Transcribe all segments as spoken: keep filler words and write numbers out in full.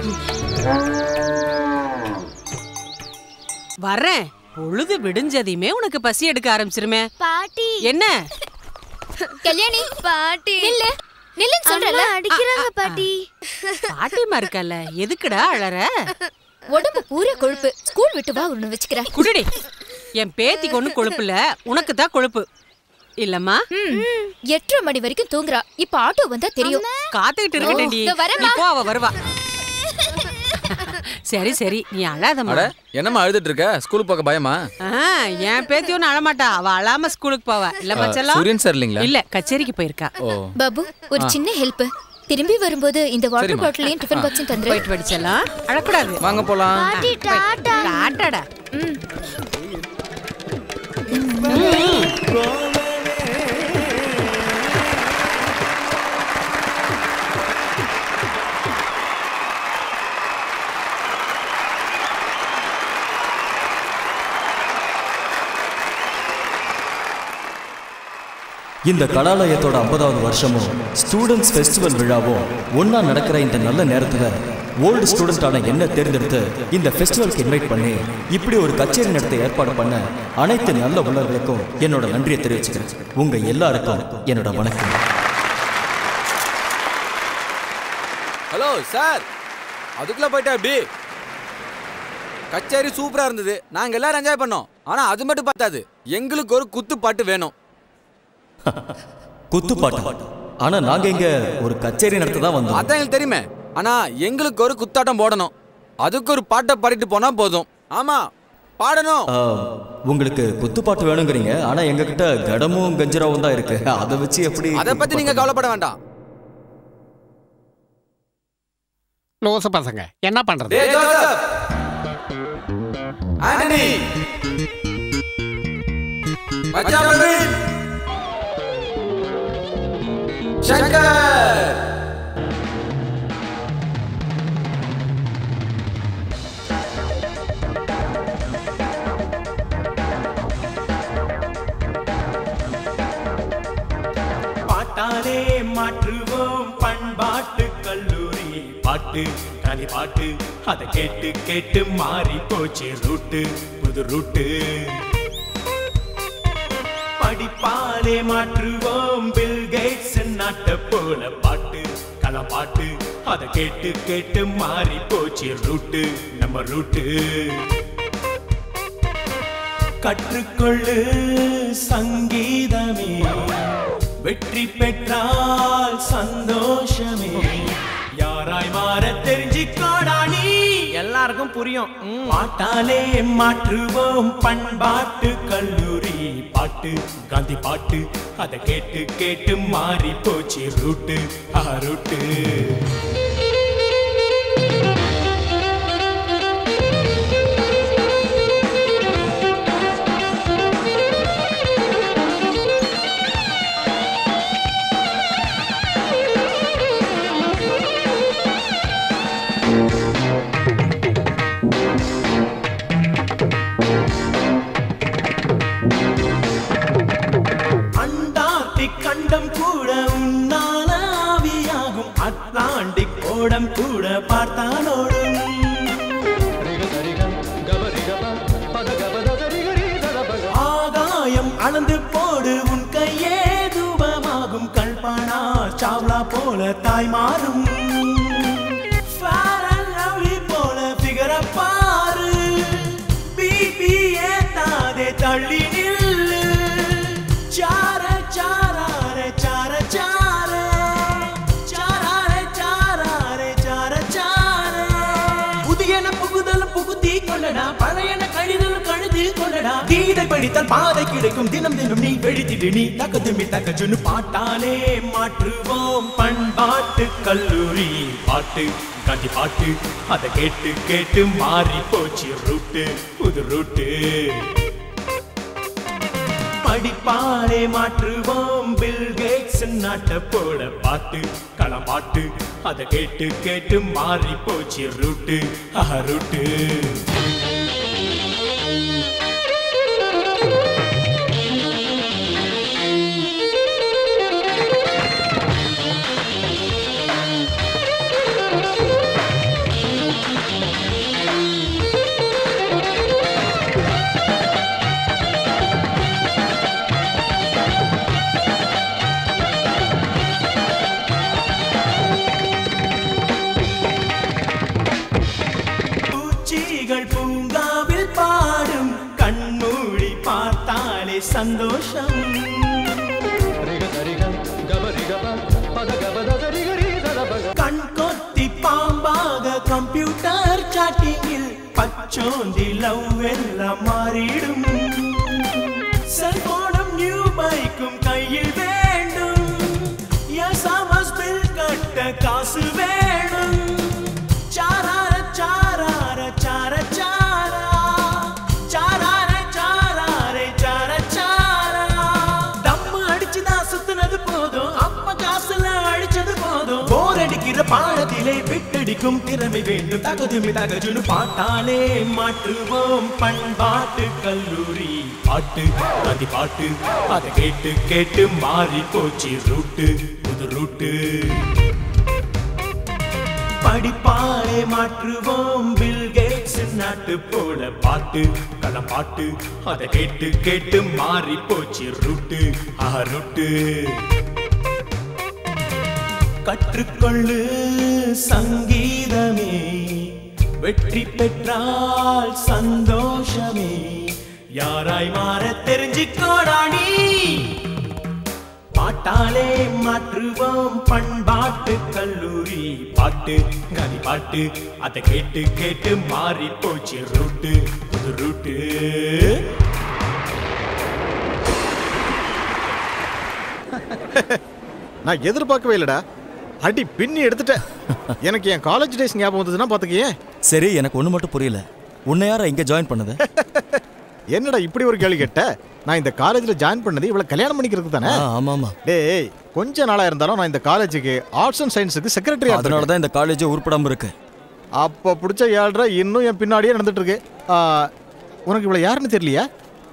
வரேன். பொழுது விடிஞ்சதையுமே உனக்கு பசி எடுக்க ஆரம்பிச்சிருமே. பாட்டி என்ன கல்யாணி? பாட்டி நில்லு நில்லுன்னு சொல்றல. அடிக்கறாங்க பாட்டி. பாட்டிமா இருக்கல, எதுக்குடா அழற? உடம்பு பூரா கொழுப்பு. ஸ்கூல் விட்டு வா உன்னை வெச்சுக்கறேன். குடிடி. என் பேத்திக்கு ஒண்ணு கொழுப்பு இல்ல, உனக்கு தான் கொழுப்பு. இல்லம்மா எட்டரை மணி வரைக்கும் தூங்குறா. இப்ப ஆட்டோ வந்தா தெரியும். காத்துக்கிட்டு இருக்கேன்டி. இப்போ அவ வருவா. சரி சரி நீ அழாதம்மா. என்னம்மா அழுதுட்டு இருக்க? ஸ்கூலுக்கு போக பயமா? என் பேத்தி ஒன்னும் அழமாட்டா. அவ அழாம ஸ்கூலுக்கு போவா. இல்ல மச்சலாம்? சூரியன் சார் இல்லீங்களா? இல்ல, கச்சேரிக்கு போயிருக்கா. பாபு ஒரு சின்ன ஹெல்ப். திரும்பி வரும்போது இந்த வாட்டர் பாட்டிலையும் டிஃபன் பாக்ஸும் தந்துரு. போயிட்டு படிச்சலாம். அழக்கூடாது. வாங்க போலாம். பாட்டி டாடா. டாடாடா. இந்த கலாலயத்தோட ஐம்பதாவது வருஷமும் ஸ்டூடெண்ட்ஸ் ஃபெஸ்டிவல் விழாவும் ஒன்னா நடக்கிற இந்த நல்ல நேரத்துல ஓல்டு ஸ்டூடெண்டான என்ன தேர்ந்தெடுத்து இந்த ஃபெஸ்டிவலுக்கு இன்வைட் பண்ணி இப்படி ஒரு கச்சேரி நடத்த ஏற்பாடு பண்ண அனைத்து நல்ல உள்ளவர்களுக்கும் என்னோட நன்றியை தெரிவிச்சுக்கிறேன். உங்க எல்லாருக்கும் என்னோட வணக்கம். ஹலோ சார், அதுக்குள்ள போயிட்டா எப்படி? கச்சேரி சூப்பரா இருந்தது, நாங்க எல்லாரும் என்ஜாய் பண்ணோம். ஆனா அது மட்டும் பார்த்தாது, எங்களுக்கு ஒரு குத்து பாட்டு வேணும். குத்து பாட்டு? ஆனா நாங்க இங்க ஒரு கச்சேரி நடத்த தான் வந்தோம். அதான் எங்களுக்கு தெரியுமே. ஆனா எங்களுக்கு ஒரு குத்தாட்டம் போடணும். அதுக்கு ஒரு பாட்டை பாடிட்டு போனா போதும். ஆமா, பாடணும். உங்களுக்கு குத்து பாட்டு வேணுங்கிறீங்க, ஆனா எங்க கிட்ட கடமும் கஞ்சராவும் தான் இருக்கு. அதை வச்சு எப்படி? அதை பத்தி நீங்க கவலைப்பட வேண்டாம். லோச பசங்க என்ன பண்றது? ஆண்டனி மச்சான் பிரவீன் சங்கர் பாட்டாலே மாற்றுவோம் பண்பாட்டு கல்லூரி பாட்டு கனி பாட்டு அதை கேட்டு கேட்டு மாறி போச்சு ரூட்டு புது ரூட்டு. படிப்பாலே மாற்றுவோம் பில் கேட்ஸ் நாட்ட போல பாட்டு கல பாட்டு அதை கேட்டு கேட்டு மாறி போச்சு ரூட்டு நம்ம ரூட்டு. கற்றுக்கொள்ளு சங்கீதமே வெற்றி பெற்றால் சந்தோஷமே யாராய் மாற தெரிஞ்சுக்கோடா நீ. எல்லாருக்கும் புரியும். பாட்டாலே மாற்றுவோம் பண்பாட்டு கல்லூரி பாட்டு காந்தி பாட்டு அதை கேட்டு கேட்டு மாறி போச்சு ரூட்டு ஆ ரூட்டு. கண்டம் கூட உன்னால ஆவியாகும் அட்லாண்டிக் ஓடம் கூட பார்த்தானோடும். ஆகாயம் அளந்து போடு உன் கையே தூபமாகும் கல்பனா சாவ்லா போல தாய் மாறும். போல பிகர பாரு பிபி ஏத்தாதே தள்ளி நில்லு. சார சாரே சார சாரே சாரே சாரே சார சாரே புதியன புகுதல் புகுத்தி கொள்ளடா பழையன கழிதல் கழுதி கொள்ளடா. கீதை படித்தால் பாதை கிடைக்கும் தினம் தினம் நீ வெடித்திடு நீ தக்கதுமி தக்கச்சுன்னு. பாட்டாலே மாற்றுவோம் பண்பாட்டு கல்லூரி பாட்டு காந்தி பாட்டு அதை கேட்டு கேட்டு மாறி போச்சு ரூட்டு புது ரூட்டு. படிப்பாலே மாற்றுவோம் பில் கேட்ஸ் நாட்ட போல பாட்டு களம் பாட்டு அதை கேட்டு கேட்டு மாறி போச்சு ரூட்டு ஆ ரூட்டு. கிளிகள் பூங்காவில் பாடும் கண்மூடி பார்த்தாலே சந்தோஷம் கண் கொத்தி பாம்பாக கம்ப்யூட்டர் சாட்டிங்கில் பச்சோந்தி லவ் எல்லாம் மாறிடும் செல்போனும் நியூ பைக்கும் கையில் வேண்டும் எஸ்எம்எஸ் பில் கட்ட காசு வேணும் சாரார சாரார சார சாரா சாரார சாராரே சார சாரா தம்மு அடிச்சுதான் சுத்துனது போதும் அப்ப காசுல அடிச்சது போதும் போர் அடிக்கிற பாடத்திலே விட்டடிக்கும் திறமை வேண்டும் தகுதுமி தகஜுன்னு பாட்டாலே மாற்றுவோம் பண்பாட்டு கல்லூரி பாட்டு அதி பாட்டு அதை கேட்டு கேட்டு மாறி போச்சு ரூட்டு புது ரூட்டு படிப்பாலே மாற்றுவோம் பில் கேட்ஸ் நாட்டு போல பாட்டு களப்பாட்டு அதை கேட்டு கேட்டு மாறி போச்சு ரூட்டு ஆஹா ரூட்டு கற்றுக்கொள்ளு சங்கீதமே வெற்றி பெற்றால் சந்தோஷமே யாராய் மாற தெரிஞ்சுக்கோடாணி பாட்டாலே மாற்றுவோம் பண்பாட்டு கல்லூரி பாட்டு கனி பாட்டு அதை கேட்டு கேட்டு மாறி போச்சு ரூட்டு புது ரூட்டு நான் எதிர்பார்க்கவே இல்லடா அடி பின்னி எடுத்துட்டேன் எனக்கு என் காலேஜ் டேஸ் ஞாபகம் வந்ததுன்னா பாத்துக்கியே சரி எனக்கு ஒண்ணு மட்டும் புரியல உன்னை யாரா இங்க ஜாயின் பண்ணது என்னடா இப்படி ஒரு கேள்வி கேட்ட நான் இந்த காலேஜ்ல ஜாயின் பண்ணது இவ்வளவு கல்யாணம் பண்ணிக்கிறதுக்கு தானே ஆமா ஆமா டேய் கொஞ்ச நாளா இருந்தாலும் நான் இந்த காலேஜுக்கு ஆர்ட்ஸ் அண்ட் சயின்ஸுக்கு செக்ரட்டரி அதனால தான் இந்த காலேஜ் உருப்படாம இருக்கு அப்ப பிடிச்ச ஏழ்ற இன்னும் என் பின்னாடியே நடந்துட்டு இருக்கு உனக்கு இவ்வளவு யாருன்னு தெரியலையா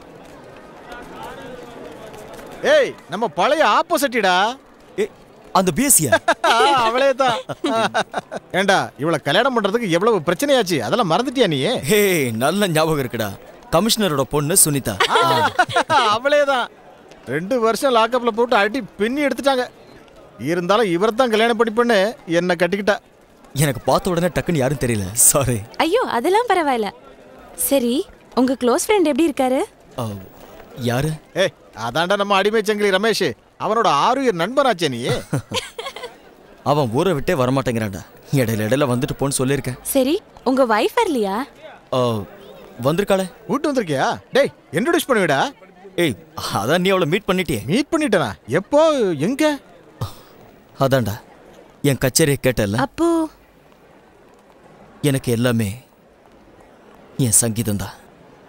ஏய் நம்ம பழைய ஆப்போசிட்டா அந்த பிஎஸ்சியா அவளே தான் ஏண்டா இவ்வளவு கல்யாணம் பண்றதுக்கு எவ்வளவு பிரச்சனையாச்சு அதெல்லாம் மறந்துட்டியா நீ ஹே நல்ல ஞாபகம் இருக்குடா கமிஷனரோட பொண்ணு சுனிதா அவளே தான் ரெண்டு வருஷம் லாக்அப்ல போட்டு அடி பின்னி எடுத்துட்டாங்க இருந்தாலும் இவர் தான் கல்யாணம் பண்ணி பண்ணு என்ன கட்டிக்கிட்டா எனக்கு பார்த்த உடனே டக்குன்னு யாரும் தெரியல சாரி ஐயோ அதெல்லாம் பரவாயில்ல சரி உங்க க்ளோஸ் ஃப்ரெண்ட் எப்படி இருக்காரு யாரு ஏய் அதான்டா நம்ம அடிமை சங்கிலி ரமேஷ் அவனோட ஆறுயிர் நண்பனாச்சே நீ அவன் ஊரை விட்டே வரமாட்டேங்கிறான்டா இடையில இடையில வந்துட்டு போன்னு சொல்லியிருக்கேன் சரி உங்க வைஃப் வரலையா வந்திருக்காளே வீட்டு வந்திருக்கியா டேய் இன்ட்ரோடியூஸ் பண்ணுவிடா ஏய் அதான் நீ அவளை மீட் பண்ணிட்டியே மீட் பண்ணிட்டேனா எப்போ எங்க அதான்டா என் கச்சேரியை கேட்டல அப்போ எனக்கு எல்லாமே என் சங்கீதம் தான்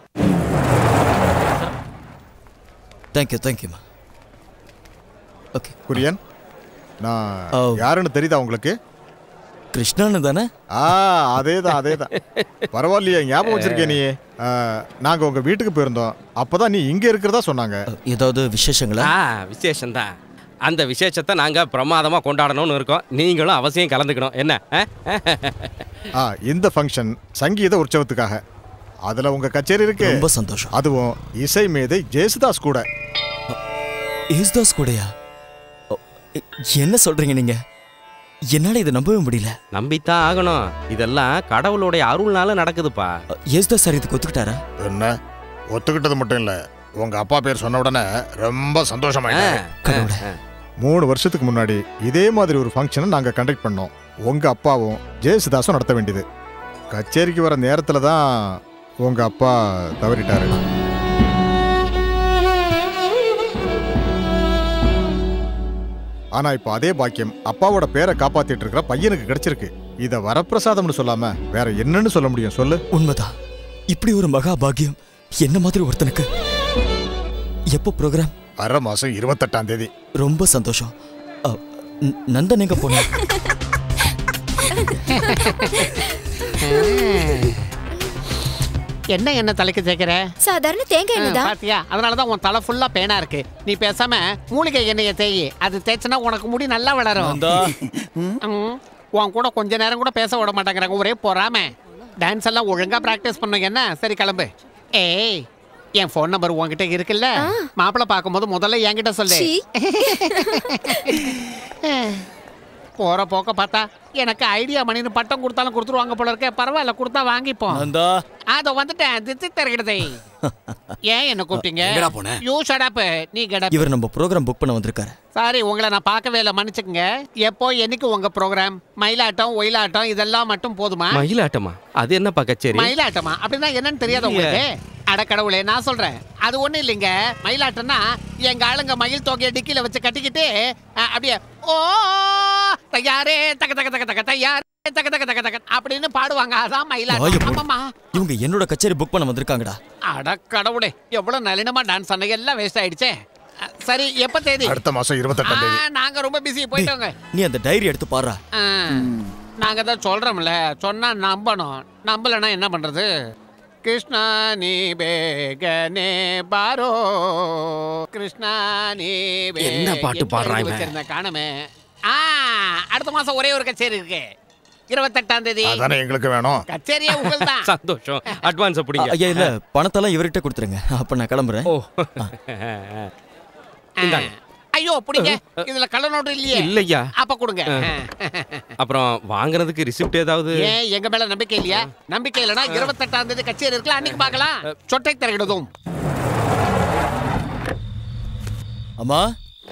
தேங்க்யூ தேங்க்யூமா ஓகே குரியன் நான் யாருன்னு தெரியுதா உங்களுக்கு கிருஷ்ணன்னு தானே ஆ அதேதான் அதேதான் பரவாயில்லையே ஞாபகம் வச்சிருக்கேன் நீ நாங்க உங்க வீட்டுக்கு போயிருந்தோம் அப்பதான் நீ இங்க இருக்கிறதா சொன்னாங்க ஏதாவது விசேஷங்களா விசேஷம்தான் அந்த விசேஷத்தை நாங்க பிரமாதமா கொண்டாடணும்னு இருக்கோம் நீங்களும் அவசியம் கலந்துக்கணும் என்ன ஆ இந்த ஃபங்க்ஷன் சங்கீத உற்சவத்துக்காக அதுல உங்க கச்சேரி இருக்கு ரொம்ப சந்தோஷம் அதுவும் இசை மேதை ஜேசுதாஸ் கூட ஜேசுதாஸ் கூடயா என்ன சொல்றீங்க நீங்க என்னால இதை நம்பவே முடியல நம்பித்தான் ஆகணும் இதெல்லாம் கடவுளுடைய அருள்னால நடக்குதுப்பா ஜேசுதாஸ் சார் இதுக்கு ஒத்துக்கிட்டாரா என்ன ஒத்துக்கிட்டது மட்டும் இல்ல உங்க அப்பா பேர் சொன்ன உடனே ரொம்ப சந்தோஷமாயிட்டாரு மூணு வருஷத்துக்கு முன்னாடி இதே மாதிரி ஒரு ஃபங்க்ஷனை நாங்க கண்டக்ட் பண்ணோம் உங்க அப்பாவும் ஜேசுதாஸும் நடத்த வேண்டியது கச்சேரிக்கு வர நேரத்துல தான் உங்க அப்பா தவறிட்டாரு ஆனா இப்ப அதே பாக்கியம் அப்பாவோட பேரை காப்பாத்திட்டு இருக்கிற பையனுக்கு கிடைச்சிருக்கு இத வரப்பிரசாதம்னு சொல்லாம வேற என்னன்னு சொல்ல முடியும் சொல்லு உண்மைதான் இப்படி ஒரு மகா பாக்கியம் என்ன மாதிரி ஒருத்தனுக்கு எப்போ ப்ரோக்ராம் வர மாசம் இருபத்தெட்டாம் தேதி ரொம்ப சந்தோஷம் நந்தன் எங்க போன என்ன என்ன தலைக்கு சேர்க்கிற சாதாரண தேங்காய் எண்ணெய் தான் பாத்தியா அதனாலதான் உன் தலை ஃபுல்லா பேனா இருக்கு நீ பேசாம மூலிகை எண்ணெயை தேய் அது தேய்ச்சனா உனக்கு முடி நல்லா வளரும் உன் கூட கொஞ்ச நேரம் கூட பேச விட மாட்டேங்கிறாங்க ஒரே பொறாம டான்ஸ் எல்லாம் ஒழுங்கா பிராக்டிஸ் பண்ணுங்க என்ன சரி கிளம்பு ஏய் என் போன் நம்பர் உன்கிட்ட இருக்குல்ல மாப்பிள்ள பார்க்கும்போது முதல்ல என்கிட்ட சொல்லு போற போக்க பார்த்தா எனக்கு ஐடியா மணின்னு பட்டம் கொடுத்தாலும் கொடுத்துருவாங்க போல இருக்க. பரவாயில்ல, கொடுத்தா வாங்கிப்போம். அத வந்துட்டேன் தித்தி தருகிறதே. ஏன் என்ன கூப்பிட்டீங்க? You shut up. நீ கெட். இவர் நம்ம ப்ரோகிராம் புக் பண்ண வந்திருக்காரு. சாரி, உங்களை நான் பார்க்கவே இல்லை, மன்னிச்சுக்கங்க. எப்போ என்னைக்கு உங்க ப்ரோகிராம்? மயிலாட்டம் ஒயிலாட்டம் இதெல்லாம் மட்டும் போதுமா? மயிலாட்டமா? அது என்னப்பா கச்சேரி? மயிலாட்டமா அப்படின்னா என்னன்னு தெரியாத உங்களுக்கு? அடக்கடவுளே, நான் சொல்றேன். அது ஒண்ணு இல்லைங்க. மயிலாட்டம்னா எங்க ஆளுங்க மயில் தொகையை டிக்கில வச்சு கட்டிக்கிட்டு அப்படியே ஓ தயாரே தக தக தக தக தயாரே தக தக தக தக அப்படின்னு பாடுவாங்க. அதான் மயிலாட்டம். இவங்க என்னோட கச்சேரி புக் பண்ண வந்திருக்காங்கடா. அடக்கடவுளே, எவ்வளவு நளினமா டான்ஸ் பண்ண, எல்லாம் வேஸ்ட் ஆயிடுச்சே. சரி, எப்ப தேதி? அடுத்த மாசம் இருபத்தெட்டாம் தேதி. நாங்க ரொம்ப பிஸி, போயிட்டோங்க. நீ அந்த டைரி எடுத்து பாரு. நாங்க தான் சொல்றோம்ல, சொன்னா நம்பணும். நம்பலன்னா என்ன பண்றது? கிருஷ்ணா நீ பேகனே பாரோ, கிருஷ்ணா நீ என்ன பாட்டு பாடுறாங்க? காணமே. ஆ, அடுத்த மாசம் ஒரே ஒரு கச்சேரி இருக்கு, இருபத்தெட்டாம் தேதி. அதானே எங்களுக்கு வேணும். கச்சேரியே உங்களுக்கு தான். சந்தோஷம். அட்வான்ஸ் பிடிங்க. ஐயா இல்ல, பணத்தெல்லாம் இவர்கிட்ட கொடுத்துருங்க. அப்ப நான் கிளம்புறேன். ஓ, ஐயோ பிடிங்க. இதுல கள்ள நோட்டு இல்லையே? இல்லையா. அப்ப கொடுங்க. அப்புறம் வாங்குறதுக்கு ரிசிப்ட் ஏதாவது? ஏன் எங்க மேல நம்பிக்கை இல்லையா? நம்பிக்கை இல்லனா இருபத்தெட்டாம் தேதி கச்சேரி இருக்குல, அன்னைக்கு பார்க்கலாம். சொட்டை தரகிடுதும். அம்மா,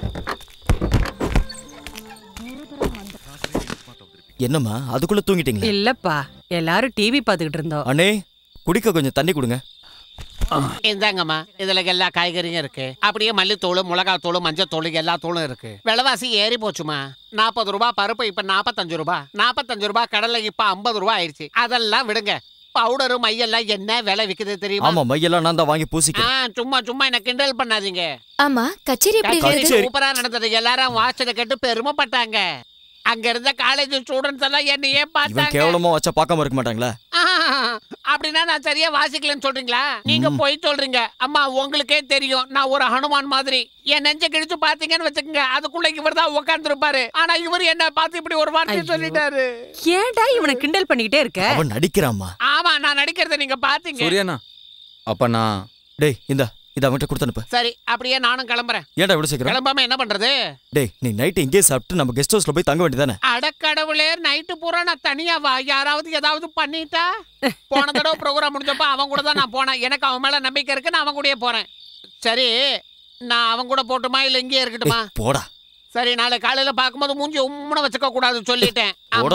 என்னம்மா அதுக்குள்ள தூங்கிட்டீங்களா? இல்லப்பா, எல்லாரும் டிவி பார்த்துக்கிட்டு இருந்தோம். அண்ணே, குடிக்க கொஞ்சம் தண்ணி கொடுங்க. இந்தாங்கம்மா, இதுல எல்லா காய்கறியும் இருக்கு. அப்படியே மல்லித்தூள், மிளகாத்தூள், மஞ்சத்தூள், எல்லா தூளும் இருக்கு. விலைவாசி ஏறி போச்சுமா. நாற்பது ரூபாய் பருப்பு இப்ப நாப்பத்தஞ்சு ரூபாய், நாப்பத்தஞ்சு ரூபாய் கடலை இப்ப ஐம்பது ரூபாய் ஆயிடுச்சு. அதெல்லாம் விடுங்க. பவுடரு மையெல்லாம் என்ன விலை விக்குது தெரியுமா? ஆமா, மையெல்லாம் நான் தான் வாங்கி பூசிக்கிறேன். சும்மா சும்மா என்ன கிண்டல் பண்ணாதீங்க. ஆமா, கச்சேரி எப்படி இருந்தது? சூப்பரா நடந்தது. எல்லாரும் வாசனை கேட்டு பெருமைப்பட்டாங்க. அங்க இருந்த காலேஜ் ஸ்டூடெண்ட்ஸ் எல்லாம் என்னையே பார்த்தாங்க. கேவலமா வச்சா பார்க்காம இருக்க மாட்டாங்களா? அப்படின்னா நான் சரியா வாசிக்கலன்னு சொல்றீங்களா? நீங்க போய் சொல்றீங்க. அம்மா, உங்களுக்கே தெரியும் நான் ஒரு ஹனுமான் மாதிரி. என் நெஞ்ச கிழிச்சு பாத்தீங்கன்னு வச்சுக்கோங்க, அதுக்குள்ள இவர் தான் உட்கார்ந்து இருப்பாரு. ஆனா இவர் என்ன பார்த்து இப்படி ஒரு வார்த்தை சொல்லிட்டாரு. ஏன்டா இவனை கிண்டல் பண்ணிக்கிட்டே இருக்க? அவன் நடிக்கிறாமா? ஆமா, நான் நடிக்கிறத நீங்க பாத்தீங்க. சூர்யானா, அப்ப நான் டேய் இந்த இத அவன்கிட்ட கொடுத்து அனுப்பு. சரி, அப்படியே நானும் கிளம்புறேன். ஏன்டா இவ்வளவு சீக்கிரம்? கிளம்பாம என்ன பண்றது? டேய், நீ நைட் இங்கே சாப்பிட்டு நம்ம கெஸ்ட் ஹவுஸ்ல போய் தங்க வேண்டியதானே? அடக்கடவுளே, நைட்டு பூரா நான் தனியா வா? யாராவது ஏதாவது பண்ணிட்டா? போன தடவை ப்ரோக்ராம் முடிஞ்சப்ப அவன் கூட தான் நான் போனேன். எனக்கு அவன் மேல நம்பிக்கை இருக்கு, நான் அவன் கூடயே போறேன். சரி, நான் அவன் கூட போட்டுமா இல்ல இங்கே இருக்கட்டுமா? போடா. சரி, நாளை காலையில பாக்கும்போது மூஞ்சி உம்முன வச்சுக்க கூடாது சொல்லிட்டேன்.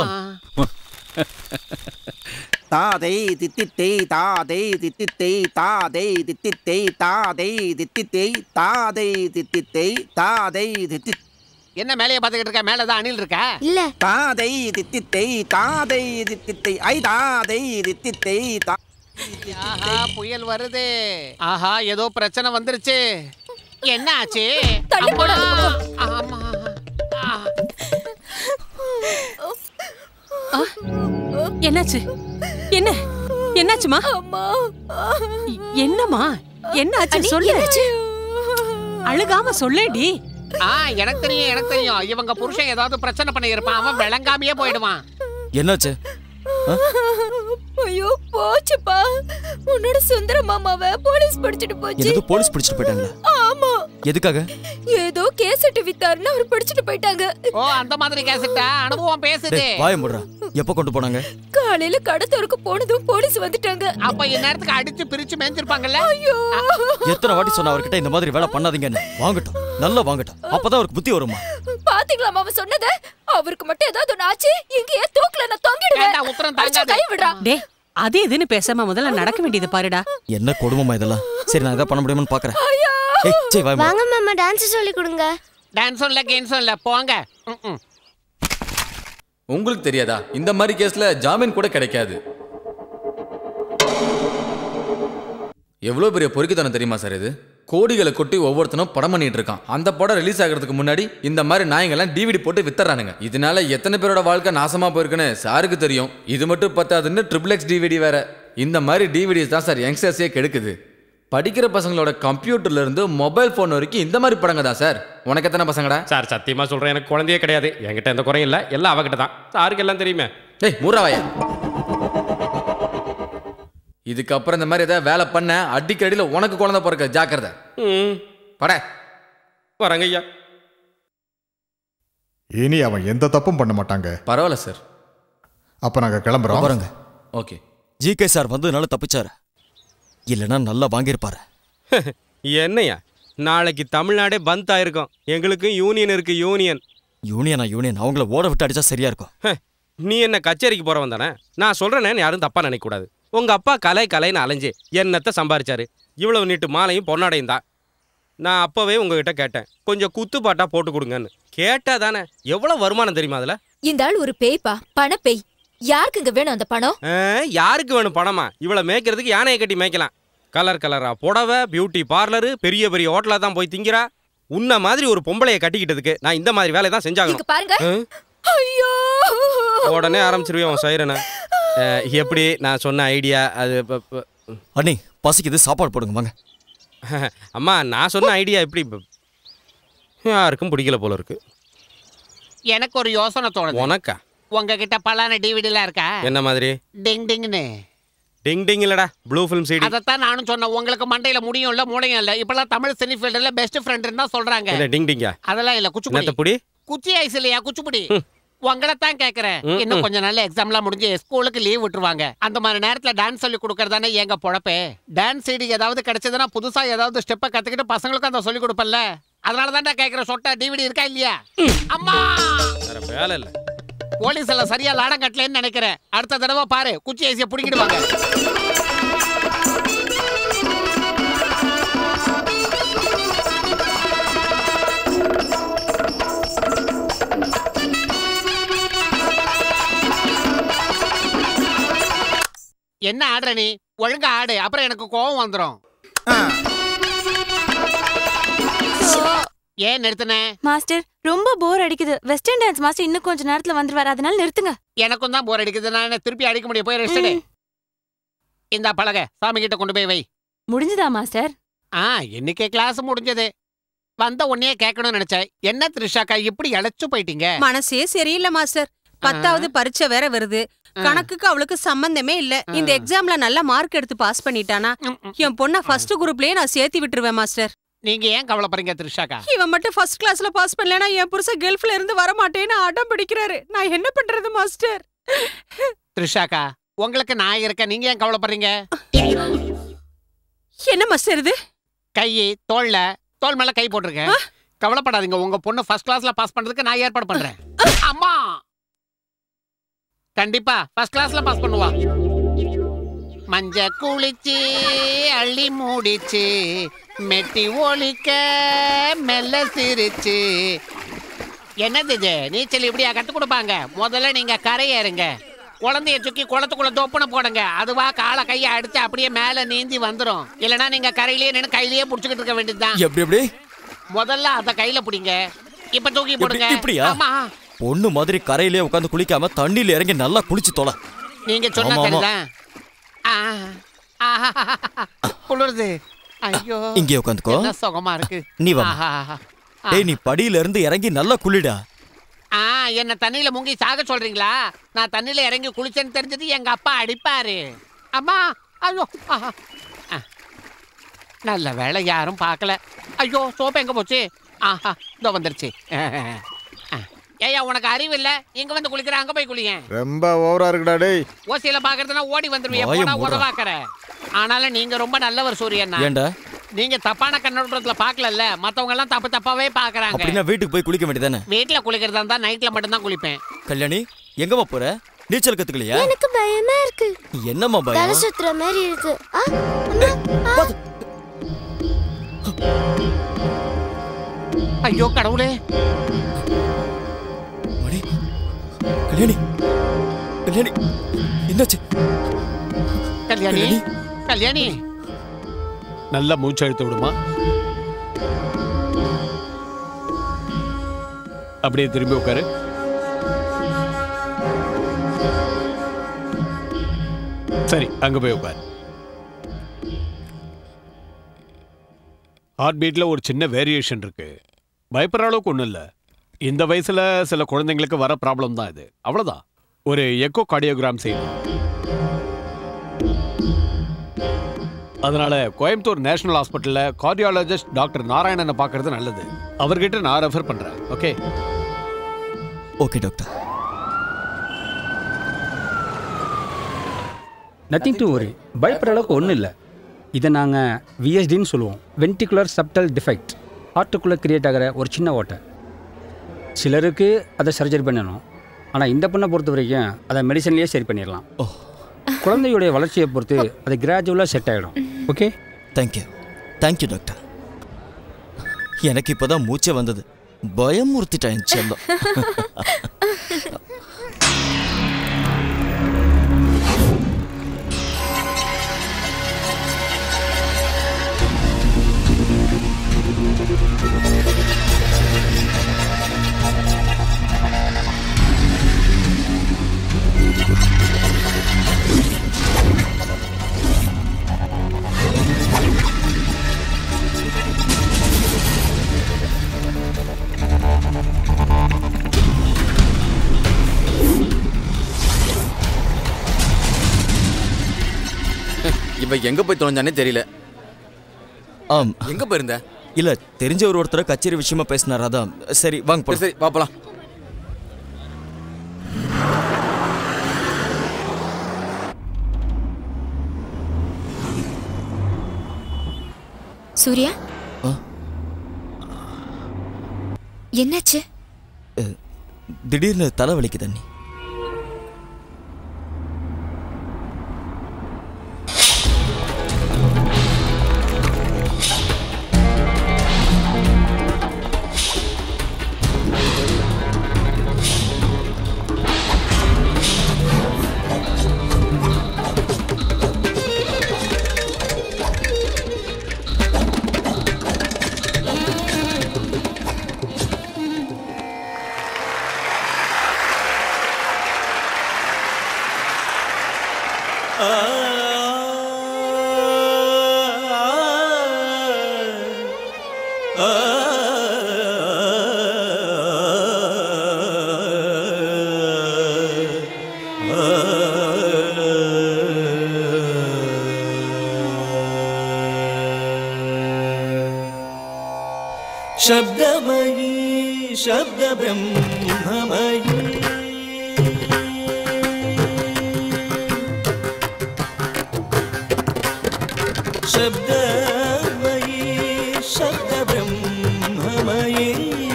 தாதை தித்தித்தை தாதை தித்தித்தை தாதை தித்தித்தை தாதை தித்தித்தை தாதை தித்தித்தை தாதை தித்தி. என்ன மேலைய பாத்துக்கிட்டு இருக்க? மேலதான் அணில் இருக்கா? இல்ல. தாதை தித்தித்தை தாதை தித்தித்தை ஐ தாதை தித்தித்தை தா. ஆஹா, புயல் வருது. ஆஹா, ஏதோ பிரச்சனை வந்துருச்சு. என்ன ஆச்சு? ஆமா, என்னாச்சு? என்ன என்னாச்சுமா? என்னம்மா என்னாச்சு? சொல்லு. அழுகாம சொல்லேடி. ஆ, எனக்கு தெரியும் எனக்கு தெரியும். இவங்க புருஷன் ஏதாவது பிரச்சனை பண்ணி இருப்பான். அவன் விளங்காமையே போயிடுவான். என்னாச்சு? ஐயோ, போச்சுப்பா. உன்னோட சுந்தர மாமாவை போலீஸ் பிடிச்சிட்டு போச்சு. எது போலீஸ் பிடிச்சிட்டு போயிட்டாங்களா? ஆமா. எதுக்காக? ஏதோ கேசட் வித்தாருன்னு அவர் பிடிச்சிட்டு போயிட்டாங்க. ஓ, அந்த மாதிரி கேசட்டா? அனுபவம் பேசுது. வாய மூடுறா. எப்ப கொண்டு போனாங்க? காலையில கடத்தோருக்கு போனதும் போலீஸ் வந்துட்டாங்க. அப்ப இந்நேரத்துக்கு அடிச்சு பிரிச்சு மேஞ்சிருப்பாங்கல்ல? ஐயோ, எத்தனை வாட்டி சொன்ன அவர்கிட்ட இந்த மாதிரி வேலை பண்ணாதீங்கன்னு? வாங்கட்டும், நல்லா வாங்கட்டும். அப்பதான் அவருக்கு புத்தி வருமா? பாத்தீங்களா மாமா சொன்னத? அவருக்கு மட்டும் ஏதாவது ஒண்ணு ஆச்சு, இங்கேயே தூக்கல நான் தொங்கிடுவேன். உத்தரம் தாங்காத. கை விடுறா. டேய், அது எதுன்னு பேசாம முதல்ல நடக்க வேண்டியது பாருடா. என்ன கொடுமைமா இதெல்லாம். சரி, நான் இத பண்ண முடியுமான்னு பாக்குறேன். ஏய், சீ வாய். வாங்க மாமா, டான்ஸ் சொல்லி கொடுங்க. டான்ஸும் இல்ல கேம்ஸும் இல்ல, போங்க. உங்களுக்கு தெரியாதா? இந்த மாதிரி கேஸ்ல ஜாமீன் கூட கிடைக்காது. எவ்வளவு பெரிய பொறுக்கித்தனம் தெரியுமா சார் இது? கோடிகளை கொட்டி ஒவ்வொருத்தனும் படம் பண்ணிட்டு இருக்கான். அந்த படம் ரிலீஸ் ஆகிறதுக்கு முன்னாடி இந்த மாதிரி நாயங்கெல்லாம் டிவிடி போட்டு வித்தறானுங்க. இதனால எத்தனை பேரோட வாழ்க்கை நாசமா போயிருக்குன்னு சாருக்கு தெரியும். இது மட்டும் பத்தாதுன்னு ட்ரிபிள் எக்ஸ் டிவிடி வேற. இந்த மாதிரி டிவிடிஸ் தான் சார் யங்ஸ்டர்ஸே கெடுக்குது. படிக்கிற பசங்களோட கம்ப்யூட்டர்ல இருந்து மொபைல் போன் வரைக்கும் இந்த மாதிரி படங்க தான் சார். உனக்கு எத்தனை பசங்கடா? சார் சத்தியமா சொல்றேன், எனக்கு குழந்தையே கிடையாது. என்கிட்ட எந்த குறையும் இல்லை, எல்லாம் அவகிட்ட தான். சாருக்கு எல்லாம் தெரியுமே. ஏய் மூராவையா, இதுக்கப்புறம் இந்த மாதிரி ஏதாவது வேலை பண்ண அடிக்கடியில் உனக்கு குழந்தை பிறக்க ஜாக்கிரதை. ம் பட வரங்க ஐயா. இனி அவன் எந்த தப்பும் பண்ண மாட்டாங்க. பரவாயில்ல சார். அப்ப நாங்க கிளம்புறோம். வரங்க. ஓகே. ஜிகே சார் வந்ததுனால தப்பிச்சாரு, இல்லைன்னா நல்லா வாங்கியிருப்பாரு. என்னையா நாளைக்கு தமிழ்நாடே பந்த் ஆயிருக்கும். எங்களுக்கும் யூனியன் இருக்கு. யூனியன் யூனியனா யூனியன் அவங்கள ஓட விட்டு அடிச்சா சரியா இருக்கும். நீ என்ன கச்சேரிக்கு போறவன் தானே? நான் சொல்றேன்னு யாரும் தப்பா நினைக்க கூடாது. உங்க அப்பா கலை கலைன்னு அலைஞ்சு என்னத்தை சம்பாரிச்சாரு? இவ்வளவு நீட்டு மாலையும் பொன்னாடையும் தான். நான் அப்பவே உங்ககிட்ட கேட்டேன், கொஞ்சம் குத்துப்பாட்டா போட்டு கொடுங்கன்னு. கேட்டா தானே? எவ்வளவு வருமானம் தெரியுமா அதுல? இந்த ஆள் ஒரு பேய்ப்பா, பண பேய். யாருக்கு இங்க வேணும் அந்த பணம்? யாருக்கு வேணும் பணமா? இவ்வளவு மேய்க்கிறதுக்கு யானையை கட்டி மேய்க்கலாம். கலர் கலரா புடவை, பியூட்டி பார்லரு, பெரிய பெரிய ஹோட்டலா தான் போய் திங்கிறா. உன்ன மாதிரி ஒரு பொம்பளைய கட்டிக்கிட்டதுக்கு நான் இந்த மாதிரி வேலையை தான் செஞ்சாகணும். பாருங்க. ஐயோ, உடனே ஆரம்பிச்சிருவேன் சைரனை. எப்படி நான் சொன்ன ஐடியா அது? அண்ணி பசிக்குது, சாப்பாடு போடுங்க வாங்க. அம்மா நான் சொன்ன ஐடியா எப்படி யாருக்கும் பிடிக்கல போல இருக்கு. எனக்கு ஒரு யோசனை தோணுது. உனக்கா? உங்ககிட்ட பலான டிவிடிலாம் இருக்கா? என்ன மாதிரி? டிங் டிங்னு. டிங் டிங் இல்லடா, ப்ளூ ஃபிலிம் சிடி. அதத்தான் நானும் சொன்னேன். உங்களுக்கு மண்டையில முடியும் இல்ல, மூளையும் இல்ல. இப்பெல்லாம் தமிழ் சினி ஃபீல்டுல பெஸ்ட் ஃப்ரெண்ட்னு தான் சொல்றாங்க. என்ன டிங் டிங்கா? அதெல்லாம் இல்ல, குச்சிப்புடி. குச்சி ஐஸ் இல்லையா, குச்சிப்புடி. உங்களை தான் கேட்கறேன். இன்னும் கொஞ்ச நாள்ல எக்ஸாம்லாம் முடிஞ்சு ஸ்கூலுக்கு லீவ் விட்டுருவாங்க. அந்த மாதிரி நேரத்துல டான்ஸ் சொல்லி கொடுக்கறதானே எங்க பொழப்பே. டான்ஸ் சீடி ஏதாவது கிடைச்சதுன்னா புதுசா ஏதாவது ஸ்டெப்பை கத்துக்கிட்டு பசங்களுக்கும் அதை சொல்லி கொடுப்பல. அதனால தான் கேட்கறேன். சொட்ட டிவிடி இருக்கா இல்லையா? அம்மா வேற வேலை இல்ல. போலீஸ் எல்லாம் சரியா லாடம் கட்டலன்னு நினைக்கிறேன். அடுத்த தடவை பாரு, குச்சி ஐசியை பிடிக்கிடுவாங்க. என்ன ஆடுற நீ? ஒழுங்கா ஆடு, அப்புறம் எனக்கு கோவம் வந்துடும். ஏன் நிறுத்தின? மாஸ்டர் ரொம்ப போர் அடிக்குது. வெஸ்டர்ன் டான்ஸ் மாஸ்டர் இன்னும் கொஞ்ச நேரத்துல வந்துருவாரு, அதனால நிறுத்துங்க. எனக்கும் தான் போர் அடிக்குது. நான் திருப்பி அடிக்க முடியும். போய் ரெஸ்ட் எடு. இந்த பலக சாமி கிட்ட கொண்டு போய் வை. முடிஞ்சதா மாஸ்டர்? ஆ, இன்னைக்கே கிளாஸ் முடிஞ்சது. வந்த உடனே கேட்கணும்னு நினைச்சேன். என்ன த்ரிஷாக்கா இப்படி இழைச்சு போயிட்டீங்க? மனசே சரியில்லை மாஸ்டர். பத்தாவது பரீட்சை வேற வருது. கணக்குக்கு அவளுக்கு சம்பந்தமே இல்ல. இந்த எக்ஸாம்ல நல்ல மார்க் எடுத்து பாஸ் பண்ணிட்டானா என் பொண்ண ஃபர்ஸ்ட் குரூப்லயே நான் சேர்த்து விட்டுருவேன் மாஸ்டர். நீங்க ஏன் கவலைப்படுறீங்க த்ரிஷாக்கா? இவன் மட்டும் ஃபர்ஸ்ட் கிளாஸ்ல பாஸ் பண்ணலனா என் புருஷன் கல்ஃப்ல இருந்து வர மாட்டேன்னு அடம் பிடிக்கிறாரு. நான் என்ன பண்றது மாஸ்டர்? த்ரிஷாக்கா, உங்களுக்கு நான் இருக்க, நீங்க ஏன் கவலைப்படுறீங்க? என்ன மாஸ்டர் இது? கை தோல்ல தோல் மேல கை போட்டிருக்கேன். கவலைப்படாதீங்க, உங்க பொண்ணு ஃபர்ஸ்ட் கிளாஸ்ல பாஸ் பண்றதுக்கு நான் ஏற்பாடு பண்றேன். அம்மா கண்டிப்பா ஃபர்ஸ்ட் கிளாஸ்ல பாஸ் பண்ணுவா. மஞ்ச குளிச்சு அள்ளி மூடிச்சு மெட்டி ஒலிக்க மெல்ல சிரிச்சு. என்னது இது? நீச்சல் இப்படியா கத்து கொடுப்பாங்க? முதல்ல நீங்க கரையேறுங்க. குழந்தைய தூக்கி குளத்துக்குள்ள தொப்புன போடுங்க. அதுவா காலை கையை அடிச்சு அப்படியே மேல நீந்தி வந்துடும். இல்லைன்னா நீங்க கரையிலேயே நின்று கையிலேயே புடிச்சுக்கிட்டு இருக்க வேண்டியதுதான். எப்படி எப்படி? முதல்ல அத கையில பிடிங்க. இப்ப தூக்கி போடுங்க. இப்படியா? பொண்ணு மாதிரி கரையிலே உட்காந்து குளிக்காம தண்ணியில இறங்கி நல்லா குளிச்சு தொலை. நீங்க சொன்ன சரிதான். குளிருது. ஐயோ, இங்கே உட்காந்துக்கோ. என்ன சுகமா இருக்கு. நீ வா. டேய், நீ படியில இருந்து இறங்கி நல்லா குளிடா. ஆ, என்ன தண்ணியில முங்கி சாக சொல்றீங்களா? நான் தண்ணியில இறங்கி குளிச்சேன்னு தெரிஞ்சது எங்க அப்பா அடிப்பாரு. அம்மா ஐயோ, நல்ல வேலை யாரும் பார்க்கல. ஐயோ, சோப்பு எங்க போச்சு? ஆஹா, இதோ வந்துருச்சு. ஏயா, உனக்கு அறிவு இல்ல? இங்க வந்து குளிக்கிற, அங்க போய் குளிங்க. ரொம்ப ஓவரா இருக்குடா டேய். ஓசியில பாக்குறதுனா ஓடி வந்துருவிய. போடா உதவாக்கற. ஆனாலும் நீங்க ரொம்ப நல்லவர் சூரியன். ஏண்டா? நீங்க தப்பான கண்ணோட்டத்துல பாக்கலல்ல, மத்தவங்க எல்லாம் தப்பு தப்பாவே பாக்குறாங்க. அப்படினா வீட்டுக்கு போய் குளிக்க வேண்டியதானே? வீட்ல குளிக்கிறதா இருந்தா நைட்ல மட்டும் தான் குளிப்பேன். கல்யாணி, எங்க போற? நீச்சல் கத்துக்கலையா? எனக்கு பயமா இருக்கு. என்னம்மா பயம்? தலை சுத்துற மாதிரி இருக்கு. ஐயோ கடவுளே. கல்யாணி, கல்யாணி, என்னாச்சு? கல்யாணி, கல்யாணி, நல்ல மூச்சு அழுத்த விடுமா. அப்படியே திரும்பி உட்காரு. சரி, அங்க போய் உட்காரு. ஹார்ட் பீட்ல ஒரு சின்ன வேரியேஷன் இருக்கு. பயப்படுற அளவுக்கு ஒன்றும் இல்லை. இந்த வயசுல சில குழந்தைங்களுக்கு வர ப்ராப்ளம் தான் இது. அவ்வளவுதான். ஒரு எக்கோ கார்டியோகிராம் செய்யணும். அதனால கோயம்புத்தூர் நேஷனல் ஹாஸ்பிட்டல்ல கார்டியாலஜிஸ்ட் டாக்டர் நாராயணனை பார்க்கறது நல்லது. அவர்கிட்ட நான் ரெஃபர் பண்றேன். Okay? Okay doctor. Nothing to worry, பயப்படுற அளவுக்கு ஒன்றும் இல்லை. இதை நாங்கள் விஎஸ்டின்னு சொல்லுவோம், வென்டிகுலர் சப்டல் டிஃபெக்ட். ஹார்ட்டுக்குள்ளே கிரியேட் ஆகிற ஒரு சின்ன ஓட்டை. சிலருக்கு அதை சர்ஜரி பண்ணணும், ஆனால் இந்த பொண்ணை பொறுத்த வரைக்கும் அதை மெடிசன்லேயே சரி பண்ணிடலாம். குழந்தையுடைய வளர்ச்சியை பொறுத்து அது கிராஜுவலாக செட் ஆகிடும். Okay, thank you. Thank you doctor. எனக்கு இப்போ தான் மூச்சே வந்தது. பயமுறுத்திட்டேன் செல்லம். இவ எங்க போய் தொலைஞ்சானே தெரியல. ஆம், எங்க போயிருந்த? இல்ல, தெரிஞ்ச ஒரு ஒருத்தர் கச்சேரி விஷயமா பேசினார், அதான். சரி வாங்க போலாம். சரி பாப்பலாம். சூர்யா, என்னாச்சு? திடீர்னு தலை வலிக்குது அண்ணி. शब्दमयी शब्द ब्रह्ममयी शब्दमयी शब्द ब्रह्ममयी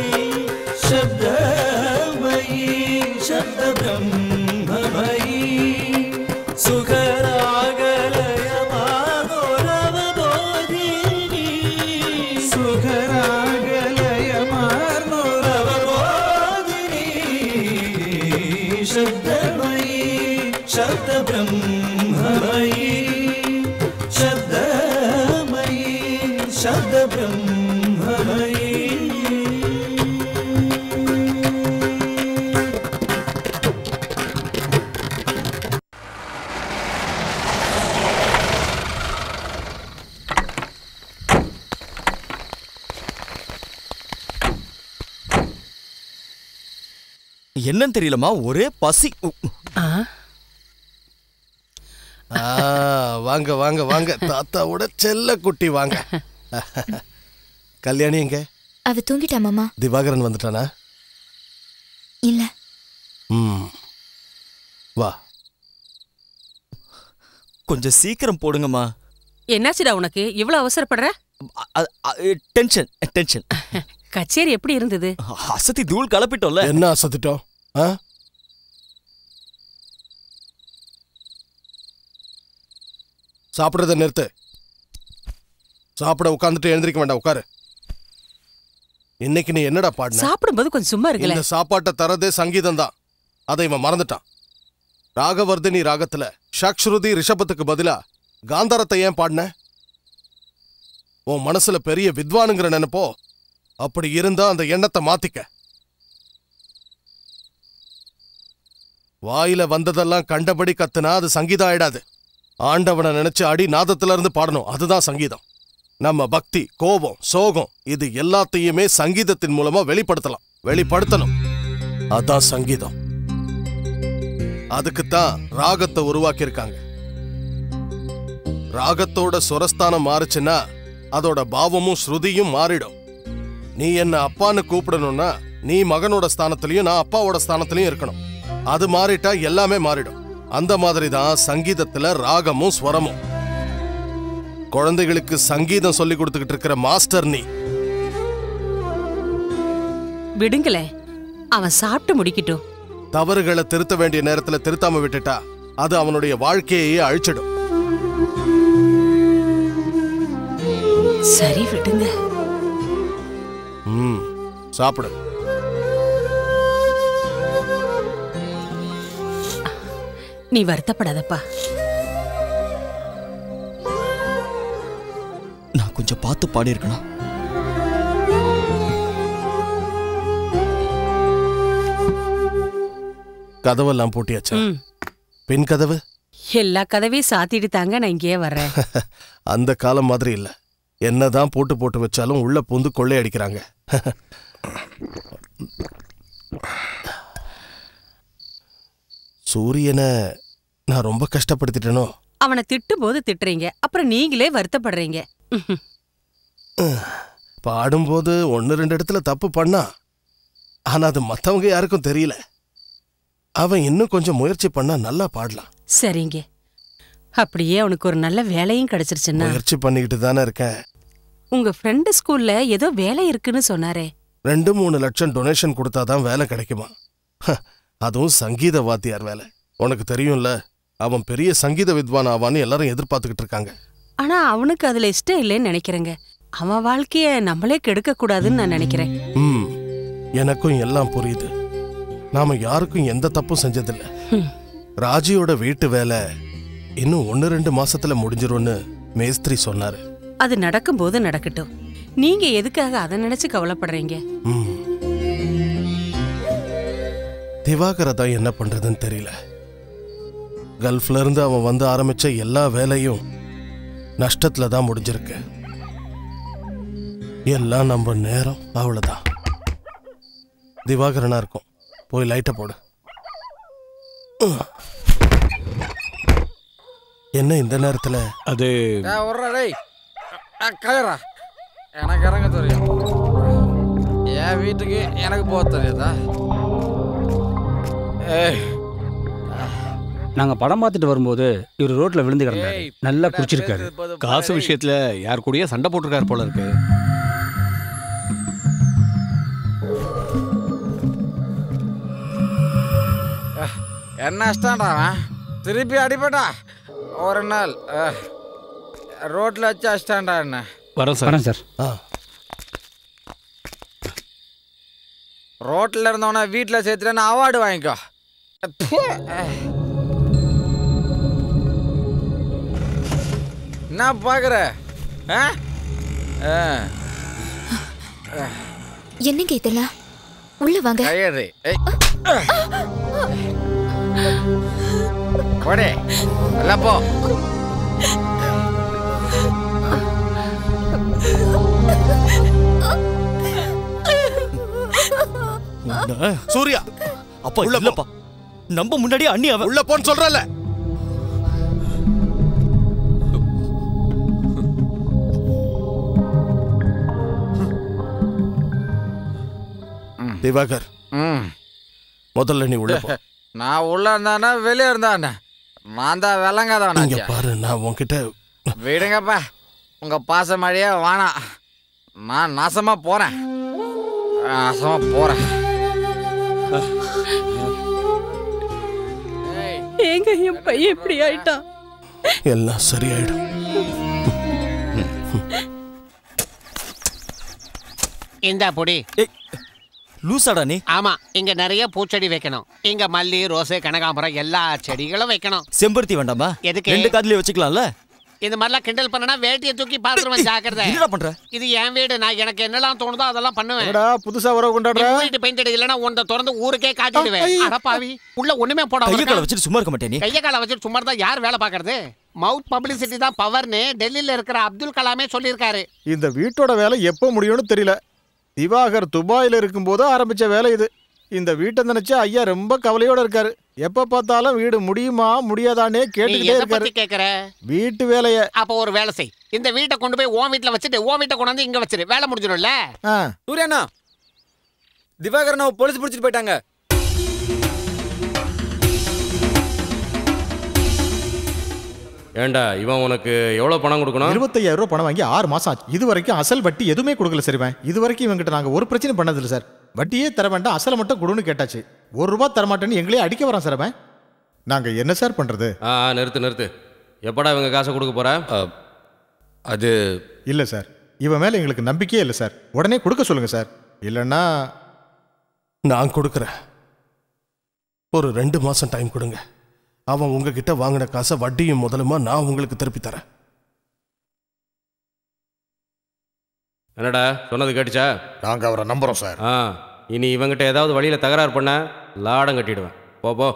शब्दमयी शब्द ब्रह्ममयी सुखरागलय माधुरवबोधिनी सुखरागलय माधुरवबोधिनी शब्दमयी शब्द ब्रह्ममयी शब्दमयी शब्द ब्रह्ममयी என்னன்னு தெரியலமா, ஒரே பசி. வாங்க வாங்க வாங்க, தாத்தாவோட செல்ல குட்டி வாங்க. கல்யாணி எங்க? அவ தூங்கிட்டா மாமா. திவாகரன் வந்துட்டானா? இல்ல. ம், வா. கொஞ்சம் சீக்கிரம் போடுங்கம்மா. என்னாச்சுடா உனக்கு இவ்வளவு அவசரப்படுற? Tension tension. கச்சேரி எப்படி இருந்தது? அசத்தி தூள் கலப்பிட்டோம்ல. என்ன அசத்திட்டோம்? சாப்பிடுறத நிறுத்து. சாப்பிட உட்கார்ந்துட்டு எழுந்திருக்க வேண்டாம், உட்காரு. இன்னைக்கு நீ என்னடா பாடின? சாப்பிடும்போது கொஞ்சம் சும்மா இருக்கல. இந்த சாப்பாட்டை தரதே சங்கீதம் தான், அதை இவன் மறந்துட்டான். ராகவர்தினி ராகத்துல ஷக்ஸ்ருதி ரிஷபத்துக்கு பதிலா காந்தாரத்தை ஏன் பாடின? உன் மனசுல பெரிய வித்வானுங்கிற நினைப்போ? அப்படி இருந்தா அந்த எண்ணத்தை மாத்திக்க. வாயில வந்ததெல்லாம் கண்டபடி கத்துனா அது சங்கீதம் ஆயிடாது. ஆண்டவனை நினைச்சு அடி நாதத்துல இருந்து பாடணும், அதுதான் சங்கீதம். நம்ம பக்தி, கோபம், சோகம் இது எல்லாத்தையுமே சங்கீதத்தின் மூலமா வெளிப்படுத்தலாம், வெளிப்படுத்தணும். அதான் சங்கீதம். அதுக்குத்தான் ராகத்தை உருவாக்கி இருக்காங்க. ராகத்தோட சுரஸ்தானம் மாறுச்சுன்னா அதோட பாவமும் ஸ்ருதியும் மாறிடும். நீ என்ன அப்பான்னு கூப்பிடணும்னா நீ மகனோட ஸ்தானத்திலையும் நான் அப்பாவோட ஸ்தானத்திலையும் இருக்கணும். அது மாறிட்டா எல்லாமே மாறிடும். அந்த மாதிரி தான் சங்கீதத்துல ராகமும் ஸ்வரமும். குழந்தைகளுக்கு சங்கீதம் சொல்லி கொடுத்துக்கிட்டு இருக்கிற மாஸ்டர் நீ. விடுங்களே, அவன் சாப்பிட்டு முடிக்கட்டும். தவறுகளை திருத்த வேண்டிய நேரத்துல திருத்தாம விட்டுட்டா அது அவனுடைய வாழ்க்கையே அழிச்சிடும். சரி விடுங்க. ம், சாப்பிடு. நீ வருத்தப்படாதப்பா. நான் கொஞ்சம் பார்த்து பாடியிருக்கணும். கதவெல்லாம் பூட்டியாச்சா? பின் கதவு எல்லா கதவையும் சாத்திட்டு தாங்க நான் இங்கேயே வர்றேன். அந்த காலம் மாதிரி இல்ல. என்னதான் போட்டு போட்டு வச்சாலும் உள்ள பூந்து கொள்ளையடிக்கிறாங்க. சூரியனை நான் ரொம்ப கஷ்டப்படுத்திட்டேனோ? அவனை திட்டும் போது திட்டுறீங்க, அப்புறம் நீங்களே வருத்தப்படுறீங்க. பாடும்போது ஒன்னு ரெண்டு இடத்துல தப்பு பண்ணா, ஆனா அது மத்தவங்க யாருக்கும் தெரியல. அவன் இன்னும் கொஞ்சம் முயற்சி பண்ணா நல்லா பாடலாம். சரிங்க, அப்படியே அவனுக்கு ஒரு நல்ல வேலையும் கிடைச்சிருச்சுன்னா. முயற்சி பண்ணிக்கிட்டு தானே இருக்கேன். உங்க ஃப்ரெண்டு ஸ்கூல்ல ஏதோ வேலை இருக்குன்னு சொன்னாரே. ரெண்டு மூணு லட்சம் டொனேஷன் கொடுத்தாதான் வேலை கிடைக்குமா? அதுவும் சங்கீத வாத்தியார் வேலை. உனக்கு தெரியும்ல, அவன் பெரிய சங்கீத வித்வான் ஆவான்னு எல்லாரும் எதிர்பார்த்துக்கிட்டு இருக்காங்க. ஆனா அவனுக்கு அதுல இஷ்டம் இல்லைன்னு நினைக்கிறேங்க. அவன் வாழ்க்கைய நம்மளே கெடுக்க கூடாதுன்னு நான் நினைக்கிறேன். ம், எனக்கும் எல்லாம் புரியுது. நாம யாருக்கும் எந்த தப்பும் செஞ்சதில்ல. ராஜியோட வீட்டு வேலை இன்னும் ஒன்னு ரெண்டு மாசத்துல முடிஞ்சிரும்னு மேஸ்திரி சொன்னாரு. அது நடக்கும் போது நடக்கட்டும். நீங்க எதுக்காக அதை நினைச்சு கவலைப்படுறீங்க? திவாகர தான் என்ன பண்றதுன்னு தெரியல. கல்ஃப்ல இருந்து அவன் வந்து ஆரம்பிச்ச எல்லா வேலையும் நஷ்டத்துல தான் முடிஞ்சிருக்கு. எல்லாம் நம்ம நேரம் அவ்வளவுதான். திவாகரனா இருக்கும். போய் லைட்ட போடு. என்ன இந்த நேரத்துல? அது கயரா எனக்கு இறங்க தெரியும். என் வீட்டுக்கு எனக்கு போக தெரியாதா? நாங்க படம் பார்த்துட்டு வரும்போது இவர் ரோட்ல விழுந்து கிடந்தாரு. நல்லா குடிச்சிருக்காரு. காசு விஷயத்துல யார் கூடயே சண்டை போட்டிருக்காரு போல இருக்கு. என்ன இஷ்டம்டா திருப்பி அடிப்பட்டா ஒரு நாள் ரோட்ல வச்சு அஷ்டாண்டா. என்ன வரோம் சார். வரேன் சார். ரோட்ல இருந்தவன வீட்டில் சேர்த்துட்டு அவார்டு வாங்கிக்கோ. என்ன பாக்குற? என்னங்க இதெல்லாம்? உள்ள வாங்க. போடே எல்லாம் போ. சூர்யா அப்பா இல்லப்பா, நம்ம முன்னாடியே அண்ணி அவன் உள்ள போன்னு சொல்றல. திவாகர், முதல்ல நீ உள்ள போ. நான் உள்ள இருந்தானே வெளியே இருந்தானே நான் தான் விளங்காதவன். இங்க பாரு, நான் உன்கிட்ட விடுங்கப்பா, உங்க பாச மழையே வானா. நான் நாசமா போறேன், நாசமா போறேன். ஏங்க என் பையன் இப்படி ஆயிட்டான்? எல்லாம் சரியாயிடும். இந்த பொடி லூசாடா நீ? ஆமா, இங்க நிறைய பூச்செடி வைக்கணும். இங்க மல்லி, ரோஸ், கனகாம்பரம் எல்லா செடிகளும் வைக்கணும். செம்பருத்தி வேண்டாமா? எதுக்கு? ரெண்டு காதுலயே வச்சுக்கலாம்ல. இந்த மாதிரிலாம் கிண்டல் பண்ணனா வேட்டியை தூக்கி பாத்துருவேன். ஜாக்கிரதை. என்னடா பண்ற? இது என் வீடு, நான் எனக்கு என்னெல்லாம் தோணுதோ அதெல்லாம் பண்ணுவேன். என்னடா புதுசா வரவு கொண்டாடுற? வீட்டு பெயிண்ட் அடிக்கலனா உன்னை திறந்து ஊருக்கே காட்டிடுவேன். அட பாவி, உள்ள ஒண்ணுமே போடாம கைய கால வச்சிட்டு சும்மா இருக்க மாட்டே நீ? கைய கால வச்சிட்டு சும்மா தான் யார் வேலை பாக்குறது? மவுத் பப்ளிசிட்டி தான் பவர்னு டெல்லியில இருக்கிற அப்துல் கலாமே சொல்லியிருக்காரு. இந்த வீட்டோட வேலை எப்போ முடியும்னு தெரியல. திவாகர் துபாயில இருக்கும்போது ஆரம்பிச்ச வேலை இது. இந்த வீட்டை நினைச்சு ஐயா ரொம்ப கவலையோட இருக்காரு. எப்ப பார்த்தாலும் வீடு முடியுமா முடியாதானே கேட்டுக்கிட்டே இருக்காரு. கேக்குற வீட்டு வேலைய. அப்ப ஒரு வேலை செய், இந்த வீட்டை கொண்டு போய் உன் வீட்டுல வச்சுட்டு உன் வீட்டை கொண்டாந்து இங்க வச்சிரு. வேலை முடிஞ்சிடும்ல. சூர்யாண்ணா, திவாகரனை போலீஸ் பிடிச்சிட்டு போயிட்டாங்க. ஏண்டா இவன் உனக்கு எவ்வளவு பணம் கொடுக்கணும்? இருபத்தையாயிரம் ரூபாய் பணம் வாங்கி ஆறு மாசம் ஆச்சு. இது வரைக்கும் அசல் வட்டி எதுவுமே கொடுக்கல சார். இவன் இது வரைக்கும் இவங்கிட்ட நாங்க ஒரு பிரச்சனை பண்ணதில்லை சார். வட்டியே தர வேண்டாம், அசலை மட்டும் கொடுன்னு கேட்டாச்சு. ஒரு ரூபாய் தரமாட்டேன்னு எங்களே அடிக்க வரான் சார் அவன். நாங்க என்ன சார் பண்றது? ஆ நிறுத்து நிறுத்து. எப்படா இவங்க காசை கொடுக்க போற? அது இல்லை சார், இவன் மேல எங்களுக்கு நம்பிக்கையே இல்லை சார். உடனே கொடுக்க சொல்லுங்க சார். இல்லைன்னா நான் கொடுக்குறேன். ஒரு ரெண்டு மாசம் டைம் கொடுங்க. அவன் உங்ககிட்ட வாங்கின காசை வட்டியும் முதலுமா நான் உங்களுக்கு திருப்பி தரேன். என்னடா சொன்னது கேட்டுச்சா? நாங்க அவரை நம்புறோம் சார். ஆ இனி இவங்கிட்ட ஏதாவது வழியில தகராறு பண்ண லாடம் கட்டிடுவேன். போ போ.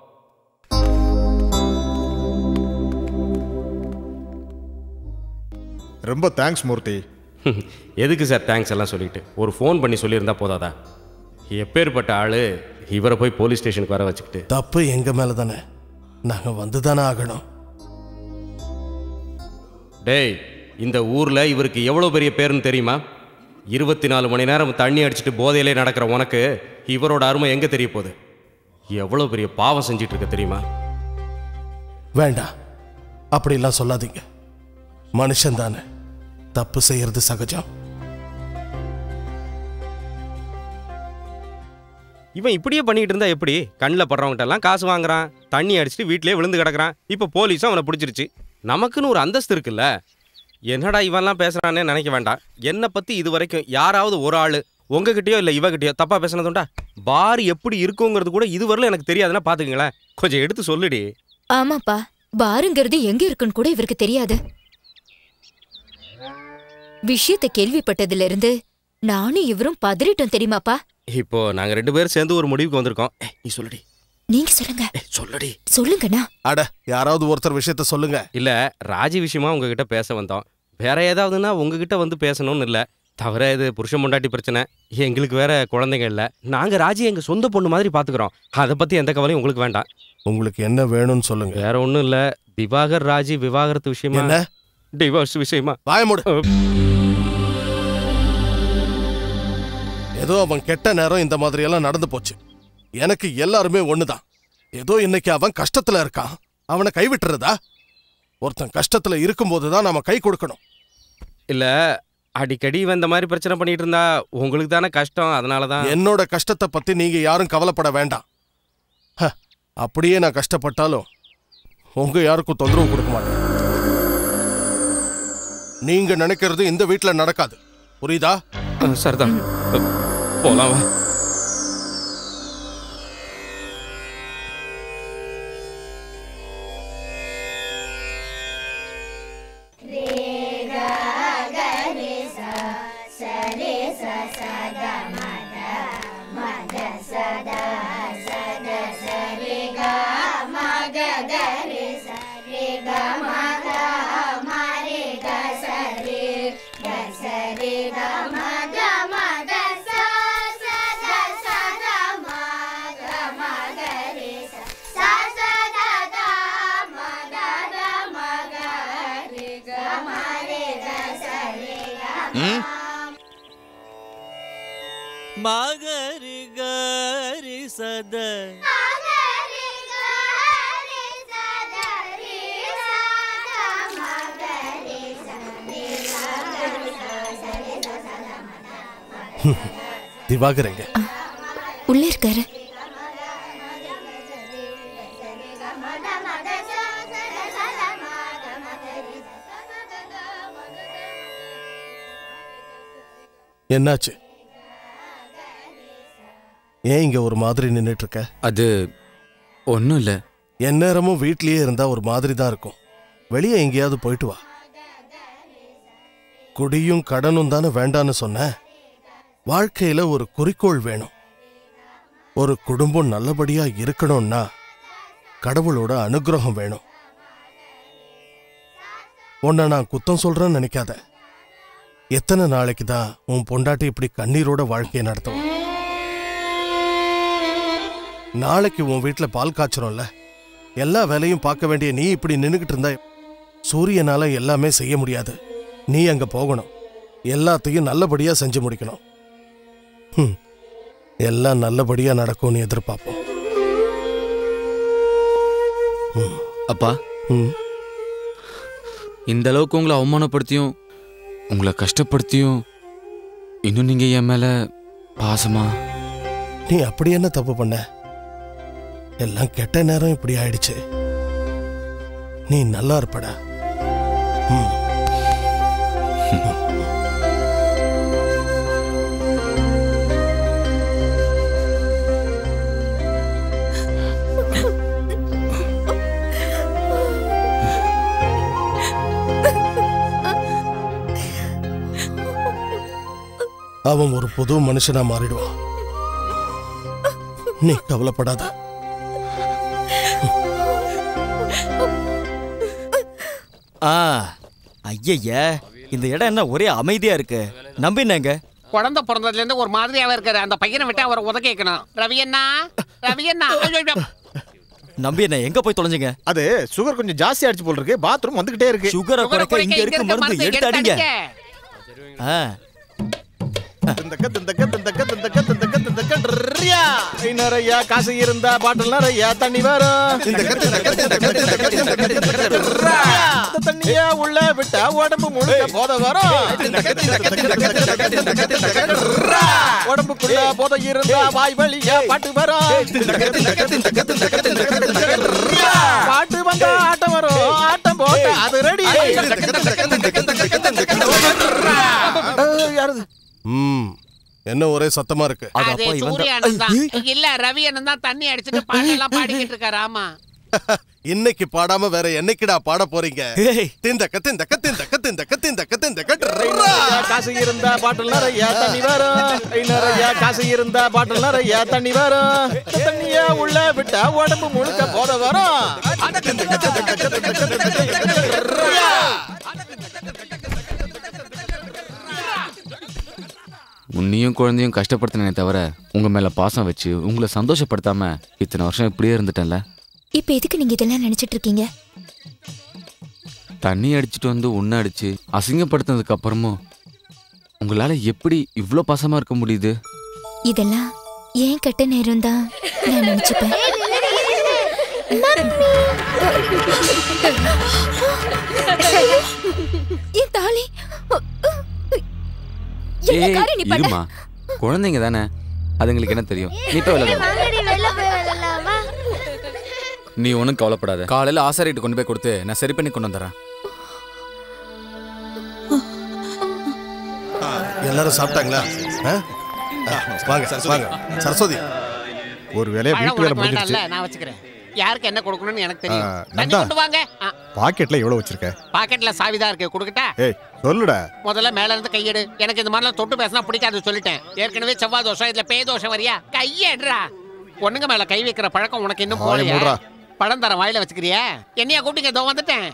ரொம்ப தேங்க்ஸ் மூர்த்தி. எதுக்கு சார் தேங்க்ஸ் எல்லாம் சொல்லிட்டு? ஒரு ஃபோன் பண்ணி சொல்லியிருந்தா போதாதா? எப்பேற்பட்ட ஆளு இவரை போய் போலீஸ் ஸ்டேஷனுக்கு வர வச்சுக்கிட்டு. தப்பு எங்க மேல தானே, நாங்க வந்துதானே ஆகணும். டேய் இந்த ஊர்ல இவருக்கு எவ்வளவு பெரிய பேருன்னு தெரியுமா? இருபத்தி நாலு மணி நேரம் தண்ணி அடிச்சுட்டு போதையிலே நடக்கிற உனக்கு இவரோட அருமை எங்க தெரிய போகுது? எவ்வளவு பெரிய பாவம் செஞ்சிட்டு இருக்க தெரியுமா? வேண்டாம், அப்படிலாம் சொல்லாதீங்க. மனுஷன் தானே, தப்பு செய்யறது சகஜம். இவன் இப்படியே பண்ணிட்டு இருந்தா எப்படி? கண்ணில் படுறவங்கிட்ட எல்லாம் காசு வாங்குறான், தண்ணி அடிச்சுட்டு வீட்டிலே விழுந்து கிடக்குறான். இப்போ போலீஸும் அவனை பிடிச்சிருச்சு. நமக்குன்னு ஒரு அந்தஸ்து இருக்குல்ல. என்னடா இவன்லாம் பேசுறானே நினைக்க வேண்டாம். என்னை பத்தி இது வரைக்கும் யாராவது ஒரு ஆள் உங்ககிட்டயோ இல்லை இவகிட்டயோ தப்பா பேசினதுண்டா? பார் எப்படி இருக்குங்கிறது கூட இதுவரையிலும் எனக்கு தெரியாதுன்னா பாத்துக்கங்களேன். கொஞ்சம் எடுத்து சொல்லுடி. ஆமாப்பா, பாருங்கிறது எங்க இருக்குன்னு கூட இவருக்கு தெரியாது. விஷயத்தை கேள்விப்பட்டதுல இருந்து நானும் இவரும் பதறிட்டோம் தெரியுமாப்பா. இப்போ நாங்க ரெண்டு பேரும் சேர்ந்து ஒரு முடிவுக்கு வந்திருக்கோம். நீ சொல்லுடி. நீங்க சொல்லுங்க. சொல்லுடி. சொல்லுங்கண்ணா. அட யாராவது ஒருத்தர் விஷயத்த சொல்லுங்க. இல்ல ராஜி விஷயமா உங்ககிட்ட பேச வந்தோம். வேற ஏதாவதுன்னா உங்ககிட்ட வந்து பேசணும்னு இல்ல. தவிர இது புருஷன் பொண்டாட்டி பிரச்சனை. எங்களுக்கு வேற குழந்தைங்க இல்ல. நாங்க ராஜி எங்க சொந்த பொண்ணு மாதிரி பாத்துக்கிறோம். அதை பத்தி எந்த கவலையும் உங்களுக்கு வேண்டாம். உங்களுக்கு என்ன வேணும்னு சொல்லுங்க. வேற ஒண்ணும் இல்ல. திவாகர் ராஜி விவாகரத்து விஷயமா. என்ன? டிவோர்ஸ் விஷயமா. வாயமுடு. ஏதோ அவன் கெட்ட நேரம் இந்த மாதிரி எல்லாம் நடந்து போச்சு. எனக்கு எல்லாருமே ஒண்ணுதான். ஏதோ இன்னைக்கு அவன் கஷ்டத்துல இருக்கான், அவனை கைவிட்டுறதா? ஒருத்தன் கஷ்டத்துல இருக்கும்போதுதான் நாம கை கொடுக்கணும். இல்ல அடிக்கடி இவன் இந்த மாதிரி பிரச்சனை பண்ணிட்டு இருந்தா உங்களுக்கு தானே கஷ்டம். அதனாலதான். என்னோட கஷ்டத்தை பத்தி நீங்க யாரும் கவலைப்பட வேண்டாம். அப்படியே நான் கஷ்டப்பட்டாலும் உங்க யாருக்கும் தொந்தரவு கொடுக்க மாட்டேன். நீங்க நினைக்கிறது இந்த வீட்டுல நடக்காது, புரியுதா? சரிதான், போலாம் வா. மகரி கரி சத திவாகரங்க உள்ள இருக்காரு. என்னாச்சு? ஏன் இங்க ஒரு மாதிரி நின்றுட்டு இருக்க? அது ஒன்றும் இல்லை. எந்நேரமும் வீட்லயே இருந்தா ஒரு மாதிரி தான் இருக்கும். வெளியே எங்கேயாவது போயிட்டு வா. குடியும் கடனும் தானே வேண்டான்னு சொன்ன. வாழ்க்கையில ஒரு குறிக்கோள் வேணும். ஒரு குடும்பம் நல்லபடியா இருக்கணும்னா கடவுளோட அனுகிரகம் வேணும். உன்னை நான் குத்தம் சொல்றேன்னு நினைக்காத. எத்தனை நாளைக்கு தான் உன் பொண்டாட்டி இப்படி கண்ணீரோட வாழ்க்கையை நடத்தும்? நாளைக்கு உன் வீட்டில் பால் காய்ச்சறோம்ல, எல்லா வேலையும் பார்க்க வேண்டிய நீ இப்படி நின்றுகிட்டு இருந்தா சூரியனால எல்லாமே செய்ய முடியாது. நீ அங்க போகணும், எல்லாத்தையும் நல்லபடியா செஞ்சு முடிக்கணும். எல்லாம் நல்லபடியா நடக்கும்னு எதிர்பார்ப்போம். அப்பா, இந்த அளவுக்கு உங்களை அவமானப்படுத்தியும் உங்களை கஷ்டப்படுத்தியும் இன்னும் நீங்க என் மேல பாசமா? நீ அப்படி என்ன தப்பு பண்ண? எல்லாம் கெட்ட நேரம் இப்படி ஆயிடுச்சு. நீ நல்லா இருப்படா. அவன் ஒரு புது மனுஷனா மாறிடுவான். நீ கவலைப்படாத. ஆ ஐயா, இந்த இடம் என்ன ஒரே அமைதியா இருக்கு. நம்பினங்க குழந்தை பிறந்ததுல இருந்து ஒரு மாதிரியாவே இருக்காரு. அந்த பையனை விட்டு அவரை உத கேட்கணும். ரவி அண்ணா, ரவி அண்ணா. நம்பி என்ன எங்க போய் தொலைஞ்சிங்க? அது சுகர் கொஞ்சம் ஜாஸ்தி ஆயிடுச்சு போல இருக்கு. பாத்ரூம் வந்துகிட்டே இருக்கு. சுகரை குறைக்க இங்க இருக்க மருந்து எடுத்து அடிங்க. ஆ நிறைய காசு இருந்தா பாட்டில் நிறைய தண்ணி வரும். தண்ணிய உள்ள விட்டா உடம்பு முழுக்க போத வரும். உடம்புக்குள்ள போத இருந்தா வாய் வழியா பாட்டு வரும். பாட்டு வந்தா ஆட்டம் வரும். ஆட்டம் போட்டா அது ரெடி. யாரு? ம், என்ன ஒரே சத்தமா இருக்கு? இல்ல, ரவி அண்ணன் தான் தண்ணி அடிச்சுட்டு பாட்டெல்லாம் பாடிக்கிட்டு இருக்காரு. ஆமா, இன்னைக்கு பாடாம வேற என்னைக்குடா பாட போறீங்க? திந்தக்க திந்தக்க திந்தக்க திந்தக்க திந்தக்க திந்தக்க. காசு இருந்தா பாட்டில் நிறைய தண்ணி வரும். நிறைய காசு இருந்தா பாட்டில் நிறைய தண்ணி வரும். தண்ணிய உள்ள விட்டா உடம்பு முழுக்க போத வரும். உன்னையும் குழந்தையும் கஷ்டப்படுத்தினே தவிர உங்க மேல பாசம் வச்சு உங்களை சந்தோஷப்படுத்தாம இத்தனை வருஷம் இப்படியே இருந்துட்டேன்ல. இப்ப எதுக்கு நீங்க இதெல்லாம் நினைச்சிட்டு இருக்கீங்க? தண்ணி அடிச்சுட்டு வந்து உன்னை அடிச்சு அசிங்கப்படுத்தினதுக்கு அப்புறமும் உங்களால எப்படி இவ்ளோ பாசமா இருக்க முடியுது? இதெல்லாம் ஏன் கெட்ட நேரம் தான் நான் நினைச்சுப்பேன். என் தாலி இருமா, குழந்தைங்க தானே, அதுங்களுக்கு என்ன தெரியும்? நீ போய் நீ ஒன்றும் கவலைப்படாத. காலையில் ஆசாரிட்டு கொண்டு போய் கொடுத்து நான் சரி பண்ணி கொண்டு வந்துடுறேன். எல்லாரும் சாப்பிட்டாங்களா? வாங்க வாங்க. சரஸ்வதி, ஒரு வேலையை வீட்டு வேலை முடிஞ்சிருச்சு. நான் வச்சுக்கிறேன். யாருக்கு என்ன கொடுக்கணும்னு எனக்கு தெரியும். தண்ணி கொண்டு வாங்க. பாக்கெட்ல எவ்வளவு வச்சிருக்க? பாக்கெட்ல சாவிதான் இருக்கு, கொடுக்கட்டா? ஏய் சொல்லுடா. முதல்ல மேல இருந்து கையெடு. எனக்கு இந்த மாதிரிலாம் தொட்டு பேசினா பிடிக்காது சொல்லிட்டேன். ஏற்கனவே செவ்வாய் தோஷம், இதுல பேய் தோஷம் வரியா? கையெடுறா. பொண்ணுங்க மேல கை வைக்கிற பழக்கம் உனக்கு இன்னும் போலையா? பழம் தர வாயில வச்சுக்கிறியா? என்னையா கூப்பிட்டீங்க? இதோ வந்துட்டேன்.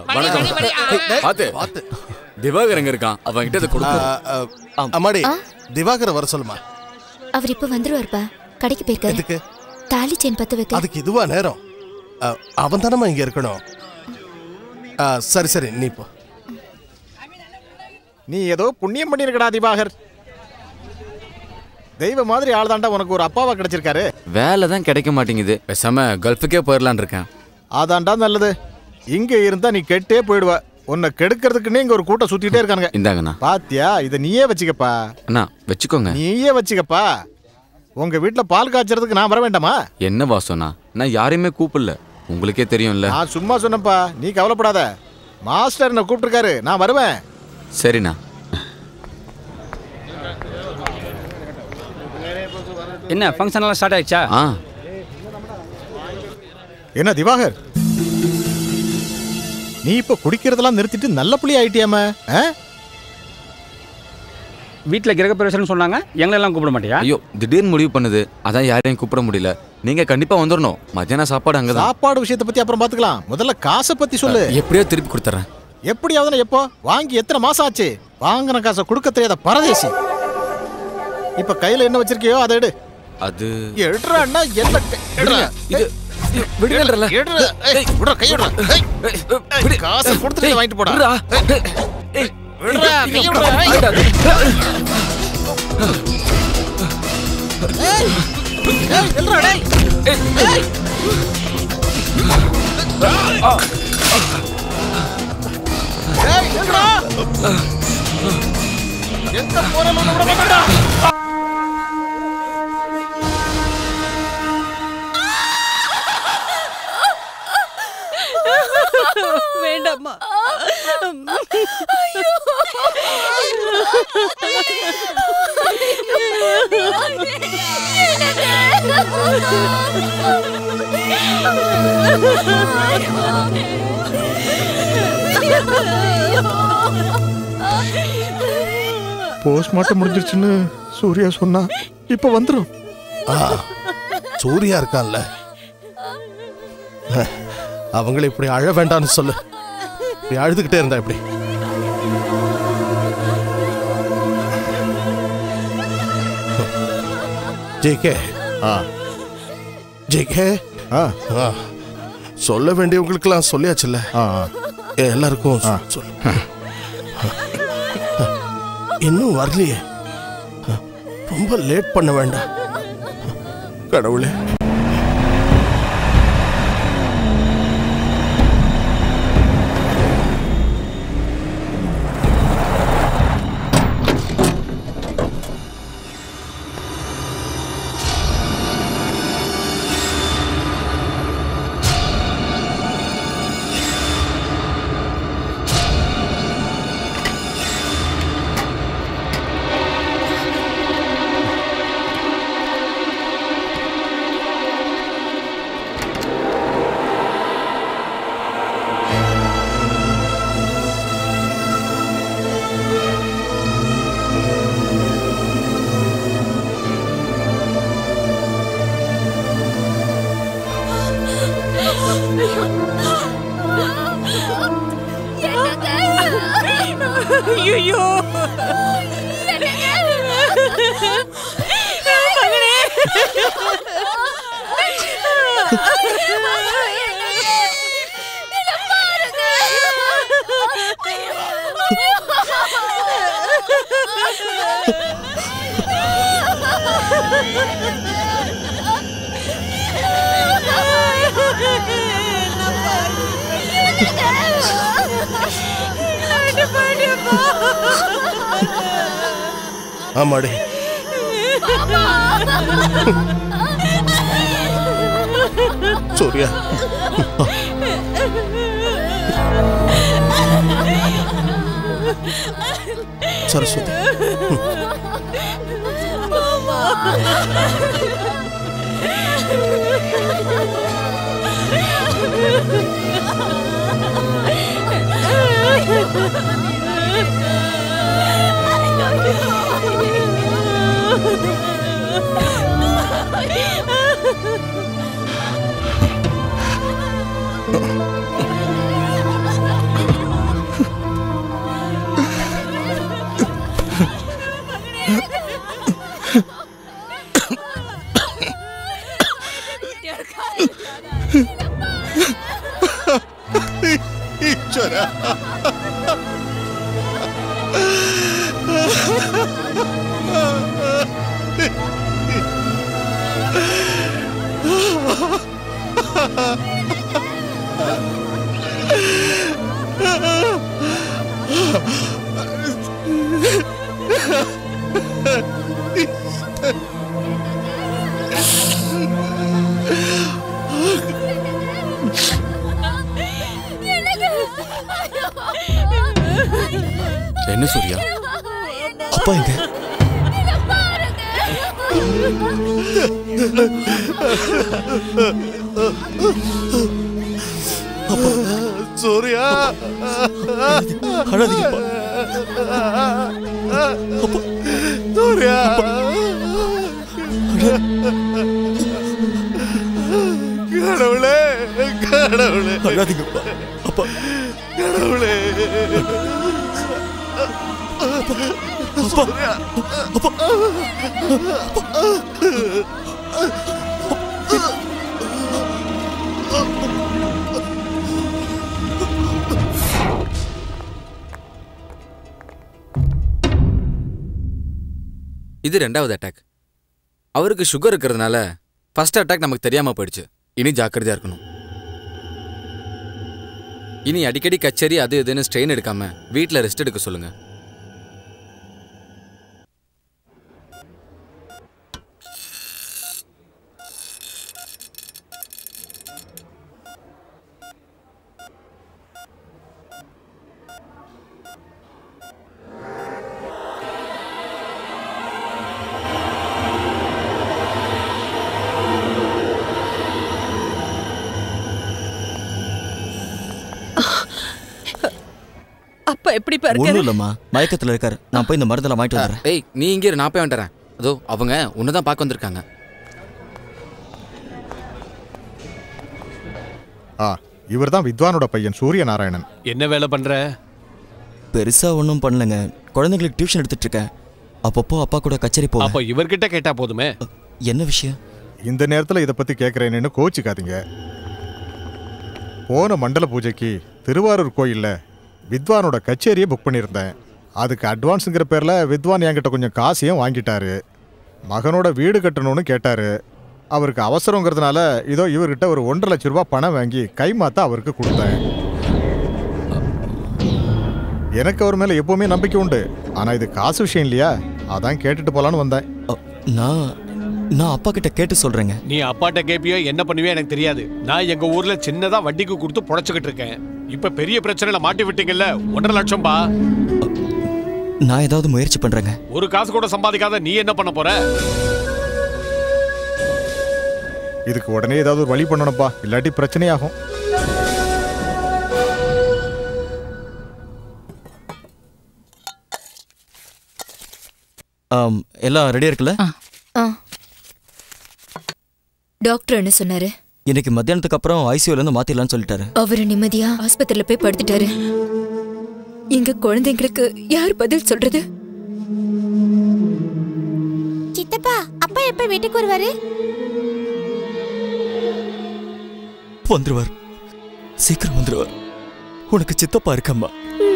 திவாகரங்க இருக்கான், அவன் கிட்ட கொடுத்து. அம்மாடி, திவாகர வர சொல்லுமா. அவர் இப்ப வந்துருவாருப்பா. கடைக்கு போயிருக்காரு. தாலி செயின் பத்த வைக்க. அதுக்கு இதுவா நேரம்? அவன் தானமா இங்க இருக்கணும். சரி சரி, நீ போ. நீ ஏதோ புண்ணியம் பண்ணிருக்கடா திவாகர். தெய்வ மாதிரி ஆள் தாண்டா உனக்கு ஒரு அப்பாவா கிடைச்சிருக்காரு. வேலை தான் கிடைக்க மாட்டேங்குது. பேசாம கல்ஃபுக்கே போயிடலான் இருக்கேன். அதான்டா நல்லது. இங்க இருந்தா நீ கெட்டே போயிடுவ. உன்னை கெடுக்கிறதுக்குன்னே இங்க ஒரு கூட்டம் சுத்திட்டே இருக்கானுங்க. இந்தாங்கண்ணா. பாத்தியா, இதை நீயே வச்சுக்கப்பா. அண்ணா வச்சுக்கோங்க. நீயே வச்சுக்கப்பா. உங்க வீட்டுல பால் காய்ச்சறதுக்கு நான் வர வேண்டாமா? என்ன வாசம்னா, நான் யாரையுமே கூப்பிடல, உங்களுக்கே தெரியும்ல. நான் சும்மா சொன்னப்பா, நீ கவலைப்படாத. மாஸ்டர் என்ன கூப்பிட்டுருக்காரு, நான் வருவேன். சரிண்ணா. என்ன ஃபங்க்ஷன் எல்லாம் ஸ்டார்ட் ஆயிடுச்சா? ஆ. என்ன திவாகர், நீ இப்ப குடிக்கிறதெல்லாம் நிறுத்திட்டு நல்ல புள்ளி ஆயிட்டியாம? வீட்டில் கிரகப்பிரவேசம்னு சொன்னாங்க, எங்களெல்லாம் கூப்பிட மாட்டியா? ஐயோ, திடீர்னு முடிவு பண்ணுது, அதான் யாரையும் கூப்பிட முடியல. நீங்க கண்டிப்பா வந்துடணும். மத்தியான சாப்பாடு அங்கதான். சாப்பாடு விஷயத்தை பத்தி அப்புறம் பாத்துக்கலாம். முதல்ல காசை பத்தி சொல்லு. எப்படியோ திருப்பி கொடுத்துறேன். எப்படியாவது எப்போ வாங்கி எத்தனை மாசம் ஆச்சு? வாங்கின காசை கொடுக்க தெரியாத பரதேசி. இப்ப கையில என்ன வச்சிருக்கியோ அதை எடு. அது எடுறா அண்ணா. என்ன இது? விடுங்கன்றல. எடுறா. ஏய் விடுற, கை விடுற. ஏய் காசை கொடுத்துட்டு வாங்கிட்டு போடா. ஏய் விடுறா, கை விடுற. வேண்டாம்மா. போஸ்ட்மார்ட்டம் முடிஞ்சிருச்சுன்னு சூர்யா சொன்னா இப்ப வந்துரும். சூர்யா இருக்கான்ல, அவங்களை இப்படி அழ வேண்டாம்னு சொல்லு. இப்படி அழுதுகிட்டே இருந்தா இப்படி ஜேகே ஜேகே சொல்ல வேண்டியவங்களுக்கெல்லாம் சொல்லியாச்சுல்ல, எல்லாருக்கும் சொல்லு. இன்னும் வரலையே, ரொம்ப லேட் பண்ண வேண்டாம் கடவுளே. ஐயோ ஆமாடி, சூர்யா சரஸ்வதி என்ன சூர்யா? அப்பா எங்க? சூர்யா அழாதீங்கப்பா. சூர்யா கடவுளே கடவுளே அழாதீங்கப்பா. அப்பா கடவுளே அப்பா அப்பா இது ரெண்டாவது அட்டாக். அவருக்கு சுகர் இருக்கிறதுனால ஃபர்ஸ்ட் அட்டாக் நமக்கு தெரியாமல் போயிடுச்சு. இனி ஜாக்கிரதையாக இருக்கணும். இனி அடிக்கடி கச்சேரி அது இதுன்னு ஸ்ட்ரெயின் எடுக்காம வீட்டில் ரெஸ்ட் எடுக்க சொல்லுங்க. அப்பா எப்படி பாருங்க? ஒண்ணும் இல்லம்மா, மயக்கத்துல இருக்காரு. நான் போய் இந்த மருந்தெல்லாம் வாங்கிட்டு வரேன். ஏய் நீ இங்கே நான் போய் வந்துடுறேன். அதோ அவங்க உன்னதான் பார்க்க வந்திருக்காங்க. ஆ இவர் தான் வித்வானோட பையன் சூரியநாராயணன். என்ன வேலை பண்ற? பெருசா ஒன்றும் பண்ணலங்க, குழந்தைங்களுக்கு டியூஷன் எடுத்துட்டு இருக்கேன். அப்பப்போ அப்பா கூட கச்சேரி போவேன். அப்ப இவர்கிட்ட கேட்டா போதுமே. என்ன விஷயம்? இந்த நேரத்தில் இதை பத்தி கேட்கறேன்னு கோச்சிக்காதீங்க. போன மண்டல பூஜைக்கு திருவாரூர் கோயில்ல வித்வானோட கச்சேரியை புக் பண்ணியிருந்தேன். அதுக்கு அட்வான்ஸுங்கிற பேரில் வித்வான் என்கிட்ட கொஞ்சம் காசையும் வாங்கிட்டாரு. மகனோட வீடு கட்டணும்னு கேட்டார். அவருக்கு அவசரங்கிறதுனால இதோ இவர்கிட்ட ஒரு ஒன்றரை லட்ச ரூபா பணம் வாங்கி கைமாத்த அவருக்கு கொடுத்தேன். எனக்கு அவர் மேலே எப்போவுமே நம்பிக்கை உண்டு. ஆனால் இது காசு விஷயம் இல்லையா, அதான் கேட்டுட்டு போகலான்னு வந்தேன். நான் நான் அப்பா கிட்ட கேட்டு சொல்கிறேங்க. நீ அப்பாட்ட கேப்பியோ என்ன பண்ணுவியோ எனக்கு தெரியாது. நான் எங்கள் ஊரில் சின்னதாக வட்டிக்கு கொடுத்து புழைச்சிக்கிட்டு இருக்கேன். இப்ப பெரிய பிரச்சனைல மாட்டி விட்டீங்கல்ல, ஒன்றரை லட்சம் பா. நான் ஏதாவது முயற்சி பண்றேங்க. ஒரு காசு கூட சம்பாதிக்காத நீ என்ன பண்ண போற? இதுக்கு உடனே ஏதாவது ஒரு வழி பண்ணணும்பா, இல்லாட்டி பிரச்சனையாகும். எல்லாம் ரெடியா இருக்குல்ல? டாக்டர் என்ன சொன்னாரு? இன்னைக்கு மத்தியானத்துக்கு அப்புறம் ஐசியூல இருந்து மாத்திடலாம்னு சொல்லிட்டாரு. அவரு நிம்மதியா ஆஸ்பத்திரியில போய் படுத்துட்டாரு. எங்க குழந்தைங்களுக்கு யார் பதில் சொல்றது? சித்தப்பா, அப்பா எப்ப வீட்டுக்கு வருவாரு? வந்துருவார், சீக்கிரம் வந்துருவார். உனக்கு சித்தப்பா இருக்கம்மா.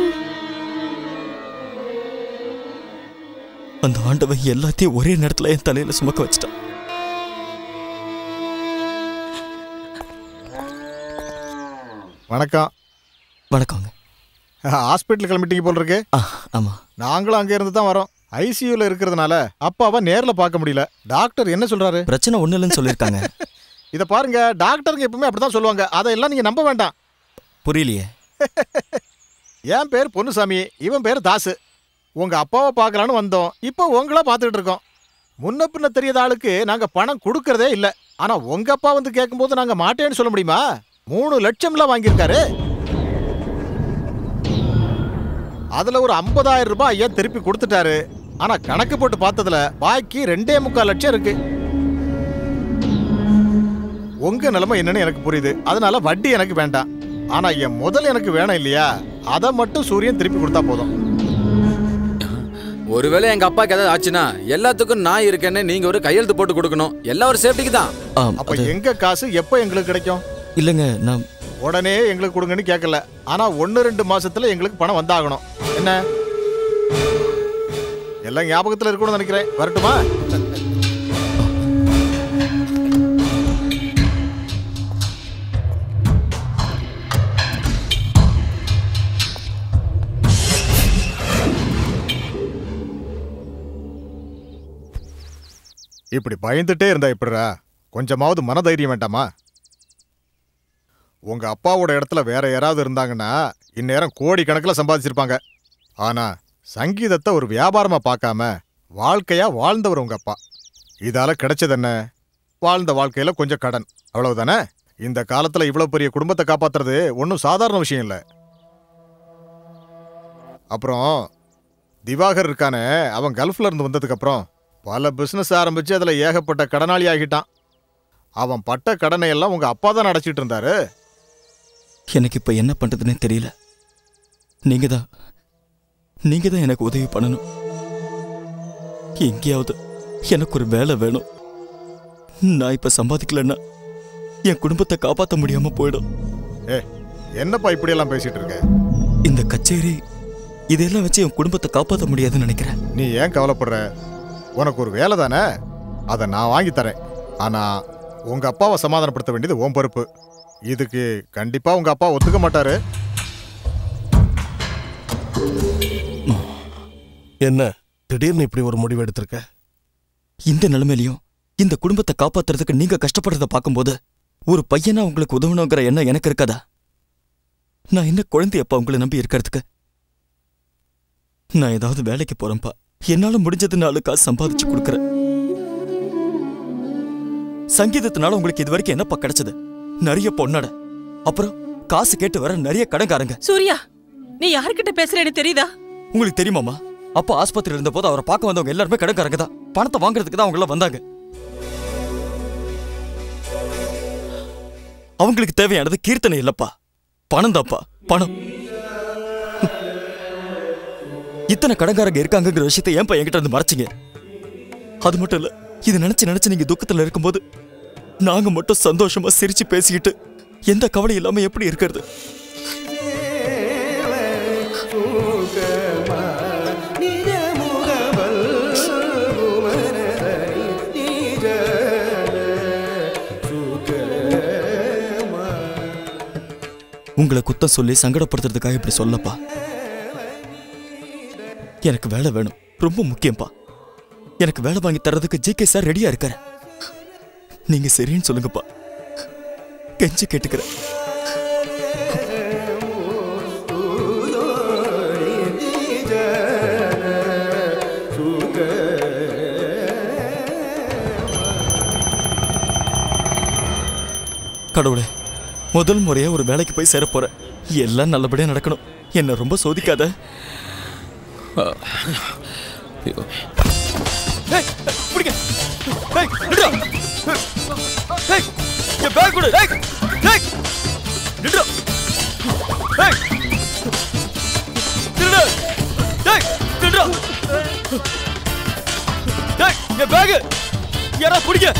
அந்த ஆண்டவன் எல்லாத்தையும் ஒரே நேரத்துல என் தலையில சுமக்க வச்சிட்டான். வணக்கம். வணக்கங்க. ஹாஸ்பிட்டல் கிளம்பிட்டீங்க போல் இருக்கு. ஆமா, நாங்களும் அங்கே இருந்து தான் வரோம். ஐசியூல இருக்கிறதுனால அப்பாவை நேரில் பார்க்க முடியல. டாக்டர் என்ன சொல்றாரு? பிரச்சனை ஒண்ணு இல்லைன்னு சொல்லியிருக்காங்க. இதை பாருங்க, டாக்டருங்க எப்பவுமே அப்படிதான் சொல்லுவாங்க. அதையெல்லாம் நீங்க நம்ப வேண்டாம். புரியலையே. என் பேர் பொன்னுசாமி, இவன் பேர் தாசு. உங்க அப்பாவை பார்க்கலான்னு வந்தோம். இப்போ உங்களா பார்த்துக்கிட்டு இருக்கோம். முன்ன பின்ன தெரியாத ஆளுக்கு நாங்க பணம் கொடுக்கறதே இல்லை. ஆனா உங்க அப்பா வந்து கேட்கும்போது நாங்க மாட்டேன்னு சொல்ல முடியுமா? மூணு லட்சம்லாம் வாங்கியிருக்காரு. அதுல ஒரு ஐம்பதாயிரம் ரூபாய் ஐயா திருப்பி கொடுத்துட்டாரு. ஆனா கணக்கு போட்டு பார்த்ததுல பாக்கி ரெண்டே முக்கால் லட்சம் இருக்கு. உங்க நிலைமை என்னன்னு எனக்கு புரியுது. அதனால வட்டி எனக்கு வேண்டாம். ஆனா என் முதல் எனக்கு வேணும் இல்லையா, அதை மட்டும் சூரியன் திருப்பி கொடுத்தா போதும். ஒருவேளை எங்க அப்பாக்கு ஏதாவது ஆச்சுன்னா எல்லாத்துக்கும் நான் இருக்கேன்னு நீங்க ஒரு கையெழுத்து போட்டு கொடுக்கணும். எல்லாம் ஒரு சேஃப்டிக்கு தான். அப்ப எங்க காசு எப்ப எங்களுக்கு கிடைக்கும்? இல்லங்க, நான் உடனே எங்களுக்கு கொடுங்கன்னு கேட்கல. ஆனா ஒன்னு ரெண்டு மாசத்துல எங்களுக்கு பணம் வந்தாகணும். என்ன எல்லாம் ஞாபகத்துல இருக்கணும்னு நினைக்கிறேன். வரட்டுமா? இப்படி பயந்துட்டே இருந்தா எப்படிரா? கொஞ்சமாவது மனதைரியம் வேண்டாமா? உங்க அப்பாவோட இடத்துல வேற யாராவது இருந்தாங்கன்னா இந்நேரம் கோடி கணக்கில் சம்பாதிச்சிருப்பாங்க. ஆனா சங்கீதத்தை ஒரு வியாபாரமா பார்க்காம வாழ்க்கையா வாழ்ந்தவர் உங்க அப்பா. இதால கிடைச்சது என்ன? வாழ்ந்த வாழ்க்கையில கொஞ்சம் கடன், அவ்வளவுதானே. இந்த காலத்துல இவ்வளவு பெரிய குடும்பத்தை காப்பாத்துறது ஒன்றும் சாதாரண விஷயம் இல்லை. அப்புறம் திவாகர் இருக்கானே, அவன் கல்ஃப்ல இருந்து வந்ததுக்கு அப்புறம் பல பிசினஸ் ஆரம்பிச்சு அதுல ஏகப்பட்ட கடனாளி ஆகிட்டான். அவன் பட்ட கடனை எல்லாம் உங்க அப்பா தான் அடைச்சிட்டு இருந்தாரு. எனக்கு இப்ப என்ன பண்றதுன்னு தெரியல. நீங்க தான் நீங்க தான் எனக்கு உதவி பண்ணணும். எங்கேயாவது எனக்கு ஒரு வேலை வேணும். நான் இப்ப சம்பாதிக்கலன்னா என் குடும்பத்தை காப்பாற்ற முடியாம போயிடும். ஏ, என்னப்பா இப்படி எல்லாம் பேசிட்டு இருக்க? இந்த கச்சேரி இதெல்லாம் வச்சு என் குடும்பத்தை காப்பாற்ற முடியாதுன்னு நினைக்கிறேன். நீ ஏன் கவலைப்படுற? உனக்கு ஒரு வேலை தானே, அதை நான் வாங்கி தரேன். ஆனா உங்க அப்பாவை சமாதானப்படுத்த வேண்டியது உன் பொறுப்பு. இதுக்கு கண்டிப்பா உங்க அப்பா ஒத்துக்க மாட்டாரு. என்ன திடீர்னு இப்படி ஒரு முடிவு எடுத்திருக்க? இந்த நிலைமையிலையும் இந்த குடும்பத்தை காப்பாத்துறதுக்கு நீங்க கஷ்டப்படுறத பார்க்கும்போது ஒரு பையனா உங்களுக்கு உதவணுங்கிற எண்ணம் எனக்கு இருக்காதா? நான் என்ன குழந்தையப்பா உங்களை நம்பி இருக்கிறதுக்கு? நான் ஏதாவது வேலைக்கு போறேன்ப்பா. என்னால முடிஞ்சது நாலு காசு சம்பாதிச்சு கொடுக்குறேன். சங்கீதத்தினால உங்களுக்கு இது வரைக்கும் என்னப்பா கிடைச்சது? நிறைய பொண்ணாட, அப்புறம் காசு கேட்டு வர நிறைய கடன்காரங்க. சூர்யா, நீ யார்கிட்ட பேசுறேன்னு தெரியுதா? உங்களுக்கு தெரியுமாமா? அப்பா ஆஸ்பத்திரியில் இருந்த போது அவரை பார்க்க வந்தவங்க எல்லாருமே கடன்காரங்க தான். பணத்தை வாங்குறதுக்கு தான் அவங்க எல்லாம் வந்தாங்க. அவங்களுக்கு தேவையானது கீர்த்தனை இல்லப்பா, பணம் தான்ப்பா, பணம். இத்தனை கடன்காரங்க இருக்காங்கிற விஷயத்தை ஏன்பா என்கிட்ட இருந்து மறைச்சிங்க? அது மட்டும் இல்ல, இது நினைச்சு நினைச்சு நீங்க துக்கத்துல இருக்கும்போது நாங்க மட்டும் சந்தோஷமா சிரிச்சு பேசிக்கிட்டு எந்த கவலை இல்லாம எப்படி இருக்கிறது? உங்களை குத்தம் சொல்லி சங்கடப்படுத்துறதுக்காக இப்படி சொல்லப்பா. எனக்கு வேலை வேணும், ரொம்ப முக்கியம்பா. எனக்கு வேலை வாங்கி தர்றதுக்கு ஜி கே சார் ரெடியா இருக்காரு. நீங்க சரின்னு சொல்லுங்கப்பா, கெஞ்சி கேட்டுக்கிறேன். கடவுளே, முதல் முறையா ஒரு வேலைக்கு போய் சேர போறேன். எல்லாம் நல்லபடியா நடக்கணும். என்ன ரொம்ப சோதிக்காத. யாரா பிடிக்க?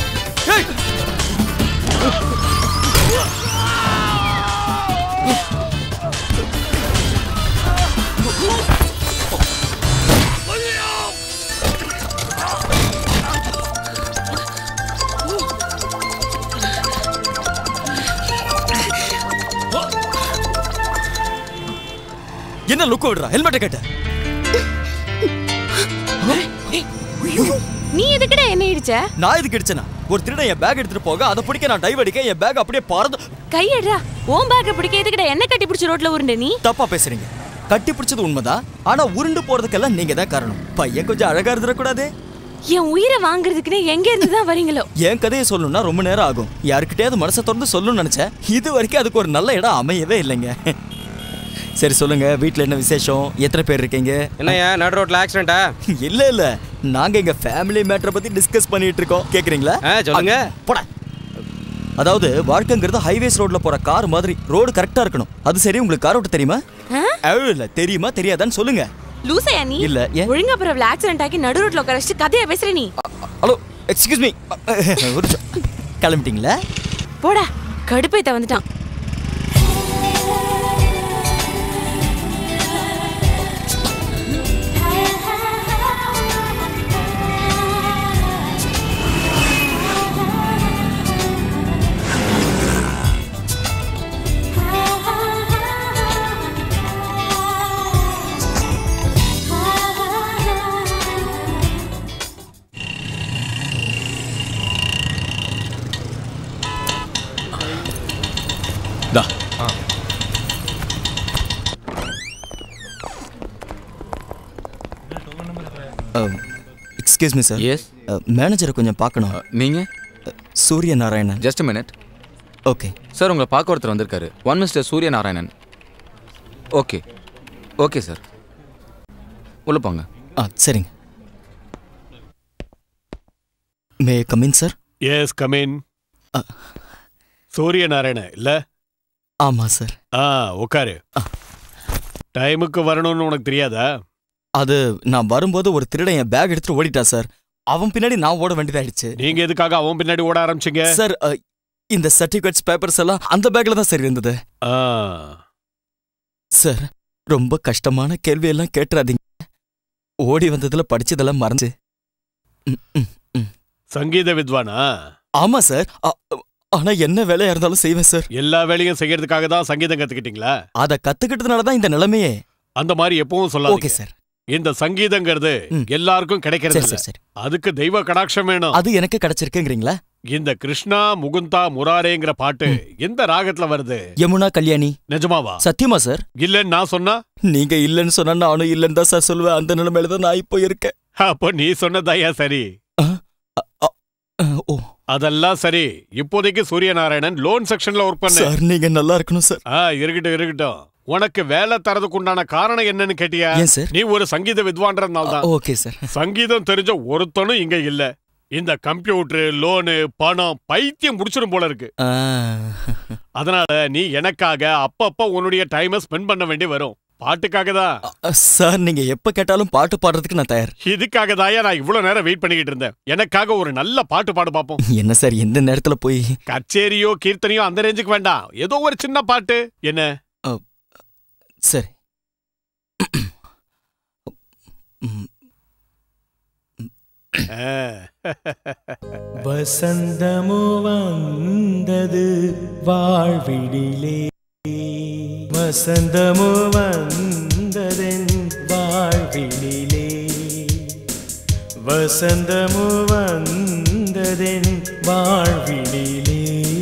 என்ன லுக்கு விடுறா? ஹெல்மெட்டை கேட்ட. நீ எதுக்குடா என்ன இடிச்ச? நான் எதுக்கு இடிச்சேனா? ஒரு திருடன் என் பேக் எடுத்துட்டு போக, அதை பிடிக்க நான் டைவ் அடிக்க, என் பேக் அப்படியே பறந்து. கையடா, ஓம் பேக்க பிடிக்க எதுக்குடா என்ன கட்டி பிடிச்ச ரோட்ல உருண்டே நீ? தப்பா பேசுறீங்க. கட்டி பிடிச்சது உண்மைதான், ஆனா உருண்டு போறதுக்கெல்லாம் நீங்க தான் காரணம். பையன் கொஞ்சம் அழகா இருந்துடக்கூடாது? என் உயிரை வாங்குறதுக்குன்னு எங்க இருந்து தான் வரீங்களோ? என் கதையை சொல்லணும்னா ரொம்ப நேரம் ஆகும். யாருக்கிட்டயாவது மனசை திறந்து சொல்லணும்னு நினைச்சேன். இது வரைக்கும் அதுக்கு ஒரு நல்ல இடம் அமையவே இல்லைங்க. சரி சொல்லுங்க, வீட்ல என்ன விசேஷம்? எத்தனை பேர் இருக்கீங்க? என்னையா நடு ரோட்ல ஆக்சிடென்ட்டா? இல்ல இல்ல, நாங்க எங்க ஃபேமிலி மேட்டரை பத்தி டிஸ்கஸ் பண்ணிட்டு இருக்கோம். கேக்குறீங்களா? சொல்லுங்க. போடா. அதாவது வாழ்க்கைங்கிறது ஹைவேஸ் ரோட்ல போற கார் மாதிரி. ரோடு கரெக்டா இருக்கணும். அது சரி, உங்களுக்கு கார் ஓட்ட தெரியுமா? இல்ல, தெரியுமா தெரியாதான்னு சொல்லுங்க. லூசையா நீ? இல்ல, ஒழுங்கா அப்புறம் ஆக்சிடென்ட் ஆகி நடு ரோட்ல உட்காரச்சு கதையா பேசுற நீ? Hello, excuse me. கிளம்பிட்டீங்களா? போடா, கடுப்பைத்த வந்துட்டான். Excuse me sir. எஸ். மேனேஜரை கொஞ்சம் பார்க்கணும். நீங்கள்? Suryanarayanan. Just minute. Okay sir, உங்களை பார்க்க ஒருத்தர் வந்திருக்காரு. One mister Suryanarayanan. Okay okay sir, உள்ள போங்க. ஆ சரிங்க. May come in sir? Yes come in. Suryanarayanan இல்ல? ஆமா சார். ஆ உட்காரு. டைமுக்கு வரணும்னு உனக்கு தெரியாதா? அது நான் வரும்போது ஒரு திருடன் என் பேக் எடுத்துட்டு ஓடிட்டா சார். அவன் பின்னாடி நான் ஓட வேண்டியதாயிடுச்சு. நீங்க எதுக்காக அவன் பின்னாடி ஓட ஆரம்பிச்சீங்க? சார், இந்த சர்டிபிகேட்ஸ் பேப்பர்ஸ் எல்லாம் அந்த பேக்ல தான் சார் இருந்தது. சார், ரொம்ப கஷ்டமான கேள்வி எல்லாம் கேட்டுறாதீங்க. ஓடி வந்ததுல படிச்சதெல்லாம் மறந்து. சங்கீத வித்வானா? ஆமா சார். ஆனா என்ன வேலையா இருந்தாலும் செய்வேன் சார். எல்லா வேலையும் செய்யறதுக்காக தான் சங்கீதம் கத்துக்கிட்டீங்களா? அத கத்துக்கிட்டதுனால தான் இந்த நிலைமையே. அந்த மாதிரி எப்பவும் சொல்லாதீங்க. Okay sir. இந்த சங்கீதங்கிறது எல்லாருக்கும் கிடைக்கிறது இல்ல. அதுக்கு தெய்வ கடாட்சம் வேணும். அது எனக்கு கிடைச்சிருக்குங்கறீங்களா? இந்த கிருஷ்ணா முகுந்தா முராரேங்கிற பாட்டு எந்த ராகத்துல வருது? யமுனா கல்யாணி. நிஜமாவா? சத்தியமா சார். இல்லன்னு நான் சொன்னா? நீங்க இல்லன்னு சொன்னா நானும் இல்லன்னு தான் சார் சொல்லுவேன். அந்த நிலைமையில தான் நான் இப்போ இருக்கேன். அப்போ நீ சொன்னதாயா சரி. ஓ அதெல்லாம் சரி. இப்போதைக்கு சூரியநாராயணன் லோன் செக்ஷன்ல ஒர்க் பண்ண. சார் நீங்க நல்லா இருக்கணும் சார். ஆ இருக்கட்டும் இருக்கட்டும். உனக்கு வேலை தரதுக்கு உண்டான காரணம் என்னன்னு கேட்டியா? நீ ஒரு சங்கீத வித்வான்றதுனால தான். Okay sir. சங்கீதம் தெரிஞ்ச ஒருத்தனும் இங்க இல்ல. இந்த கம்ப்யூட்டர் லோனு பணம் பைத்தியம் முடிச்சிடும் போல இருக்கு. அதனால நீ எனக்காக அப்பப்ப உன்னுடைய டைமை ஸ்பெண்ட் பண்ண வேண்டி வரும். பாட்டுக்காக தான். சார் நீங்க எப்ப கேட்டாலும் பாட்டு பாடுறதுக்கு நான் தயார். இதுக்காக தாயா நான் இவ்வளவு நேரம் வெயிட் பண்ணிக்கிட்டு இருந்தேன். எனக்காக ஒரு நல்ல பாட்டு பாடு பாப்போம். என்ன சார் எந்த நேரத்துல போய் கச்சேரியோ கீர்த்தனையோ அந்த ரேஞ்சுக்கு வேண்டாம். ஏதோ ஒரு சின்ன பாட்டு. என்ன? சரி. வசந்தமோ வந்தது வாழ்விடிலே, வசந்தமோ வந்ததென் வாழ்வினிலே, வசந்தமோ வந்ததென் வாழ்வினிலே.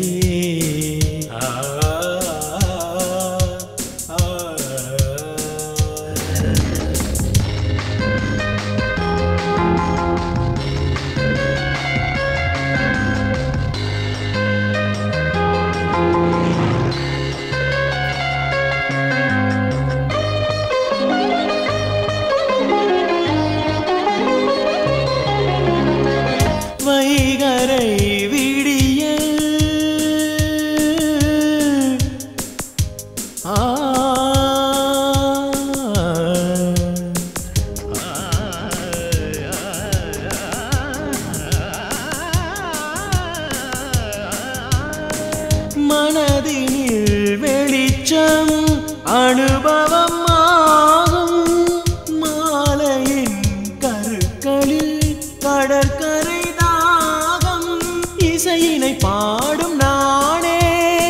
வைகரை விடிய ஆ மனதினில் வெளிச்சம் அனுபவம் ஆகும். மாலையின் கருக்களில் கடற்கரை தாகம். இசையினை பாடும் நானே,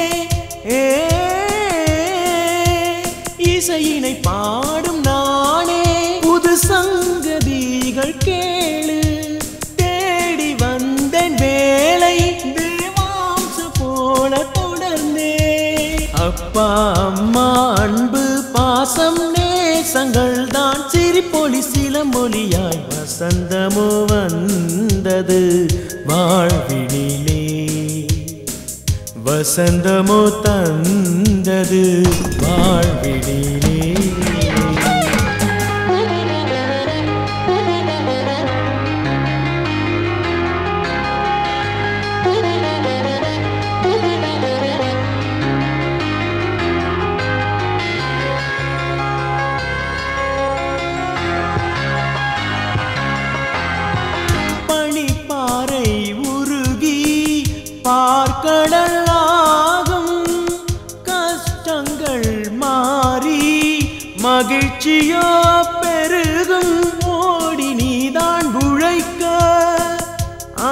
இசையினை பாடும் நானே. புது சங்கதிகள் கேளு, தேடி வந்தேன் வேலை தேவாம்ச போல தொடர்ந்தே. அப்பா அம்மா அன்பு பாசம் நேசங்கள் தான் சிரிப்பொலி சிலமொலியாய். வசந்தமோ வந்தது வாழ்வினிலே, வசந்தமோ தந்தது வாழ்வினிலே. பனிப்பாறை உருகி பார்க்கடலாகும். கஷ்டங்கள் மாறி மகிழ்ச்சியோ பெருகும். ஓடி நீதான் உழைக்க, ஆ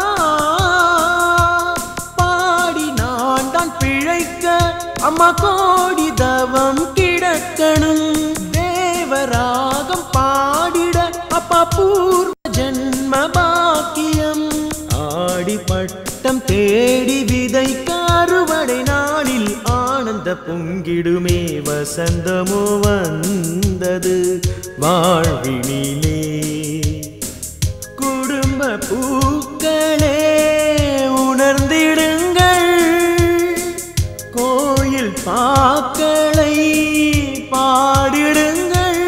பாடி நான் தான் பிழைக்க. அம்மா கோடி தவம் கிடக்கணும். தேவராகம் பாடிட அப்பா பூர்வ ஜென்ம பாக்கியம். ஆடி பட்டம் தேடி விதைக்க அறுவடை நாளில் ஆனந்த பொங்கிடுமே. வசந்தமோ வந்தது வாழ்வினிலே, குடும்ப பூக்களே உணர்ந்திடுங்கள். கோயில் பாக்களை பாடிடுங்கள்.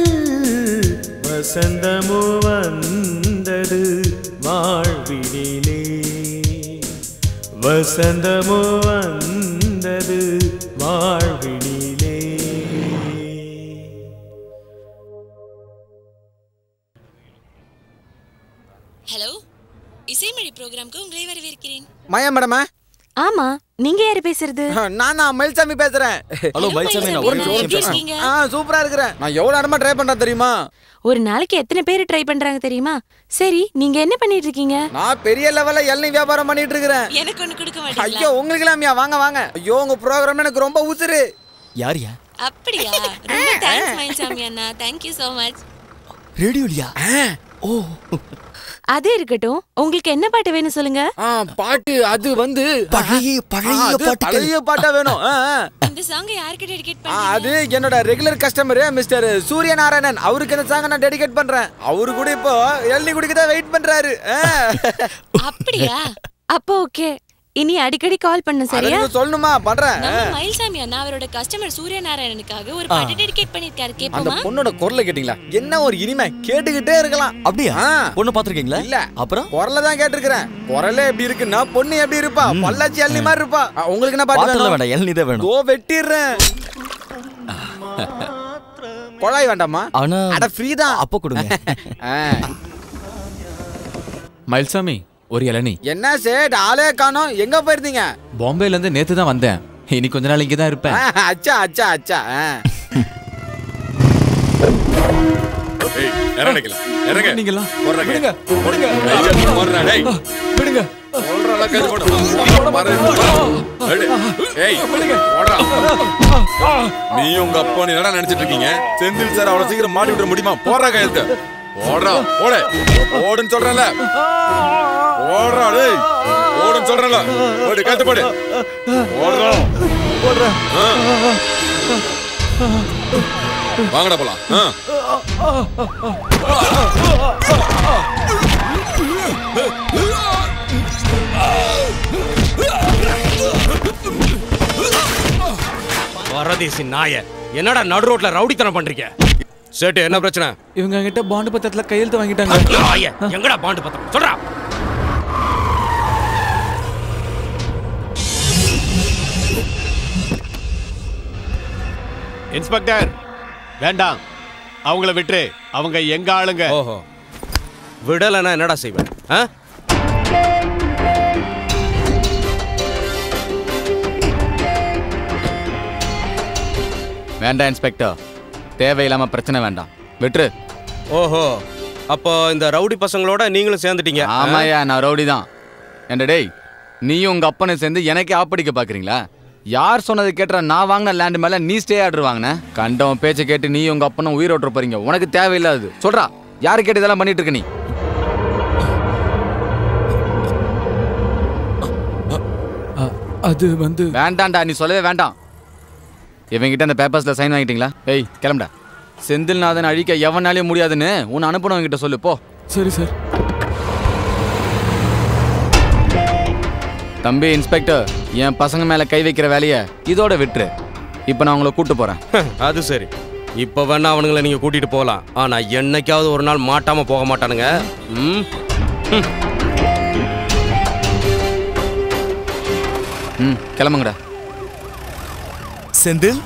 வசந்தமோ வந்தது வாழ்வினிலே, வசந்தமோ வந்தது வாழ்வினிலே. ஹலோ, இசைமொழி ப்ரோக்ராம்க்கு உங்களை வரவேற்கிறேன். மாயா மேடமா, ஆமா, நீங்க யாரு பேசுறது? நான் தான் மயில்சாமி பேசுறேன். ஹலோ மயில்சாமி, நான் ஒரு நிமிஷம் பேசுறேன். ஆ சூப்பரா இருக்கறேன். நான் எவ்வளவு நேரமா ட்ரை பண்றேன் தெரியுமா? ஒரு நாளைக்கு எத்தனை பேர் ட்ரை பண்றாங்க தெரியுமா? சரி, நீங்க என்ன பண்ணிட்டு இருக்கீங்க? நான் பெரிய லெவல்ல இளநீ வியாபாரம் பண்ணிட்டு இருக்கேன். எனக்கு ஒன்னு கொடுக்க மாட்டீங்களா? ஐயோ, உங்களுக்கு எல்லாம்யா, வாங்க வாங்க. ஐயோ, உங்க ப்ரோகிராம் எனக்கு ரொம்ப உசுரு. யாரியா? அப்படியா? ரொம்ப தேங்க்ஸ் மயில்சாமி அண்ணா. Thank you so much. ரேடியோலியா? ஓ, அது இருக்கட்டும். உங்களுக்கு என்ன பாட்டு வேணும் சொல்லுங்க. ஆ பாட்டு அது வந்து பழைய பழைய பாட்டு. பழைய பாட்டா வேணும். இந்த சாங் யாருக்கு டெடிகேட் பண்றீங்க? அது என்னோட ரெகுலர் கஸ்டமர் மிஸ்டர் சூரியநாராயணன். அவருக்கு இந்த சாங் நான் டெடிகேட் பண்றேன். அவரு கூட இப்போ எல்னி குடிக்க தான் வெயிட் பண்றாரு. அப்படியா? அப்போ ஓகே. இனி அடிக்கடி கால் பண்ணு, சரியா? நீங்க சொல்லணுமா? பண்றேன். நம்ம மயில்சாமி அண்ணா அவரோட கஸ்டமர் சூரியநாராயணனுக்காக ஒரு பாட்டு டெடிகேட் பண்ணிருக்காரு. கேப்போமா? அந்த பொண்ணோட குரலை கேட்டிங்களா? என்ன ஒரு இனிமை, கேட்டுக்கிட்டே இருக்கலாம். அப்படியா? பொண்ணு பாத்துருக்கீங்களா? இல்ல. அப்புறம் குரலை தான் கேட்டிருக்கிறேன். குரலே எப்படி இருக்குன்னா பொண்ணு எப்படி இருப்பா? பல்லாச்சி அள்ளி மாதிரி இருப்பா. உங்களுக்கு என்ன பாட்டு வேணும்? வேண்டாம், எல்னி தான் வேணும். ஓ வெட்டிறேன். கொழாய் வேண்டாமா? அட ஃப்ரீ தான். அப்போ கொடுங்க. மயில்சாமி, ஒரு இளநீ. என்ன சேட், ஆளே காணோம். எங்க போயிருந்தீங்க? பாம்பேல இருந்து நேத்து தான் வந்தேன். இனி கொஞ்ச நாள் இங்க தான் இருப்பேன். அச்சா அச்சா அச்சா. ஏய், இறங்கல. இறங்க. நீங்களா? விடுங்க. விடுங்க. போறடா டேய். விடுங்க. சொல்றல கை போடு. பாரு. ஏய், விடுங்க. ஓடுறா. நீ உங்க அப்பா நீ என்னடா நினைச்சிட்டு இருக்கீங்க? செந்தில் சார் அவ்வளவு சீக்கிரம் மாட்டி விட முடியுமா? போறா கையெழுத்து. ஓடுறா. ஓடு. ஓடுன்னு சொல்றேன்ல. ஓடுறா டேய். ஓடுன்னு சொல்றேன்ல. ஓடு கையெழுத்து போடு. ஓடுறா. ஓடுறா. வாங்கடா போலாம். வரதேசி நாய, என்னடா நடு ரோட்ல ரவுடித்தனம் பண்றீங்க? சேட்டு, என்ன பிரச்சனை? இவங்க கிட்ட பாண்டு பத்திரத்துல கையெழுத்து வாங்கிட்டாங்க. நாய, எங்கடா பாண்டு பத்திரம்? சொல்றா. இன்ஸ்பெக்டர், வேண்டாம், அவங்கள விட்டு. அவங்க எங்க ஆளுங்க. ஓஹோ, விடலனா என்னடா செய்வேன்? வேண்டாம் இன்ஸ்பெக்டர், தேவையில்லாம பிரச்சனை வேண்டாம், விட்டுரு. ஓஹோ, அப்போ இந்த ரவுடி பசங்களோட நீங்களும் சேர்ந்துட்டீங்க? ஆமாயா, நான் ரவுடி தான். என்ன டேய், நீயும் உங்க அப்பனை சேர்ந்து எனக்கே ஆப்படிக்க பாக்குறீங்களா? யார் சொன்னது கேட்டுற? நான் வாங்கின லேண்ட் மேல நீ ஸ்டே ஆர்டர் வாங்கின. கண்டவன் பேச்சை கேட்டு நீ உங்க அப்பனும் உயிர் ஓட்டுற போறீங்க. உனக்கு தேவையில்லாது. சொல்றா, யாரு கேட்டு இதெல்லாம் பண்ணிட்டு இருக்க நீ? அது வந்து வேண்டாம்டா, நீ சொல்லவே வேண்டாம். இவங்கிட்ட அந்த பேப்பர்ஸ்ல சைன் வாங்கிட்டீங்களா? ஏய் கிளம்புடா. செந்தில்நாதன் அழிக்க எவனாலையும் முடியாதுன்னு உன்னை அனுப்பினவங்கிட்ட சொல்லு போ. சரி சார். தம்பி இன்ஸ்பெக்டர், என் பசங்க மேல கை வைக்கிற வேலையை இதோட விட்டுரு. இப்ப நான் உங்களை கூட்டு போறேன். அது சரி, இப்ப வேணா அவனுங்களை நீங்க கூட்டிட்டு போகலாம். ஆனா என்னைக்காவது ஒரு நாள் மாட்டாம போக மாட்டானுங்க. ம் ம் கிளம்புங்கடா. செந்தில்,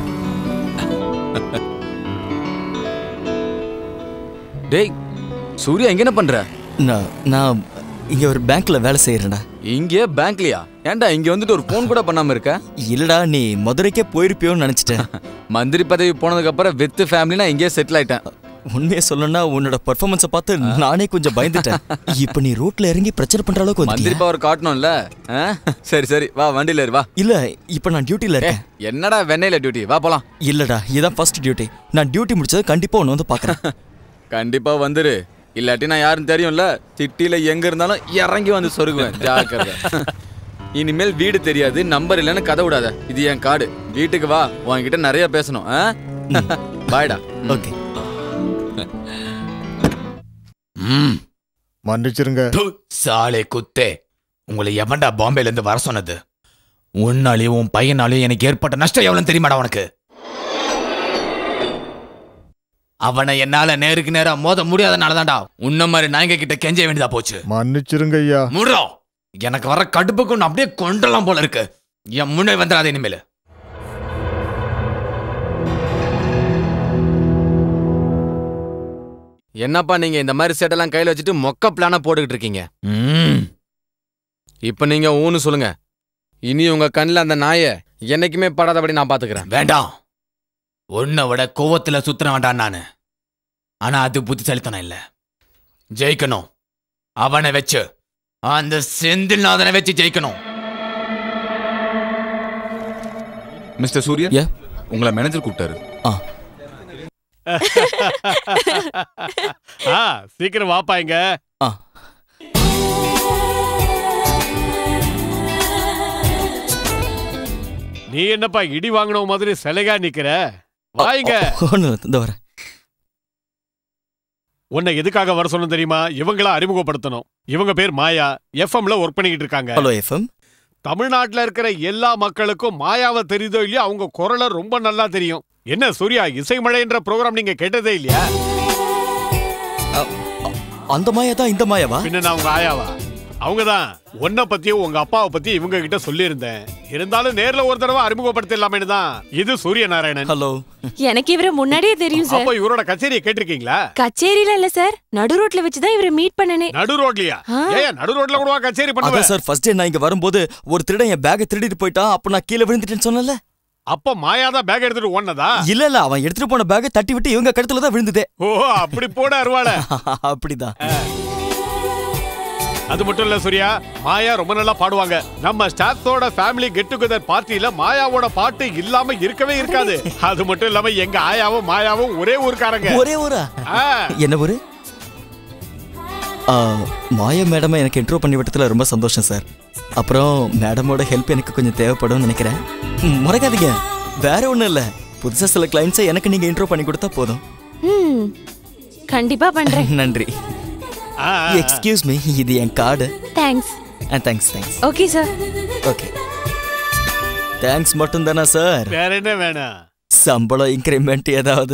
டேய் சூர்யா, எங்க என்ன பண்ற? நான் நான் இங்க ஒரு பேங்க்ல வேலை செய்யறேன்டா. இங்கே பேங்க்லயா? ஏன்டா இங்க வந்துட்டு ஒரு போன் கூட பண்ணாம இருக்க? இல்லடா, நீ மதுரைக்கே போயிருப்பியோன்னு நினைச்சிட்டேன். மந்திரி பதவி போனதுக்கு அப்புறம் வித் ஃபேமிலினா இங்கே செட்டில் ஆயிட்டேன். உண்மையை சொல்லணும்னா உன்னோட பெர்ஃபார்மன்ஸை பார்த்து நானே கொஞ்சம் பயந்துட்டேன். இப்போ நீ ரோட்ல இறங்கி பிரச்சனை பண்ற அளவுக்கு மந்திரி பவர் காட்டணும்ல. சரி சரி வா, வண்டியில ஏறு வா. இல்ல, இப்போ நான் டியூட்டில இருக்கேன். என்னடா வெண்ணையில டியூட்டி? வா போலாம். இல்லடா, இதான் ஃபர்ஸ்ட் டியூட்டி. நான் டியூட்டி முடிச்சது கண்டிப்பா உன்னை வந்து பாக்குறேன். கண்டிப்பா வந்துரு, இல்லாட்டி நான் யாருன்னு தெரியும்ல. சிட்டில எங்க இருந்தாலும் இறங்கி வந்து சொருகுவேன். ஜாக்கிரதை. இனிமேல் வீடு தெரியாது, நம்பர் இல்லைன்னு கதை விடாத. இது என் கார்டு. வீட்டுக்கு வா, உன்கிட்ட நிறைய பேசணும். பாய்டா. ஓகே. மன்னிச்சிருங்க. சாலே குத்தே, உங்களை எவன்டா பாம்பேல இருந்து வர சொன்னது? உன்னாலையும் உன் பையனாலையும் எனக்கு ஏற்பட்ட நஷ்டம் எவ்வளவு தெரியுமாடா உனக்கு? அவனை என்னால நேருக்கு நேரா மோத முடியாதனாலதான்டா உன்ன மாதிரி நாயங்க கிட்ட கெஞ்ச வேண்டியதா போச்சு. மன்னிச்சிருங்க ஐயா. முடோ, எனக்கு வர கடுப்புக்கு ஒன்று அப்படியே கொண்டலாம் போல இருக்கு. என் முன்னே வந்துடாத இனிமேல். என்னப்பா நீங்க இந்த மாதிரி செட்டெல்லாம் கையில வச்சுட்டு மொக்க பிளானா போட்டுக்கிட்டு இருக்கீங்க? இப்ப நீங்க ஊன்னு சொல்லுங்க. இனி உங்க கண்ணில் அந்த நாயை என்னைக்குமே படாதபடி நான் பாத்துக்கிறேன். வேண்டாம், உன்னை விட கோவத்துல சுத்தின வேண்டாம் நானு. ஆனா அது புத்திசாலித்தனம் இல்ல. ஜெயிக்கணும், அவனை வச்சு, அந்த செந்தில்நாதனை வச்சு ஜெயிக்கணும். மிஸ்டர் சூர்யா, உங்களை மேனேஜர் கூப்பிட்டாரு. ஆ சீக்கிரம் வாப்பா இங்க. நீ என்னப்பா இடி வாங்கின மாதிரி சிலையா நிக்கிற? வாங்க. உன்னை எதுக்காக வர சொன்ன தெரியுமா? இவங்கள அறிமுகப்படுத்தணும். இவங்க பேர் மாயா, எஃப்எம்ல ஒர்க் பண்ணிக்கிட்டு இருக்காங்க. Hello FM. தமிழ்நாட்டுல இருக்கிற எல்லா மக்களுக்கும் மாயாவை தெரியுதோ இல்லையா, அவங்க குரலை ரொம்ப நல்லா தெரியும். என்ன சூர்யா, இசைமழைன்ற ப்ரோக்ராம் நீங்க கேட்டதே இல்லையா? அந்த மாயா தான் இந்த மாயாவா? பின்ன நான் உங்க ஆயாவா? அவங்கதான். உன்னை பத்தியும் உங்க அப்பாவை பத்தி இவங்க கிட்ட சொல்லி இருந்தேன். இருந்தாலும் நேர்ல ஒரு தடவை அறிமுகப்படுத்தலாமே தான். இது சூரியநாராயணன். ஹலோ. எனக்கு இவரை முன்னாடியே தெரியும் சார். அப்ப இவரோட கச்சேரியை கேட்டிருக்கீங்களா? கச்சேரியில இல்ல சார், நடு ரோட்ல வச்சுதான் இவரை மீட் பண்ணனே. நடு ரோட்லயா? ஏன் நடு ரோட்ல கூடவா கச்சேரி பண்ணுவ? அதான் சார், ஃபர்ஸ்ட் டே நான் இங்க வரும்போது ஒரு திருடன் என் பேக்கை திருடிட்டு போயிட்டான். அப்ப நான் கீழே விழுந்துட்டேன்னு சொன்னல. அப்ப மாயாதான் பேக் எடுத்துட்டு ஓடுனதா? இல்ல இல்ல, அவன் எடுத்துட்டு போன பேக்கை தட்டி விட்டு இவங்க கழுத்துல தான் விழுந்ததே. ஓ அப்படி போட அருவாள. அப்படிதான். அது மட்டும் இல்ல சூர்யா, மாயா ரொம்ப நல்லா பாடுவாங்க. நம்ம ஸ்டாஃப்ஸோட ஃபேமிலி கெட் டுகெதர் பார்ட்டில மாயாவோட பாட்டு இல்லாம இருக்கவே இருக்காது. அது மட்டும் இல்லாம எங்க ஆயாவும் மாயாவும் ஒரே ஊர்க்காரங்க. ஒரே ஊரா? என்ன ஊரு? மாயா மேடம் எனக்கு இன்ட்ரோ பண்ணி விட்டதுல ரொம்ப சந்தோஷம் சார். அப்புறம் மேடமோட ஹெல்ப் எனக்கு கொஞ்சம் தேவைப்படும் நினைக்கிறேன். மறக்காதீங்க, வேற ஒண்ணும் இல்ல, புதுசா சில கிளைண்ட்ஸை எனக்கு நீங்க இன்ட்ரோ பண்ணி கொடுத்தா போதும். கண்டிப்பா பண்றேன். நன்றி. எக்ஸ்கியூஸ் மீ, இது என் card. Thanks. Thanks thanks. Okay sir. Okay. Thanks மட்டும் தானா சார்? வேற என்ன வேணும்? சம்பளம் இன்கிரிமெண்ட் ஏதாவது?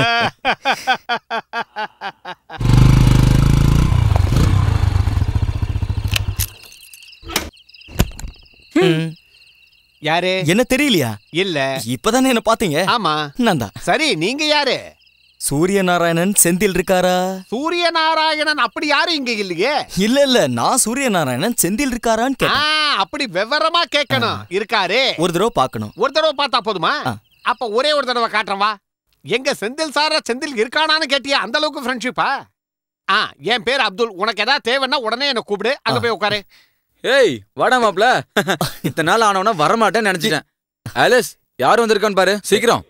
யாரு? என்ன தெரியலையா? இல்ல. இப்பதானே என்ன பாத்தீங்க? ஆமா நான் தான். சரி, நீங்க யாரு? சூரியநாராயணன் செந்தில் இருக்காரா? சூரியநாராயணன் அப்படி யாரும் இங்க இல்லையே. இல்ல இல்ல, நான் சூரியநாராயணன் செந்தில் இருக்காரான்னு கேட்டேன். அப்படி விவரமா கேட்கணும். இருக்காரு. ஒரு தடவை பார்க்கணும். ஒரு தடவை பார்த்தா போதுமா? அப்ப ஒரே ஒரு தடவை காட்டுறவா? எங்க செந்தில் சாரா செந்தில் இருக்கானான்னு கேட்டியா? அந்த அளவுக்கு ஃப்ரெண்ட்ஷிப்பா? ஆ என் பேர் அப்துல். உனக்கு ஏதாவது தேவைன்னா உடனே என்ன கூப்பிடு. அங்க போய் உட்காரு. ஏய் வாடா மாப்ள. இத்தனை நாள் ஆனவனா வரமாட்டேன்னு நினைச்சிட்டேன். ஆலிஸ், யார் வந்திருக்கான்னு பாரு சீக்கிரம்.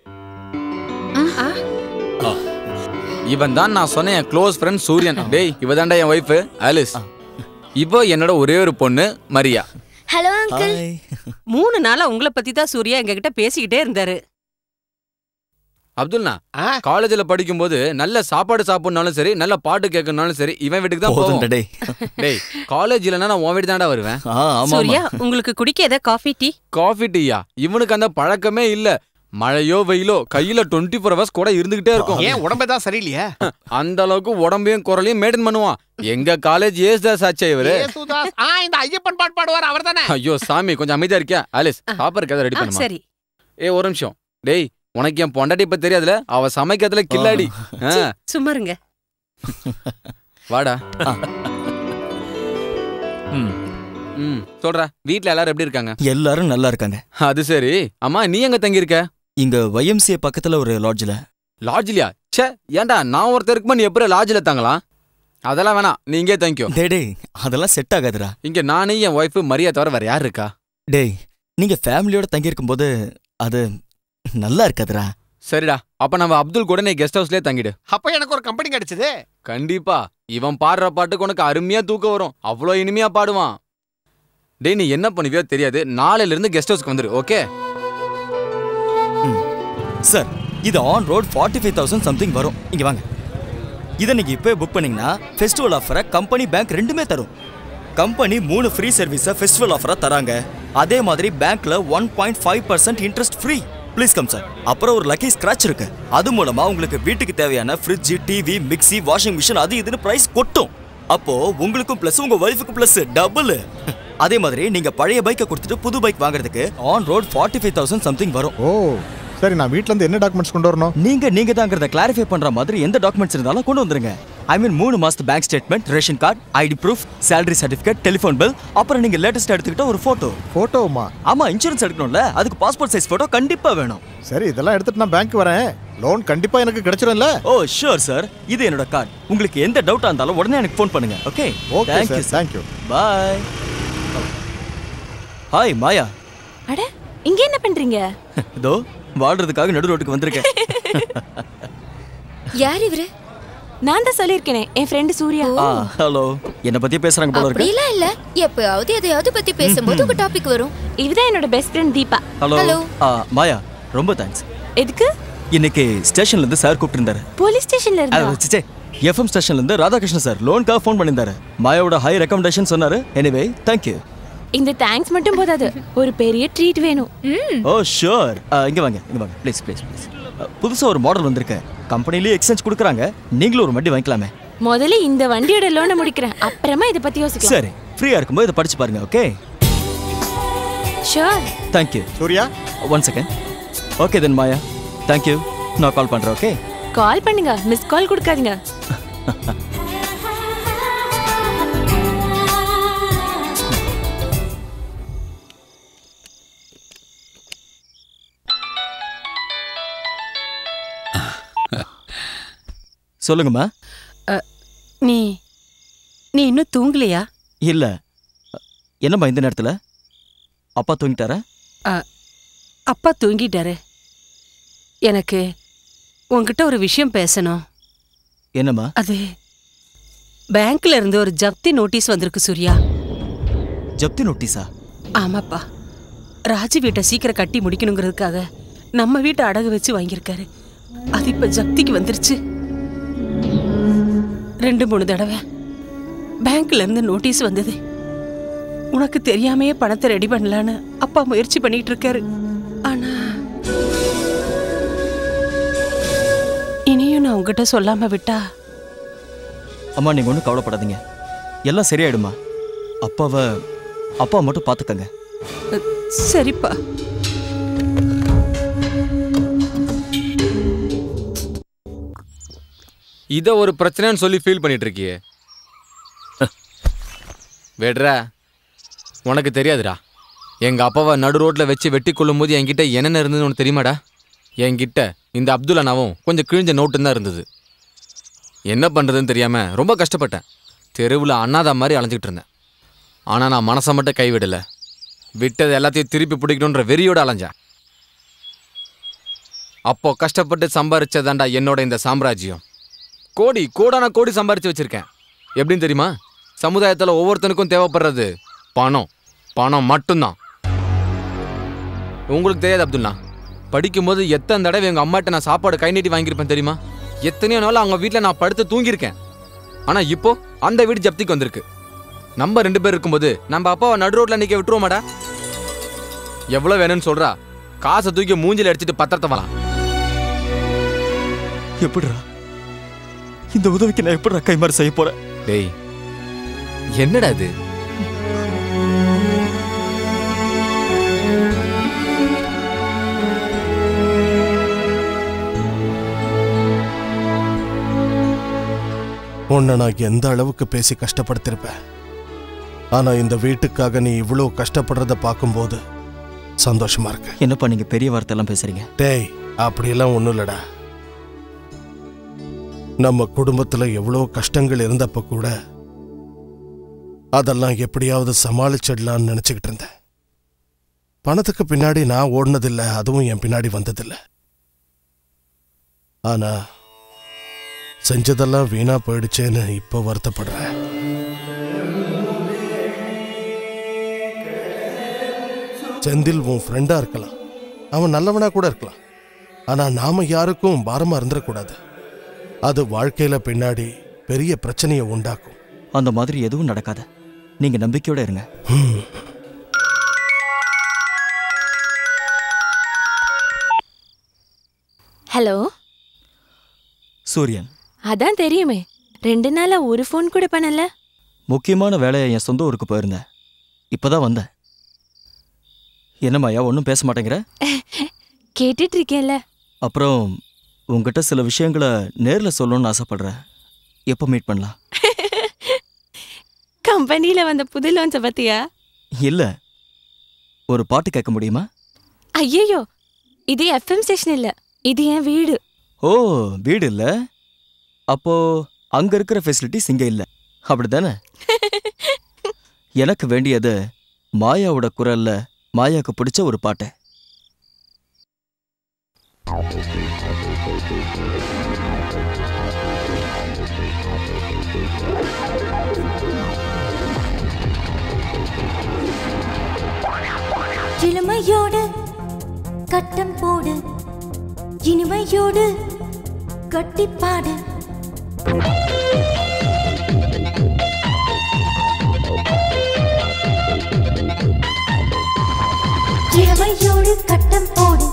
இவன் தான் நான் சொன்ன என் க்ளோஸ் ஃப்ரெண்ட் சூரியன். டேய், இவ தான்டா என் ஒய்ஃப் ஆலிஸ். இப்போ என்னோட ஒரே ஒரு பொண்ணு மரியா. Hello uncle. மூணு நாளா உங்களை பத்தி தான் சூர்யா எங்க கிட்ட பேசிக்கிட்டே இருந்தாரு. அப்துல்னா, காலேஜ்ல படிக்கும் போது நல்ல சாப்பாடு சாப்பிடனாலும் சரி, நல்ல பாட்டு கேட்கணும்னாலும் சரி, இவன் வீட்டுக்கு தான் போவோம். டேய், காலேஜ் இல்லனா நான் உன் வீட்டு தான்டா வருவேன். சூர்யா, உங்களுக்கு குடிக்க ஏதாவது காஃபி டீ? காஃபி டீயா? இவனுக்கு அந்த பழக்கமே இல்ல. மழையோ வெயிலோ கையில டுவெண்ட்டி ஃபோர் ஹவர்ஸ் கூட இருந்துகிட்டே இருக்கும். ஏன் உடம்பே தான் சரியில்லையா? அந்த அளவுக்கு உடம்பையும் குரலையும் மெயின்டைன் பண்ணுவான். எங்க காலேஜ் ஏசுதாஸ் ஆச்சே இவரு. ஏசுதாஸ்? ஆ இந்த ஐயப்பன் பாட்டு பாடுவார் அவர்தானே? ஐயோ சாமி, கொஞ்சம் அமைதியா இருக்கியா? ஆலிஸ், சாப்பாடுக்கு ஏதாவது ரெடி பண்ணுமா? சரி. ஏ ஒரு நிமிஷம். டேய், உனக்கு என் பொண்டாட்டி இப்ப தெரியாதுல, அவ சமைக்கிறதுல கில்லாடி. சும்மா இருங்க. வாடா. ம் சொல்றா, வீட்ல எல்லாரும் எப்படி இருக்காங்க? எல்லாரும் நல்லா இருக்காங்க. அது சரி. அம்மா, நீ எங்க தங்கி இருக்க? இங்க ஒய்எம்சிஏ பக்கத்துல ஒரு லாட்ஜ்ல. லாட்ஜ்லயா? ச்சே, ஏன்டா நான் ஒருத்தர் இருக்குமா, நீ எப்படி லாட்ஜ்ல தங்கலாம்? அதெல்லாம் வேணாம், நீ இங்கே தங்கிக்கோ. டேய் டேய், அதெல்லாம் செட் ஆகாதுடா. இங்க நானே என் ஒய்ஃப் மரியா தவிர வேற யார் இருக்கா? டேய், நீங்க ஃபேமிலியோட தங்கி இருக்கும்போது அது நல்லா இருக்காதுடா. சரிடா, அப்ப நம்ம அப்துல் கூட நீ கெஸ்ட் ஹவுஸ்லயே தங்கிடு. அப்ப எனக்கு ஒரு கம்பெனி கிடைச்சது. கண்டிப்பா. இவன் பாடுற பாட்டுக்கு உனக்கு அருமையா தூக்கம் வரும். அவ்வளோ இனிமையா பாடுவான். டேய், நீ என்ன பண்ணுவியோ தெரியாது, நாளையில இருந்து கெஸ்ட் ஹவுஸ்க்கு வந்துரு. ஓகே சார், இது on road forty five thousand something வரும். இங்க வாங்க. இதை நீங்க இப்போ புக் பண்ணீங்கன்னா ஃபெஸ்டிவல் ஆஃபரை கம்பெனி பேங்க் ரெண்டுமே தரும். கம்பெனி மூணு ஃப்ரீ சர்வீஸை ஃபெஸ்டிவல் ஆஃபரா தராங்க. அதே மாதிரி பேங்க்ல one point five percent interest free. Please come sir. அப்புறம் ஒரு லக்கி ஸ்கிராட்ச் இருக்கு. அது மூலமா உங்களுக்கு வீட்டுக்கு தேவையான fridge, TV, mixie, washing machine அது இதுன்னு பிரைஸ் கொட்டும். அப்போ உங்களுக்கும் பிளஸ், உங்க ஒய்ஃபுக்கு பிளஸ், டபுள். அதே மாதிரி நீங்க பழைய பைக்கை கொடுத்துட்டு புது பைக் வாங்குறதுக்கு on road forty five thousand something வரும். ஓ சரி, நான் வீட்ல இருந்து என்ன டாக்குமெண்ட்ஸ் கொண்டு வரணும்? நீங்க நீங்க தாங்கிறத கிளாரிஃபை பண்ற மாதிரி எந்த டாக்குமெண்ட்ஸ் இருந்தாலும் கொண்டு வந்துருங்க. ஐ மீன் மூணு மாசத்து bank statement, ration card, ID proof, salary certificate, telephone bill, அப்புறம் நீங்க லேட்டஸ்ட் எடுத்துக்கிட்ட ஒரு போட்டோ. போட்டோமா? ஆமா, இன்சூரன்ஸ் எடுக்கணும்ல, அதுக்கு பாஸ்போர்ட் சைஸ் போட்டோ கண்டிப்பா வேணும். சரி, இதெல்லாம் எடுத்துட்டு நான் பேங்க் வரேன். லோன் கண்டிப்பா எனக்கு கிடைச்சிடும்ல? ஓ ஷூர் சார், இது என்னோட கார்டு. உங்களுக்கு எந்த டவுட்டா இருந்தாலும் உடனே எனக்கு ஃபோன் பண்ணுங்க. Okay okay sir, thank you. Bye. Hi Maya. அட, இங்க என்ன பண்றீங்க? இதோ வாழ்றதுக்காக நடு ரோட்டுக்கு வந்திருக்கேன். யார் இவரு? நான் தான் சொல்லிருக்கேனே, என் ஃப்ரெண்ட் சூர்யா. ஹலோ, என்ன பத்தி பேசுறாங்க போல இருக்கு. அப்படிலாம் இல்ல, எப்பயாவது எதையாவது பத்தி பேசும்போது உங்க டாபிக் வரும். இவதான் என்னோட best friend Deepa. Hello. Maya, ரொம்ப தேங்க்ஸ். எதுக்கு? இன்னைக்கு ஸ்டேஷன்ல இருந்து சார் கூப்பிட்டு இருந்தாரு. போலீஸ் ஸ்டேஷன்ல இருந்தா? எஃப்எம் ஸ்டேஷன்ல இருந்து ராதாகிருஷ்ணன் சார் லோனுக்காக ஃபோன் பண்ணியிருந்தாரு. மாயாவோட ஹை ரெக்கமெண்டேஷன் சொன்னாரு. Anyway thank you. இந்த தேங்க்ஸ் மட்டும் போதாது, ஒரு பெரிய ட்ரீட் வேணும். Oh sure. இங்க வாங்க, இங்க வாங்க ப்ளீஸ் ப்ளீஸ் ப்ளீஸ். புதுசா ஒரு மாடல் வந்திருக்கு, கம்பெனிலேயே எக்ஸ்சேஞ்ச் கொடுக்குறாங்க. நீங்களும் ஒரு வண்டி வாங்கிக்கலாமே. முதல்ல இந்த வண்டியோட லோனை முடிக்கிறேன், அப்புறமா இதை பத்தி யோசிக்கலாம். சரி, ஃப்ரீயா இருக்கும்போது இதை படிச்சு பாருங்க. Okay sure. Thank you. Surya, one second. Okay then Maya, thank you. நான் கால் பண்றேன். ஓகே, கால் பண்ணுங்க, மிஸ் கால் கொடுக்காதீங்க. சொல்லுங்கம்மா. நீ நீ இன்னும் தூங்கலையா? இல்ல. என்னம்மா இந்த நேரத்துல? அப்பா தூங்கிட்டாரா? அப்பா தூங்கிட்டாரு. எனக்கு உன்கிட்ட ஒரு விஷயம் பேசணும். என்னம்மா? அது பேங்க்ல இருந்து ஒரு ஜப்தி நோட்டீஸ் வந்திருக்கு சூர்யா. ஜப்தி நோட்டீஸா? ஆமாப்பா, ராஜி வீட்டை சீக்கிரம் கட்டி முடிக்கணுங்கிறதுக்காக நம்ம வீட்டை அடகு வச்சு வாங்கியிருக்காரு. அது இப்ப ஜப்திக்கு வந்துருச்சு. ரெண்டு மூணு தடவை பேங்க்ல இருந்து நோட்டீஸ் வந்தது. உனக்கு தெரியாமையே பணத்தை ரெடி பண்ணலான்னு அப்பா முயற்சி பண்ணிட்டு இருக்காரு. ஆனா இனியும் நான் உங்ககிட்ட சொல்லாம விட்டா. அம்மா, நீங்க ஒன்றும் கவலைப்படாதீங்க, எல்லாம் சரியாயிடுமா. அப்பாவை அப்பா மட்டும் பார்த்துக்கங்க. சரிப்பா. இத ஒரு பிரச்சனைன்னு சொல்லி ஃபீல் பண்ணிட்டு இருக்கியே. வேட்ரா, உனக்கு தெரியாதுடா. எங்க அப்பாவை நடு ரோட்ல வச்சு வெட்டி கொள்ளும் போது என்கிட்ட என்னென்ன இருந்ததுன்னு உனக்கு தெரியுமாடா? என்கிட்ட இந்த அப்துல் அண்ணாவும் கொஞ்சம் கிழிஞ்ச நோட்டு தான் இருந்தது. என்ன பண்றதுன்னு தெரியாம ரொம்ப கஷ்டப்பட்டேன். தெருவில் அண்ணாதா மாதிரி அலைஞ்சிக்கிட்டு இருந்தேன். ஆனா நான் மனசை மட்டும் கைவிடல. விட்டது எல்லாத்தையும் திருப்பி பிடிக்கணுன்ற வெறியோட அலைஞ்சேன். அப்போ கஷ்டப்பட்டு சம்பாரிச்சதாண்டா என்னோட இந்த சாம்ராஜ்யம். கோடி கோடான கோடி சம்பாரிச்சு வச்சிருக்கேன். எப்படின்னு தெரியுமா? சமுதாயத்தில் ஒவ்வொருத்தனுக்கும் தேவைப்படுறது பணம், பணம் மட்டும்தான். உங்களுக்கு தெரியாது அப்துல்லா, படிக்கும்போது எத்தனை தடவை எங்கள் அம்மாட்ட நான் சாப்பாடு கை நீட்டி வாங்கியிருப்பேன் தெரியுமா? எத்தனையோ நாள் அவங்க வீட்டில் நான் படுத்து தூங்கியிருக்கேன். ஆனால் இப்போ அந்த வீடு ஜப்திக்கு வந்திருக்கு. நம்ம ரெண்டு பேர் இருக்கும்போது நம்ம அப்பாவை நடு ரோட்டில் நிற்க விட்டுருவோமாடா? எவ்வளோ வேணும்னு சொல்றா, காசை தூக்கி மூஞ்சில் அடிச்சுட்டு பத்திரத்தை வரலாம். எப்படிடா இந்த உதவிக்கு நான் எப்படிடா கைமாறு செய்ய போறேன்? டேய், என்னடா இது? உன்னை நான் எந்த அளவுக்கு பேசி கஷ்டப்படுத்திருப்பேன். ஆனா இந்த வீட்டுக்காக நீ இவ்வளவு கஷ்டப்படுறத பார்க்கும்போது சந்தோஷமா இருக்கு. என்னப்பா நீங்க பெரிய வார்த்தை எல்லாம் பேசுறீங்க? டேய், அப்படியெல்லாம் ஒண்ணும் இல்லடா. நம்ம குடும்பத்துல எவ்வளவு கஷ்டங்கள் இருந்தப்ப கூட அதெல்லாம் எப்படியாவது சமாளிச்சிடலான்னு நினைச்சுக்கிட்டு இருந்தேன். பணத்துக்கு பின்னாடி நான் ஓடினதில்லை, அதுவும் என் பின்னாடி வந்ததில்லை. ஆனா செஞ்சதெல்லாம் வீணா போயிடுச்சேன்னு இப்போ வருத்தப்படுறேன். செந்தில் உன் ஃப்ரெண்டா இருக்கலாம், அவன் நல்லவனா கூட இருக்கலாம். ஆனா நாம யாருக்கும் பாரமா இருந்துடக்கூடாது. அது வாழ்க்கையில பின்னாடி பெரிய பிரச்சனையை உண்டாக்கும். அந்த மாதிரி எதுவும் நடக்காது, நீங்க நம்பிக்கையோட இருங்க. ஹலோ சூரியன். அதான் தெரியுமே, ரெண்டு நாளா ஒரு ஃபோன் கூட பண்ணல. முக்கியமான வேலையை என் சொந்த ஊருக்கு போயிருந்தேன், இப்பதான் வந்தேன். என்னம்மாயா ஒன்றும் பேச மாட்டேங்கிற? கேட்டுட்டு இருக்கேன்ல. அப்புறம் உங்ககிட்ட சில விஷயங்களை நேரில் சொல்லணும்னு ஆசைப்படுறேன். எப்போ மீட் பண்ணலாம்? கம்பெனியில வந்த புது லோன்ஸை பத்தியா? இல்ல, ஒரு பாட்டு கேட்க முடியுமா? ஐயோ, இது எஃப்எம் ஸ்டேஷன் இல்ல, இது என் வீடு. ஓ, வீடு இல்ல? அப்போ அங்க இருக்கிற ஃபெசிலிட்டிஸ் இங்க இல்ல, அப்படிதானே? எனக்கு வேண்டியது மாயாவோட குரல்ல மாயாக்கு பிடிச்ச ஒரு பாட்டு. இளமையோடு கட்டம் போடு, இனிமையோடு கட்டிப்பாடு. இளமையோடு கட்டம் போடு,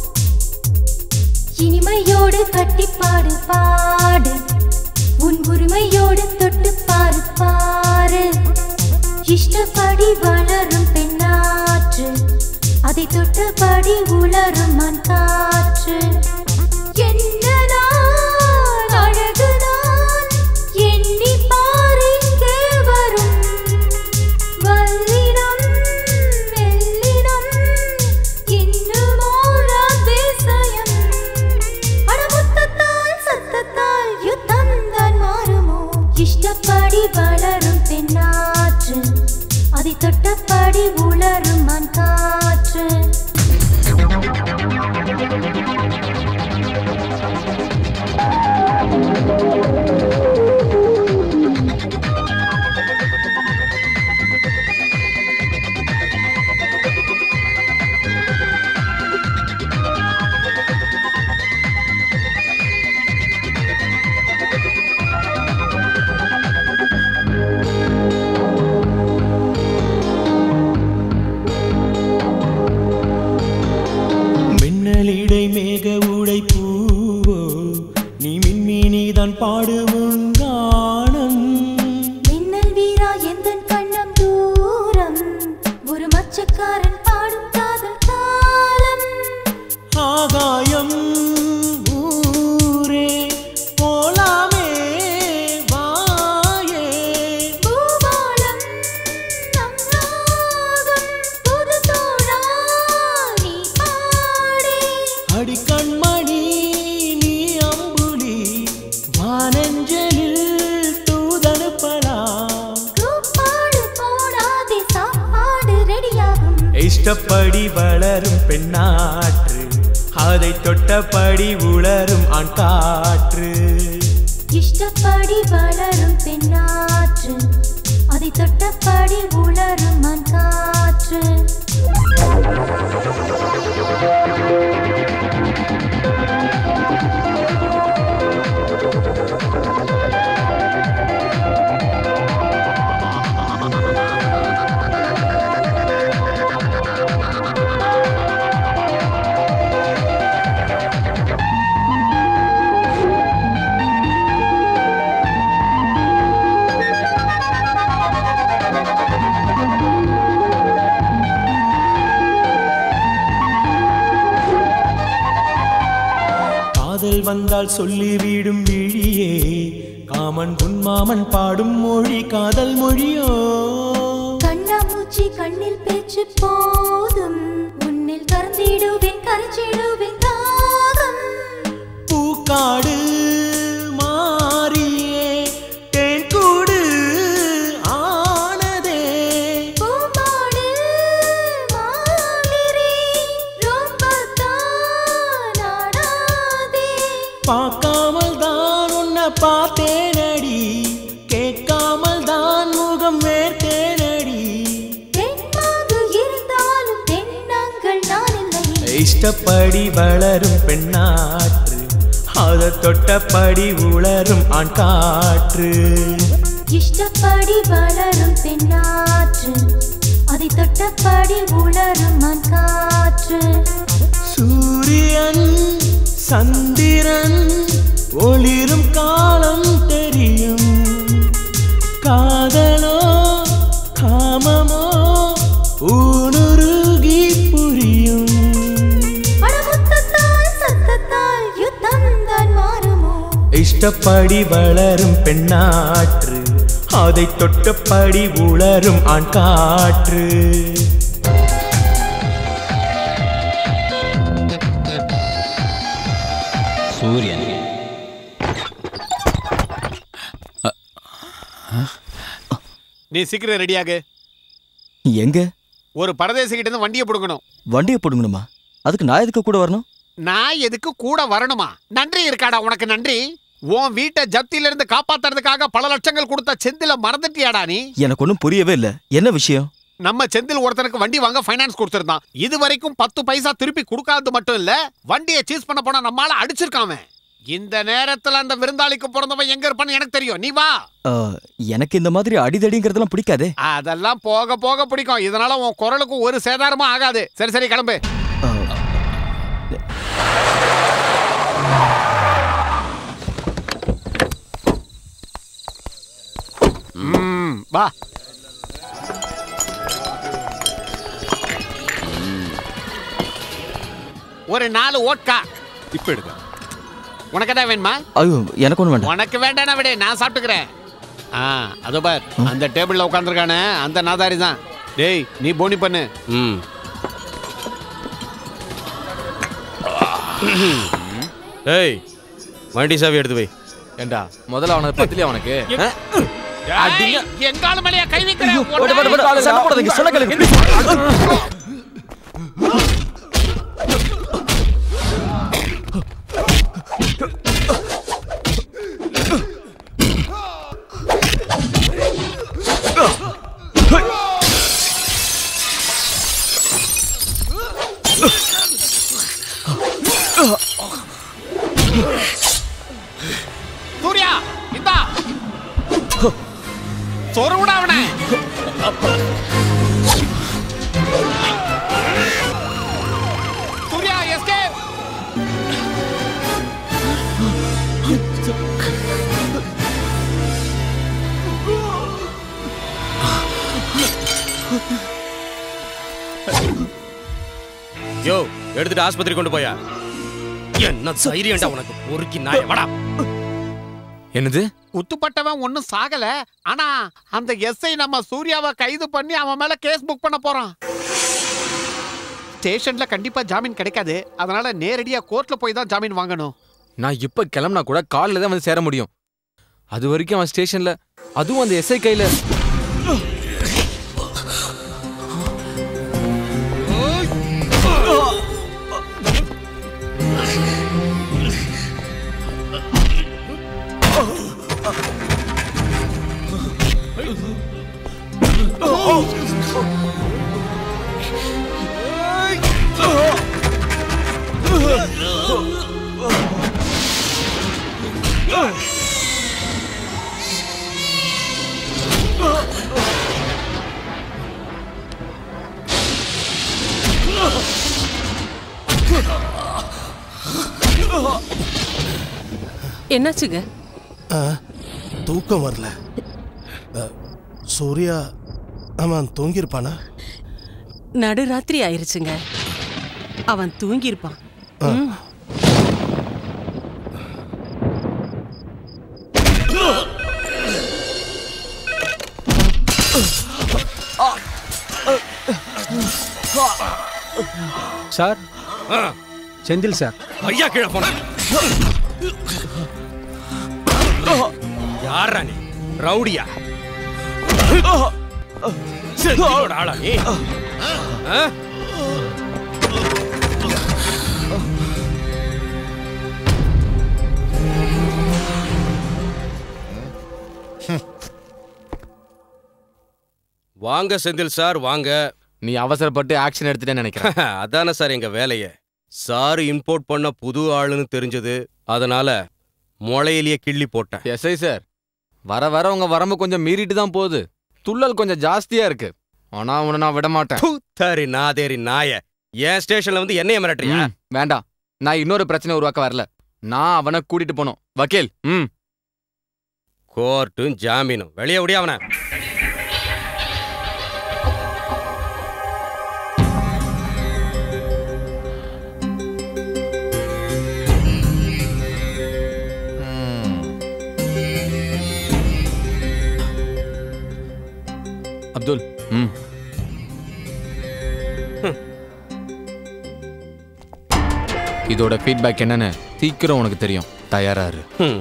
இனிமையோடு கட்டிப்பாடு பாடு. உன் உரிமையோடு தொட்டு பாரு பாரு. இஷ்டப்படி வளரும் பெண்ணாற்று, அதை தொட்டபடி உலரும் மண் காற்று. என்னதான் அழகுதான் எண்ணி பாருங்கே வரும். வல்லினம் மெல்லினம் இன்னுமோர் அதிசயம். அடமுத்தத்தால் சத்தத்தால் யுத்தம் தான் மாறுமோ? இஷ்டப்படி வளரும் பெண்ணாற்று, அதை தொட்டபடி உலரும் மண் காற்று. மேக உடை பூவோ, நீ மின்மினிதான் பாடுவோம் காணம். மின்னல் வீரா எந்தன் கண்ணம் தூரம், ஒரு மச்சக்காரன் பாடும் காதல் காலம். ஆகாயம் ஊரே போலாமே வாயே. பூபாலம் நம் ராகம் புது தோழா நீ பாடே. அடிக்கண்மணி நீ அம்புலி, வானஞ்சலில் தூதனுப்பலாம். கூப்பாடு போடாதே சாப்பாடு ரெடியாகும். இஷ்டப்படி வளரும் பெண்ணாற்று, அதை தொட்டபடி உளரும் ஆண் காற்று. இஷ்டப்படி வளரும் பெண்ணாற்று, அதை தொட்டபடி உளரும் மண் காற்று. காதல் வந்தால் சொல்லிவிடும் விழியே, காமன் உன்மாமன் பாடும் மொழி காதல் மொழியோ. கண்ணாமூச்சி கண்ணில் பேச்சு போதும், உன்னில் கறந்திடுவேன் கரைச்சிடுவேன் தாகம். பூக்காடு மாறியே தேன் கூடு ஆனதே. பூமாடு மாதிரி ரொம்பத்தான் ஆடாதே. பார்க்காமல் தான் உன்னை பார்த்தேனடி, கேட்காமல் தான் முகம் வேர்த்தேனடி. பெண்ணாக இருந்தாலும் பெண்ணாங்கள் நான் இல்லை. இஷ்டப்படி வளரும் பெண்ணாற்று, அதை தொட்டபடி உளரும் ஆண் காற்று. இஷ்டப்படி வளரும் பெண்ணாற்று, அதை தொட்டபடி உளரும் மண் காற்று. சூரியன் சந்திரன் ஒளிரும் காலம் தெரியும். காதலோ காமமோ ஊனுருகி புரியும். அடமுத்தத்தால் சத்தத்தால் யுத்தம் தான் மாறுமோ? இஷ்டப்படி வளரும் பெண்ணாற்று, அதை தொட்டபடி உளரும் ஆண் காற்று. சூரியன். நீ சீக்கிரம் ரெடியாகு. எங்க? ஒரு பரதேசி கிட்ட இருந்து வண்டியை புடுங்கணும். வண்டியை புடுங்கணுமா? அதுக்கு நான் எதுக்கு கூட வரணும்? நான் எதுக்கு கூட வரணுமா? நன்றி இருக்காடா உனக்கு நன்றி. உன் வீட்டை ஜப்தியில இருந்து காப்பாத்துறதுக்காக பல லட்சங்கள் கொடுத்த செந்தில மறந்துட்டியாடா நீ? எனக்கு ஒன்றும் புரியவே இல்லை. என்ன விஷயம்? நம்ம செந்தில் ஒருத்தனுக்கு வண்டி வாங்க ஃபைனான்ஸ் கொடுத்திருந்தான். இது வரைக்கும் பத்து பைசா திருப்பி கொடுக்காதது மட்டும் இல்ல, வண்டியை சீஸ் பண்ண போனா நம்மால அடிச்சிருக்காம. இந்த நேரத்துல அந்த விருந்தாளிக்கு பிறந்தவன் எங்க இருப்பான்னு எனக்கு தெரியும். நீ வா. எனக்கு இந்த மாதிரி அடிதடிங்கிறதெல்லாம் பிடிக்காதே. அதெல்லாம் போக போக பிடிக்கும். இதனால உன் குரலுக்கு ஒரு சேதாரமும் ஆகாது. சரி சரி கிளம்பு. வா. ஒரு நாலு ஓட்கா இப்ப எடுக்க. உனக்கு என்ன வேணுமா? ஐயோ எனக்கு ஒண்ணு வேண்டாம். உனக்கு வேண்டாம் விட, நான் சாப்பிட்டுக்கிறேன். ஆ அதோ பார், அந்த டேபிள்ல உட்காந்துருக்கானே அந்த நாதாரி தான். டேய் நீ போனி பண்ணு. ம். டேய் வண்டி சாவி எடுத்து வை. ஏண்டா முதல்ல அவனை பத்திலி அவனுக்கு எங்கால மேலையா கை வைக்கிறேன். சண்டை போடாதீங்க, சொல்ல கேளுங்க. சூர்யா இந்தா சொருடா அவனை. சூர்யா எஸ்கேப். யோ எடுத்துட்டு ஆஸ்பத்திரி கொண்டு போயா. என்ன தைரியம்டா உனக்கு? பொறுக்கி நாய வாடா. என்னது? குத்துப்பட்டவன் ஒன்னும் சாகல. ஆனா அந்த எஸ்ஐ நம்ம சூர்யாவை கைது பண்ணி அவன் மேல கேஸ் புக் பண்ண போறான். ஸ்டேஷன்ல கண்டிப்பா ஜாமீன் கிடைக்காது. அதனால நேரடியா கோர்ட்ல போய் தான் ஜாமீன் வாங்கணும். நான் இப்ப கிளம்புனா கூட காலையில தான் வந்து சேர முடியும். அது வரைக்கும் அவன் ஸ்டேஷன்ல, அதுவும் அந்த எஸ்ஐ கையில. என்னாச்சுங்க? தூக்கம் வரல. சூர்யா அவன் தூங்கியிருப்பானா? நடுராத்திரி ஆயிருச்சுங்க. அவன் தூங்கியிருப்பான். Sir Senthil sir. ஐயா கீழே போன. யாரா நீ? ரவுடியா? செந்திலோட ஆளா நீ? வாங்க செந்தில் சார் வாங்க. நீ அவசரப்பட்டு ஆக்ஷன் எடுத்துட்டேன்னு நினைக்கிறேன். அதானே சார் எங்க வேலையை. சார் இம்போர்ட் பண்ண புது ஆளுன்னு தெரிஞ்சது, அதனால முளையிலேயே கிள்ளி போட்டேன். எஸ்ஐ சார், வர வர உங்க வரம்பு கொஞ்சம் மீறிட்டு தான் போகுது. துள்ளல் கொஞ்சம் ஜாஸ்தியா இருக்கு. ஆனா உன்னை நான் விட மாட்டேன். தரி நாதேரி நாய, என் ஸ்டேஷன்ல வந்து என்னைய மிரட்டுறியா? வேண்டாம், நான் இன்னொரு பிரச்சனை உருவாக்க வரல. நான் அவனை கூட்டிட்டு போனோம். வக்கீல். ம் கோர்ட்டும் ஜாமீனும். வெளியே விடிய அவனை. அப்துல் ம் இதோட ஃபீட்பேக் என்னன்னு சீக்கிரம் உனக்கு தெரியும். தயாரா இரு.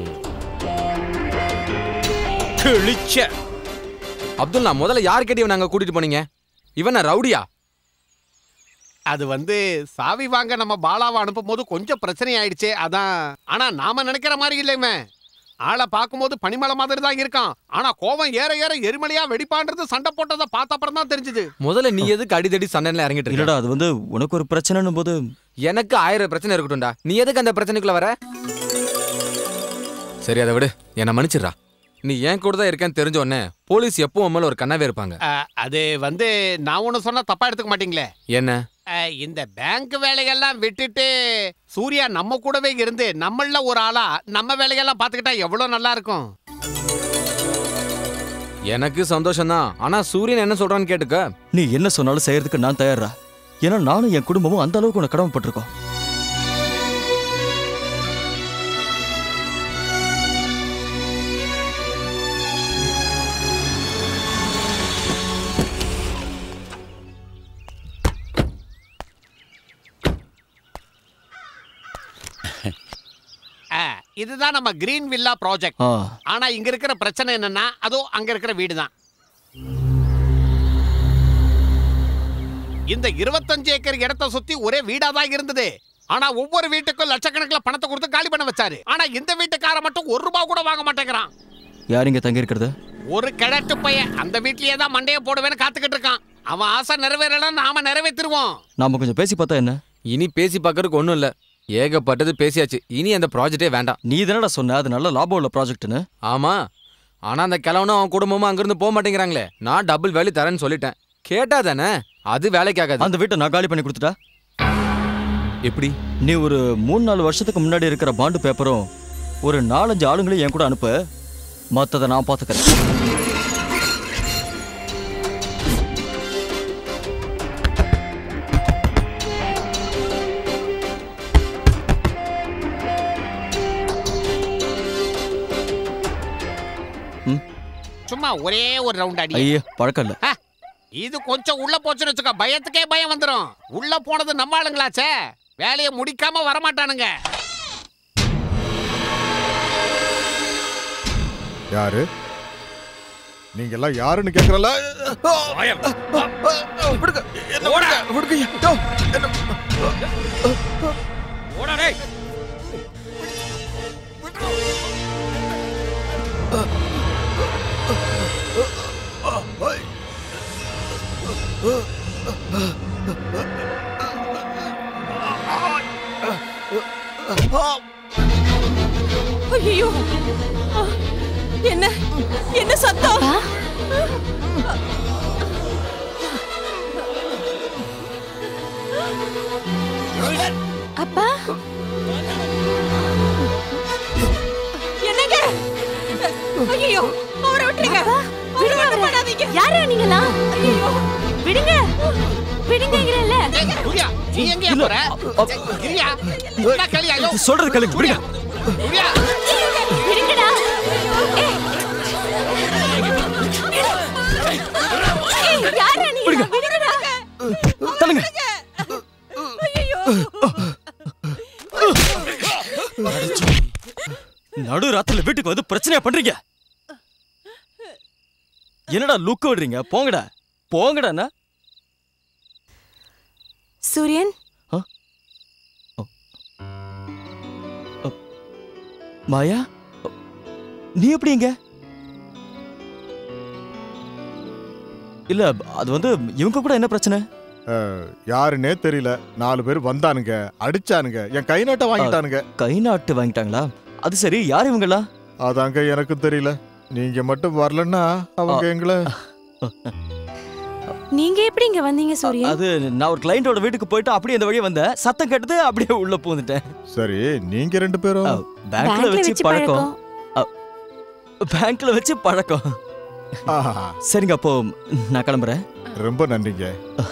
அப்துல், நான் முதல்ல யார் கேட்டு நாங்க கூட்டிட்டு போனீங்க? இவன் ரவுடியா? அது வந்து சாவி வாங்க நம்ம பாலாவை அனுப்பும் போது கொஞ்சம் பிரச்சனை ஆயிடுச்சு, அதான். ஆனா நாம நினைக்கிற மாதிரி இல்லையுமே. ஆளை பார்க்கும்போது பனிமலை மாதிரி தான் இருக்கான். ஆனா கோவம் ஏற ஏற எரிமலையா வெடிப்பான்றது சண்டை போட்டதை பார்த்த அப்புறம் தான் தெரிஞ்சது. முதல்ல நீ எதுக்கு அடிதடி சண்டைல இறங்கிட்டு இருக்க? இல்லடா, அது வந்து உனக்கு ஒரு பிரச்சனைன்னு போது எனக்கு ஆயிரம் பிரச்சனை இருக்கட்டும்டா. நீ எதுக்கு அந்த பிரச்சனைக்குள்ள வர? சரி, அதை விடு, என்ன மன்னிச்சிடுறா. நீ ஏன் கூட தான் இருக்கேன்னு தெரிஞ்ச உடனே போலீஸ் எப்போ உண்மையில ஒரு கண்ணாவே இருப்பாங்க. அது வந்து நான் ஒண்ணு சொன்னா தப்பா எடுத்துக்க மாட்டீங்களே? என்ன? இந்த பேங்க் வேலையெல்லாம் விட்டுட்டு சூர்யா நம்ம கூடவே இருந்து நம்மள ஒரு ஆளா நம்ம வேலையெல்லாம் பாத்துக்கிட்டா எவ்வளவு நல்லா இருக்கும். எனக்கு சந்தோஷம் தான். ஆனா சூரியன் என்ன சொல்றான்னு கேட்டுக்க. நீ என்ன சொன்னாலும் செய்யறதுக்கு நான் தயாரா. ஏன்னா நானும் என் குடும்பமும் அந்த அளவுக்கு உனக்கு கடமைப்பட்டிருக்கோம். இதுதான் நம்ம கிரீன் வில்லா ப்ராஜெக்ட். ஆனா இங்க இருக்கிற பிரச்சனை என்னன்னா, அதோ அங்க இருக்கிற வீடு தான். இந்த இருபத்தஞ்சு ஏக்கர் இடத்தை சுத்தி ஒரே வீடா தான் இருந்தது. ஆனா ஒவ்வொரு வீட்டுக்கும் லட்சக்கணக்கில் பணத்தை கொடுத்து காலி பண்ண வச்சாரு. ஆனா இந்த வீட்டுக்கார மட்டும் ஒரு ரூபாய் கூட வாங்க மாட்டேங்கிறான். யார் இங்க தங்கி இருக்கிறது? ஒரு கிழட்டு பையன் அந்த வீட்லயே தான் மண்டையை போடுவேன்னு காத்துக்கிட்டு இருக்கான். அவன் ஆசை நிறைவேறலாம், நாம நிறைவேற்றிருவோம். நாம கொஞ்சம் பேசி பார்த்தா என்ன? இனி பேசி பார்க்கறதுக்கு ஒண்ணும் இல்ல. ஏகப்பட்டது பேசியாச்சு. இனி அந்த ப்ராஜெக்டே வேண்டாம். நீ தானடா சொன்ன அது நல்ல லாபம் உள்ள ப்ராஜெக்ட்னு. ஆமா, ஆனா அந்த கிழவனும் அவன் குடும்பமும் அங்கிருந்து போக மாட்டேங்கிறாங்களே. நான் டபுள் வேலை தரேன்னு சொல்லிட்டேன். கேட்டா தானே அது வேலைக்காகாது. அந்த வீட்டை நான் காலி பண்ணி கொடுத்துட்டா எப்படி? நீ ஒரு மூணு நாலு வருஷத்துக்கு முன்னாடி இருக்கிற பாண்டு பேப்பரும் ஒரு நாலஞ்சு ஆளுங்களையும் என் கூட அனுப்பு. மற்றதை நான் பார்த்துக்கிறேன். சும்மா ஒரே ஒரு ரவுண்ட் அடி. ஐயா, பழக்கம் இல்ல. இது கொஞ்சம் உள்ள போச்சுன்னு வச்சுக்க, பயத்துக்கே பயம் வந்துடும். உள்ள போனது நம்ம ஆளுங்களாச்சே, வேலையை முடிக்காம வரமாட்டானுங்க. யாரு நீங்க எல்லாம் யாருன்னு கேக்குறல? ஐயோ, என்ன என்ன சத்தம்? அப்பா, என்னங்க? ஐயோ, அவரை விட்டுருங்க. விடுங்க அவரை. யாரா நீங்களா? ஐயோ, விடுங்க விடுங்கங்கறல்ல. சூர்யா, நீ எங்க போற? கிரியா, என்ன கலியா? சொல்றது கலிங்க. விடுங்க. சூர்யா, விடுங்கடா. ஏய், யாரா நீங்க? விடுங்கடா. தள்ளுங்க. ஐயோ, நடு ராத்திரில வீட்டுக்கு வந்து பிரச்சனையா பண்றீங்க. என்னடா லுக் விடுறீங்க? போங்கடா போங்கடா. சூரியன், மாயா, நீ எப்படி இங்க? இல்ல, அது வந்து இவங்க கூட என்ன பிரச்சனை? யாருன்னே தெரியல. நாலு பேர் வந்தானுங்க, அடிச்சானுங்க, என் கை நாட்டை வாங்கிட்டானுங்க. கை நாட்டு வாங்கிட்டாங்களா? அது சரி, யார் இவங்களா? அதாங்க எனக்கும் தெரியல. நீங்க மட்டும் வரலன்னா அவங்க எங்களை. நீங்க எப்படி இங்க வந்தீங்க சூரியன்? அது நான் ஒரு கிளையண்டோட வீட்டுக்கு போயிட்டு அப்படியே இந்த வழியே வந்தேன். சத்தம் கேட்டது, அப்படியே உள்ள பூந்துட்டேன். சரி, நீங்க ரெண்டு பேரும் பேங்க்ல வச்சு பழக்கம். பேங்க்ல வச்சு பழக்கம். சரிங்க, அப்போ நான் கிளம்புறேன். ரொம்ப நன்றிங்க.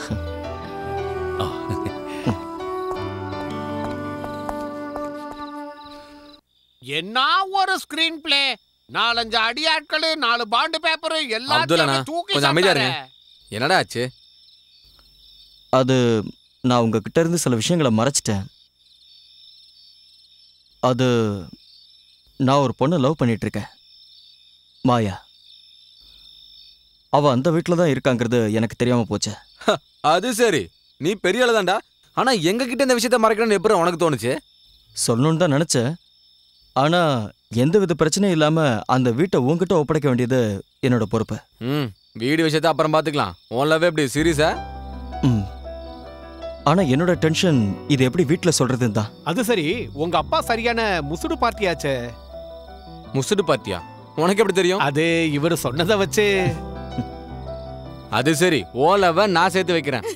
என்ன ஒரு ஸ்கிரீன் பிளே! நாலஞ்சு அடியாட்கள், நாலு பாண்டு பேப்பர், எல்லாத்தையும் தூக்கி கொஞ்சம் அமைதியா இருங்க. என்னடா ஆச்சு? அது நான் உங்ககிட்ட இருந்து சில விஷயங்களை மறைச்சிட்டேன். அது நான் ஒரு பொண்ணை லவ் பண்ணிட்டு இருக்கேன், மாயா. அவ அந்த வீட்டில் தான் இருக்காங்கிறது எனக்கு தெரியாம போச்சு. அது சரி, நீ பெரிய ஆளுதான்டா. ஆனா எங்க கிட்ட இந்த விஷயத்த மறைக்கணும்னு எப்படி உனக்கு தோணுச்சு? சொல்லணும்னு தான் நினைச்சேன். ஆனா எந்த வித பிரச்சனையும் இல்லாம அந்த வீட்டை உங்ககிட்ட ஒப்படைக்க வேண்டியது என்னோட பொறுப்பு. ம் வீடு விஷயத்த அப்புறம் பாத்துக்கலாம். உன்லவே எப்படி சீரியஸா? ம் ஆனா என்னோட டென்ஷன் இது எப்படி வீட்ல சொல்றதுன்னு தான். அது சரி, உங்க அப்பா சரியான முசுடு பார்ட்டியாச்சே. முசுடு பார்ட்டியா? உனக்கு எப்படி தெரியும்? அது இவர் சொன்னதை வச்சு. அது சரி, ஓலவ நான் சேர்த்து வைக்கிறேன்.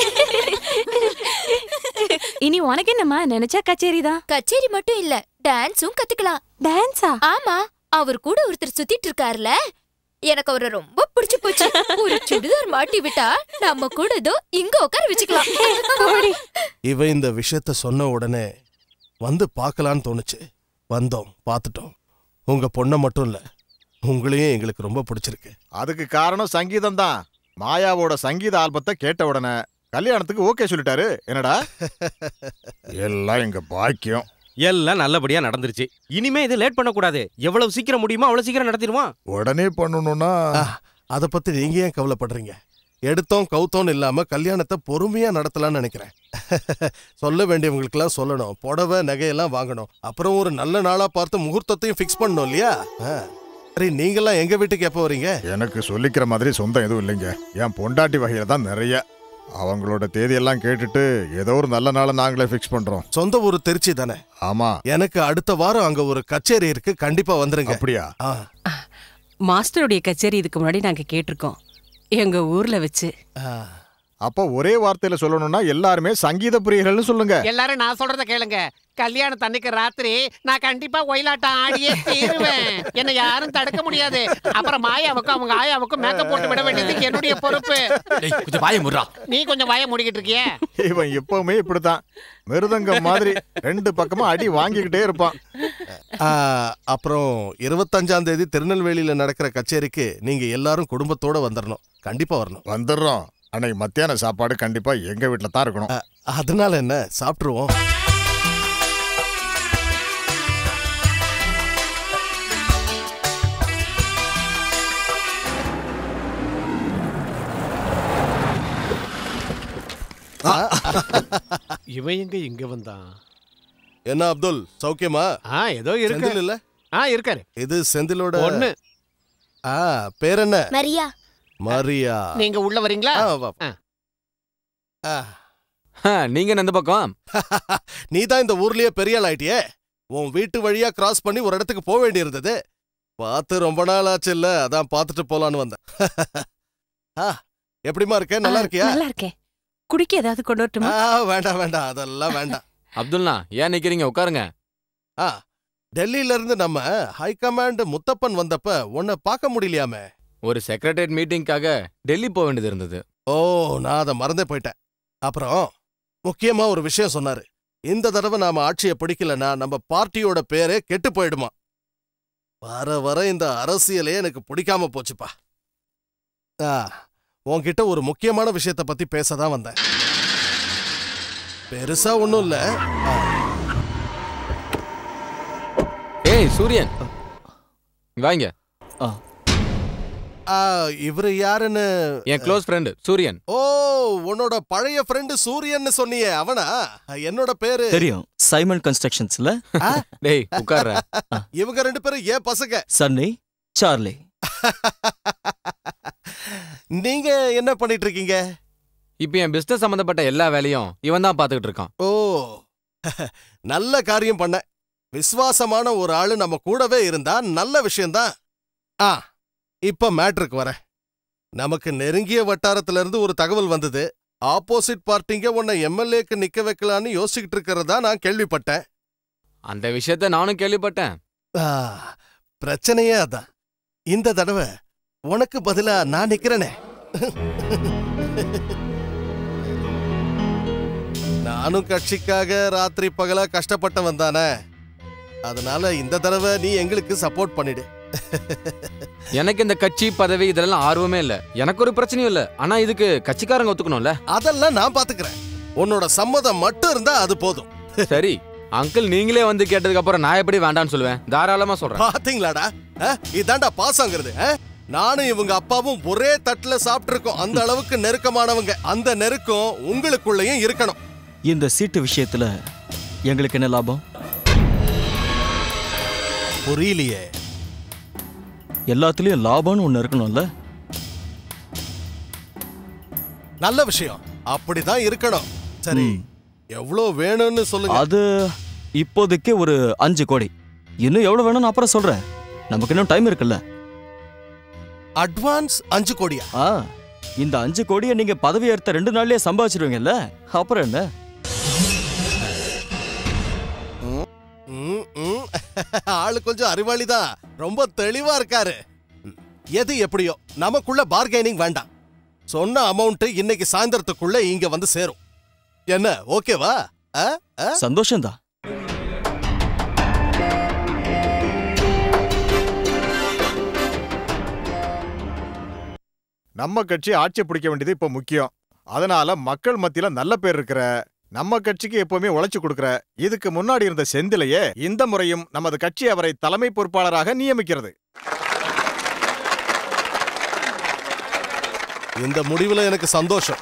இனி உனக்கு என்னம்மா, நினைச்சா கச்சேரி தான். கச்சேரி மட்டும் இல்ல, டான்ஸும் கத்துக்கலாம். டான்ஸா? ஆமா, அவர் கூட ஒருத்தர் சுத்திட்டு இருக்காருல, எனக்கு அவரை ரொம்ப பிடிச்சு போச்சு. ஒரு சுடிதார் மாட்டி விட்டா நம்ம கூட இதோ இங்க உட்கார வச்சுக்கலாம். இவ இந்த விஷயத்த சொன்ன உடனே வந்து பார்க்கலான்னு தோணுச்சு. வந்தோம், பார்த்துட்டோம். உங்க பொண்ணை மட்டும் இல்ல, உங்களையும் எங்களுக்கு ரொம்ப பிடிச்சிருக்கு. அதுக்கு காரணம் சங்கீதம் தான். மாயாவோட சங்கீத ஆல்பத்தை கேட்ட உடனே கல்யாணத்துக்கு ஓகே சொல்லிட்டாரு. என்னடா எல்லாம் எங்க பாக்கியம். எல்லாம் நல்லபடியா நடந்துருச்சு. இனிமே இது லேட் பண்ணக்கூடாது. எவ்வளவு சீக்கிரம் முடியுமோ அவ்வளவு சீக்கிரம் நடத்திடுவான். உடனே பண்ணணும்னா அதை பத்தி நீங்க ஏன் கவலைப்படுறீங்க? எடுத்தோம் கவுத்தோன்னு இல்லாம கல்யாணத்தை பொறுமையா நடத்தலாம்னு நினைக்கிறேன். சொல்ல வேண்டியவங்களுக்கெல்லாம் சொல்லணும், புடவை நகையெல்லாம் வாங்கணும், அப்புறம் ஒரு நல்ல நாளா பார்த்து முகூர்த்தத்தையும் ஃபிக்ஸ் பண்ணணும் இல்லையா? சரி, நீங்கெல்லாம் எங்க வீட்டுக்கு எப்போ வரீங்க? எனக்கு சொல்லிக்கிற மாதிரி சொந்தம் எதுவும் இல்லைங்க. என் பொண்டாட்டி வகையில தான் நிறைய. அவங்களோட தேதியெல்லாம் கேட்டுட்டு ஏதோ ஒரு நல்ல நாளை நாங்களே ஃபிக்ஸ் பண்றோம். சொந்த ஊர் திருச்சி தானே? ஆமா. எனக்கு அடுத்த வாரம் அங்க ஒரு கச்சேரி இருக்கு, கண்டிப்பா வந்துருங்க. அப்படியா? மாஸ்டருடைய கச்சேரி இதுக்கு முன்னாடி நாங்க கேட்டிருக்கோம், எங்க ஊர்ல வச்சு. அப்போ ஒரே வார்த்தையில சொல்லணும்னா எல்லாருமே சங்கீத பிரியர்கள்னு சொல்லுங்க. எல்லாரும் நான் சொல்றத கேளுங்க. கல்யாணம் தண்ணிக்கு ராத்திரி நான் கண்டிப்பா ஒயிலாட்டம் ஆடியே தீருவேன். என்ன யாரும் தடுக்க முடியாது. அப்புறம் மாயாவுக்கும் அவங்க ஆயாவுக்கும் மேக்கப் போட்டு விட வேண்டியது என்னுடைய பொறுப்பு. கொஞ்சம் வாய முறா. நீ கொஞ்சம் வாய மூடிக்கிட்டு இருக்கிய. இவன் எப்பவுமே இப்படித்தான், மிருதங்கம் மாதிரி ரெண்டு பக்கமா அடி வாங்கிக்கிட்டே இருப்பான். அப்புறம் இருபத்தஞ்சாம் தேதி திருநெல்வேலியில நடக்கிற கச்சேரிக்கு நீங்க எல்லாரும் குடும்பத்தோட வந்துடணும். கண்டிப்பா வரணும். வந்துடுறோம். அன்னைக்கு மத்தியான சாப்பாடு கண்டிப்பா எங்க வீட்டுல தான் இருக்கணும். அதனால என்ன, சாப்பிட்டுருவோம். இவன் எங்க இங்க வந்தான்? என்ன அப்துல், சௌக்கியமா? ஆ ஏதோ இருக்கு. இல்ல? ஆ இருக்காரு. இது செந்திலோட பொண்ணு. ஆ பேர் என்ன? மரியா. மரியா. நீங்க உள்ள வரீங்களா? நீங்க எந்த பக்கம்? நீ தான் இந்த ஊர்லயே பெரிய ஆள் ஆயிட்டியே. உன் வீட்டு வழியா கிராஸ் பண்ணி ஒரு இடத்துக்கு போக வேண்டி இருந்தது. பார்த்து ரொம்ப நாள் ஆச்சு இல்ல, அதான் பார்த்துட்டு போலான்னு வந்தேன். எப்படிமா இருக்க? நல்லா இருக்கியா? நல்லா இருக்கேன். குடிக்க ஏதாவது கொண்டு வரட்டுமா? வேண்டாம் வேண்டாம், அதெல்லாம் வேண்டாம். அப்துல்லா, ஏன் நிக்கிறீங்க? உட்காருங்க. ஆ டெல்லியில இருந்து நம்ம ஹை கமாண்ட் முத்தப்பன் வந்தப்ப உன்னை பார்க்க முடியலையாமே. ஒரு செக்ரட்டரியேட் மீட்டிங்காக டெல்லி போக வேண்டியது இருந்தது. ஓ, நான் அதை மறந்தே போயிட்டேன். அப்புறம் முக்கியமா ஒரு விஷயம் சொன்னாரு. இந்த தடவை நாம ஆட்சியை பிடிக்கலன்னா நம்ம பார்ட்டியோட பேரே கெட்டு போயிடுமா. வர வர இந்த அரசியலே எனக்கு பிடிக்காம போச்சுப்பா. ஆ உன்கிட்ட ஒரு முக்கியமான விஷயத்த பத்தி பேசதான் வந்தேன். பெருசா ஒண்ணும் இல்ல. ஏய் சூரியன், வாங்க. இவரு யாருன்னு? என் க்ளோஸ் ஃப்ரெண்ட் சூரியன். ஓ, உன்னோட பழைய ஃப்ரெண்ட் சூரியன் சொன்னியே, அவனா? என்னோட பேரு தெரியும், சைமன் கன்ஸ்ட்ரக்ஷன்ஸ்ல. டேய் உட்கார்ற. இவங்க ரெண்டு பேரும் ஏன் பசங்க? Sunny, Charlie. நீங்க என்ன பண்ணிட்டு இருக்கீங்க? இப்ப என் பிசினஸ் சம்பந்தப்பட்ட எல்லா வேலையும் இவன் தான் பாத்துக்கிட்டு இருக்கான். ஓ, நல்ல காரியம் பண்ண. விசுவாசமான ஒரு ஆளு நம்ம கூடவே இருந்தா நல்ல விஷயம்தான். ஆ இப்ப மேட்ருக்கு வர. நமக்கு நெருங்கிய வட்டாரத்துல இருந்து ஒரு தகவல் வந்தது. ஆப்போசிட் பார்ட்டிங்க உன்னை எம்எல்ஏக்கு நிக்க வைக்கலான்னு யோசிச்சுக்கிட்டு இருக்கிறதா நான் கேள்விப்பட்டேன். அந்த விஷயத்த நானும் கேள்விப்பட்டேன். பிரச்சனையே அதான். இந்த தடவை உனக்கு பதிலா நான் நிக்கிறேனே. நானும் கட்சிக்காக ராத்திரி பகலா கஷ்டப்பட்டவன் தானே. அதனால இந்த தடவை நீ எங்களுக்கு சப்போர்ட் பண்ணிடு. எனக்கு இந்த கட்சி பதவி இதெல்லாம் ஆர்வமே இல்ல. எனக்கு ஒரு பிரச்சனையும் இல்ல. ஆனா இதுக்கு கட்சிக்காரங்க ஒத்துக்கணும்ல. அதெல்லாம் நான் பாத்துக்கிறேன். உன்னோட சம்மதம் மட்டும் இருந்தா அது போதும். சரி அங்கிள், நீங்களே வந்து கேட்டதுக்கு அப்புறம் நான் எப்படி வேண்டாம்னு சொல்லுவேன்? தாராளமா சொல்றேன். பாத்தீங்களாடா, இதாண்டா பாசங்கிறது. நானும் இவங்க அப்பாவும் ஒரே தட்டுல சாப்பிட்டு இருக்கோம். அந்த அளவுக்கு நெருக்கமானவங்க. அந்த நெருக்கம் உங்களுக்குள்ளேயும் இருக்கணும். இந்த சீட்டு விஷயத்துல எங்களுக்கு என்ன லாபம்? புரியலையே. எல்லாத்துலயும் லாபம்னு ஒண்ணு இருக்கணும்ல. நல்ல விஷயம், அப்படிதான் இருக்கணும். சரி, எவ்வளவு வேணும்னு சொல்லுங்க. அது இப்போதைக்கு ஒரு அஞ்சு கோடி. இன்னும் எவ்வளவு வேணும்னு அப்புறம் சொல்றேன். நமக்கு இன்னும் டைம் இருக்குல்ல. அட்வான்ஸ் அஞ்சு கோடியா? ஆ, இந்த அஞ்சு கோடியை நீங்க பதவி ஏற்ற ரெண்டு நாள்லயே சம்பாதிச்சிருவீங்கல்ல, அப்புறம் என்ன? ஆளு கொஞ்சம் அறிவாளிதான், ரொம்ப தெளிவா இருக்காரு. எது எப்படியோ நமக்குள்ள பார்கெனிங் வேண்டாம். சொன்ன அமௌண்ட் இன்னைக்கு சாயந்தரத்துக்குள்ள இங்க வந்து சேரும். என்ன ஓகேவா? சந்தோஷம்தான். நம்ம கட்சி ஆட்சி பிடிக்க வேண்டியது இப்ப முக்கியம். அதனால மக்கள் மத்தியில நல்ல பேர் இருக்கிற நம்ம கட்சிக்கு எப்பவுமே உழைச்சு கொடுக்கிற இதுக்கு முன்னாடி இருந்த செந்திலையே இந்த முறையும் நமது கட்சி அவரை தலைமை பொறுப்பாளராக நியமிக்கிறது. இந்த முடிவுல எனக்கு சந்தோஷம்.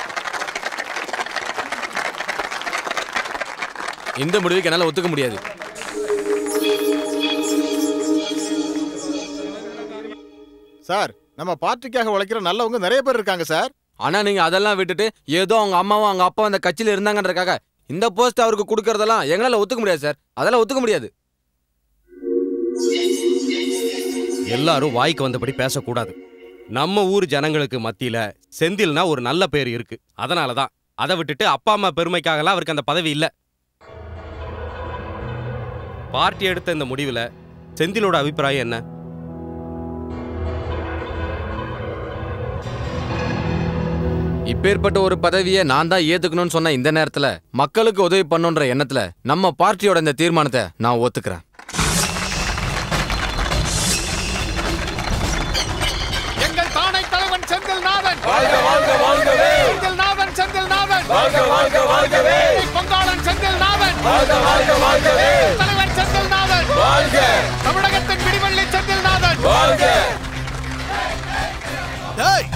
இந்த முடிவுக்கு என்னால ஒத்துக்க முடியாது. சார், நம்ம பார்ட்டிக்காக உழைக்கிற நல்லவங்க நிறைய பேர் இருக்காங்க சார். ஆனா நீங்க அதெல்லாம் விட்டுட்டு ஏதோ அவங்க அம்மாவும் அவங்க அப்பா அந்த கட்சியில இருந்தாங்கன்றக்காக இந்த போஸ்ட் அவருக்கு கொடுக்கறதெல்லாம் எங்களால ஒத்துக்க முடியாது சார். அதெல்லாம் ஒத்துக்க முடியாது. எல்லாரும் வாய்க்கு வந்தபடி பேசக்கூடாது. நம்ம ஊர் ஜனங்களுக்கு மத்தியில செந்தில்னா ஒரு நல்ல பேர் இருக்கு. அதனாலதான் அதை விட்டுட்டு அப்பா அம்மா பெருமைக்காகலாம் அவருக்கு அந்த பதவி இல்ல. பார்ட்டி எடுத்த இந்த முடிவுல செந்திலோட அபிப்பிராயம் என்ன? இப்பேற்பட்ட ஒரு பதவியை நான் தான் ஏத்துக்கணும்னு சொன்ன இந்த நேரத்துல மக்களுக்கு உதவி பண்ணுன்ற எண்ணத்துல நம்ம பார்ட்டியோட இந்த தீர்மானத்தை நான் ஒத்துக்கிறேன். எங்கள் தானை தலைவன் செந்தில்நாதன் வாழ்க வாழ்க வாழ்கவே. செந்தில்நாதன் செந்தில்நாதன் வாழ்க வாழ்க வாழ்கவே. பொங்காளன் செந்தில்நாதன் வாழ்க வாழ்க வாழ்கவே. தலைவன் செந்தில்நாதன் வாழ்க. தமிழகத்தின் விடிவெள்ளி செந்தில்நாதன் வாழ்க. டேய்,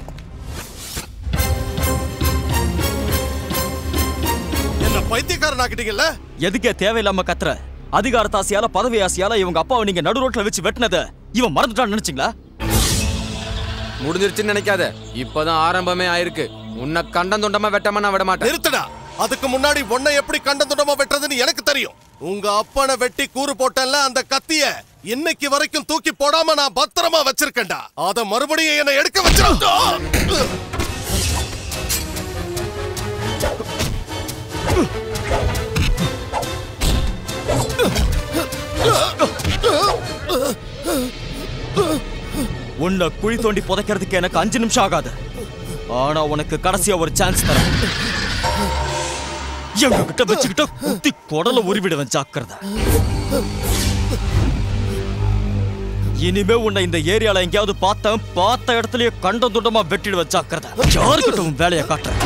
என்ன பைத்தியக்காரன் ஆக்கிட்டீங்கல்ல? எதுக்கே தேவையில்லாம கத்துற? அதிகாரத்தாசியால பதவி ஆசையால இவங்க அப்பாவை நீங்க நடு ரோட்ல வச்சு வெட்டினத இவன் மறந்துட்டான்னு நினைச்சீங்களா? முடிஞ்சிருச்சுன்னு நினைக்காத, இப்பதான் ஆரம்பமே ஆயிருக்கு. உன்னை கண்டம் துண்டமா வெட்டாம நான் விட மாட்டேன். நிறுத்துடா. அதுக்கு முன்னாடி உன்னை எப்படி கண்டம் துண்டமா வெட்டுறதுன்னு எனக்கு தெரியும். உங்க அப்பனை வெட்டி கூறு போட்டேன்ல, அந்த கத்திய இன்னைக்கு வரைக்கும் தூக்கி போடாம நான் பத்திரமா வச்சிருக்கேன்டா. அத மறுபடியும் என்னை எடுக்க வச்சிருந்தா. உன்னை குழி தோண்டி புதைக்கிறதுக்கு எனக்கு அஞ்சு நிமிஷம் ஆகாது. ஆனா உனக்கு கடைசியா ஒரு சான்ஸ் தரேன். எங்க கிட்ட வச்சுக்கிட்ட குத்தி குடல உருவிடுவேன், ஜாக்கிரதை. இனிமே உன்னை இந்த ஏரியால எங்கேயாவது பார்த்தேன், பார்த்த இடத்துலயே கண்டம் துண்டமா வெட்டிடுவேன், ஜாக்கிரதை. யாருக்கிட்ட உன் வேலையை காட்டுறேன்.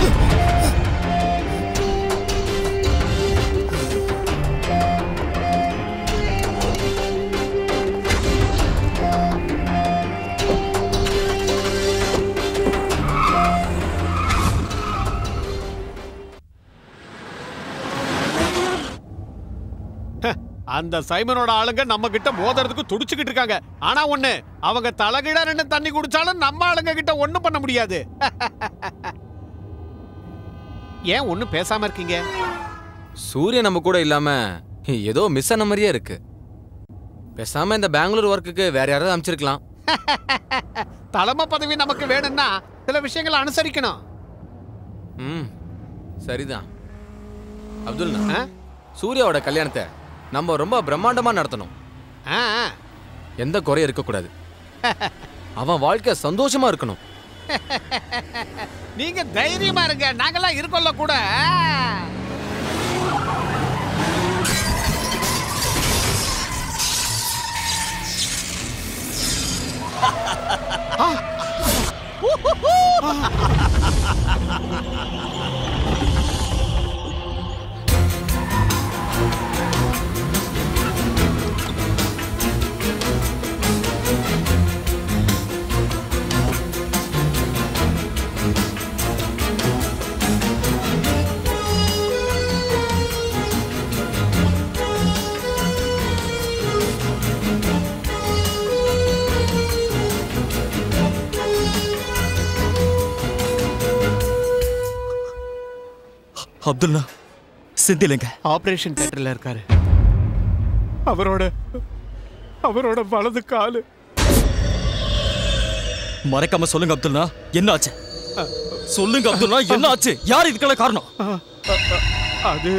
அந்த சைமனோட ஆளுங்க நம்ம கிட்ட மோதறதுக்கு துடிச்சுக்கிட்டு இருக்காங்க. ஆனா ஒண்ணு, அவங்க தலைகிட ரெண்டு தண்ணி குடிச்சாலும் நம்ம ஆளுங்க கிட்ட ஒண்ணும் பண்ண முடியாது. ஏன் ஒண்ணும் பேசாம இருக்கீங்க? சூரியன் நம்ம கூட இல்லாம ஏதோ மிஸ் ஆன மாதிரியே இருக்கு. பேசாம இந்த பெங்களூர் ஒர்க்குக்கு வேற யாராவது அமைச்சிருக்கலாம். தலைமை பதவி நமக்கு வேணும்னா சில விஷயங்களை அனுசரிக்கணும். ம், சரிதான். அப்துல்னா, சூர்யாவோட கல்யாணத்தை நம்ம ரொம்ப பிரம்மாண்டமா நடத்தணும். எந்த குறையும் இருக்கக்கூடாது. அவன் வாழ்க்கை சந்தோஷமா இருக்கணும். நீங்க தைரியமா இருங்க, நாங்கெல்லாம் இருக்கோம்ல கூட. அப்துல்லா செந்திலங்க ஆபரேஷன் தியேட்டர்ல இருக்காரு. அவரோட அவரோட வலது காலு. மறைக்காம சொல்லுங்க அப்துல்லா, என்ன ஆச்சு? சொல்லுங்க அப்துல்லா, என்ன ஆச்சு? யார் இதுக்கெல்லாம் காரணம்? அது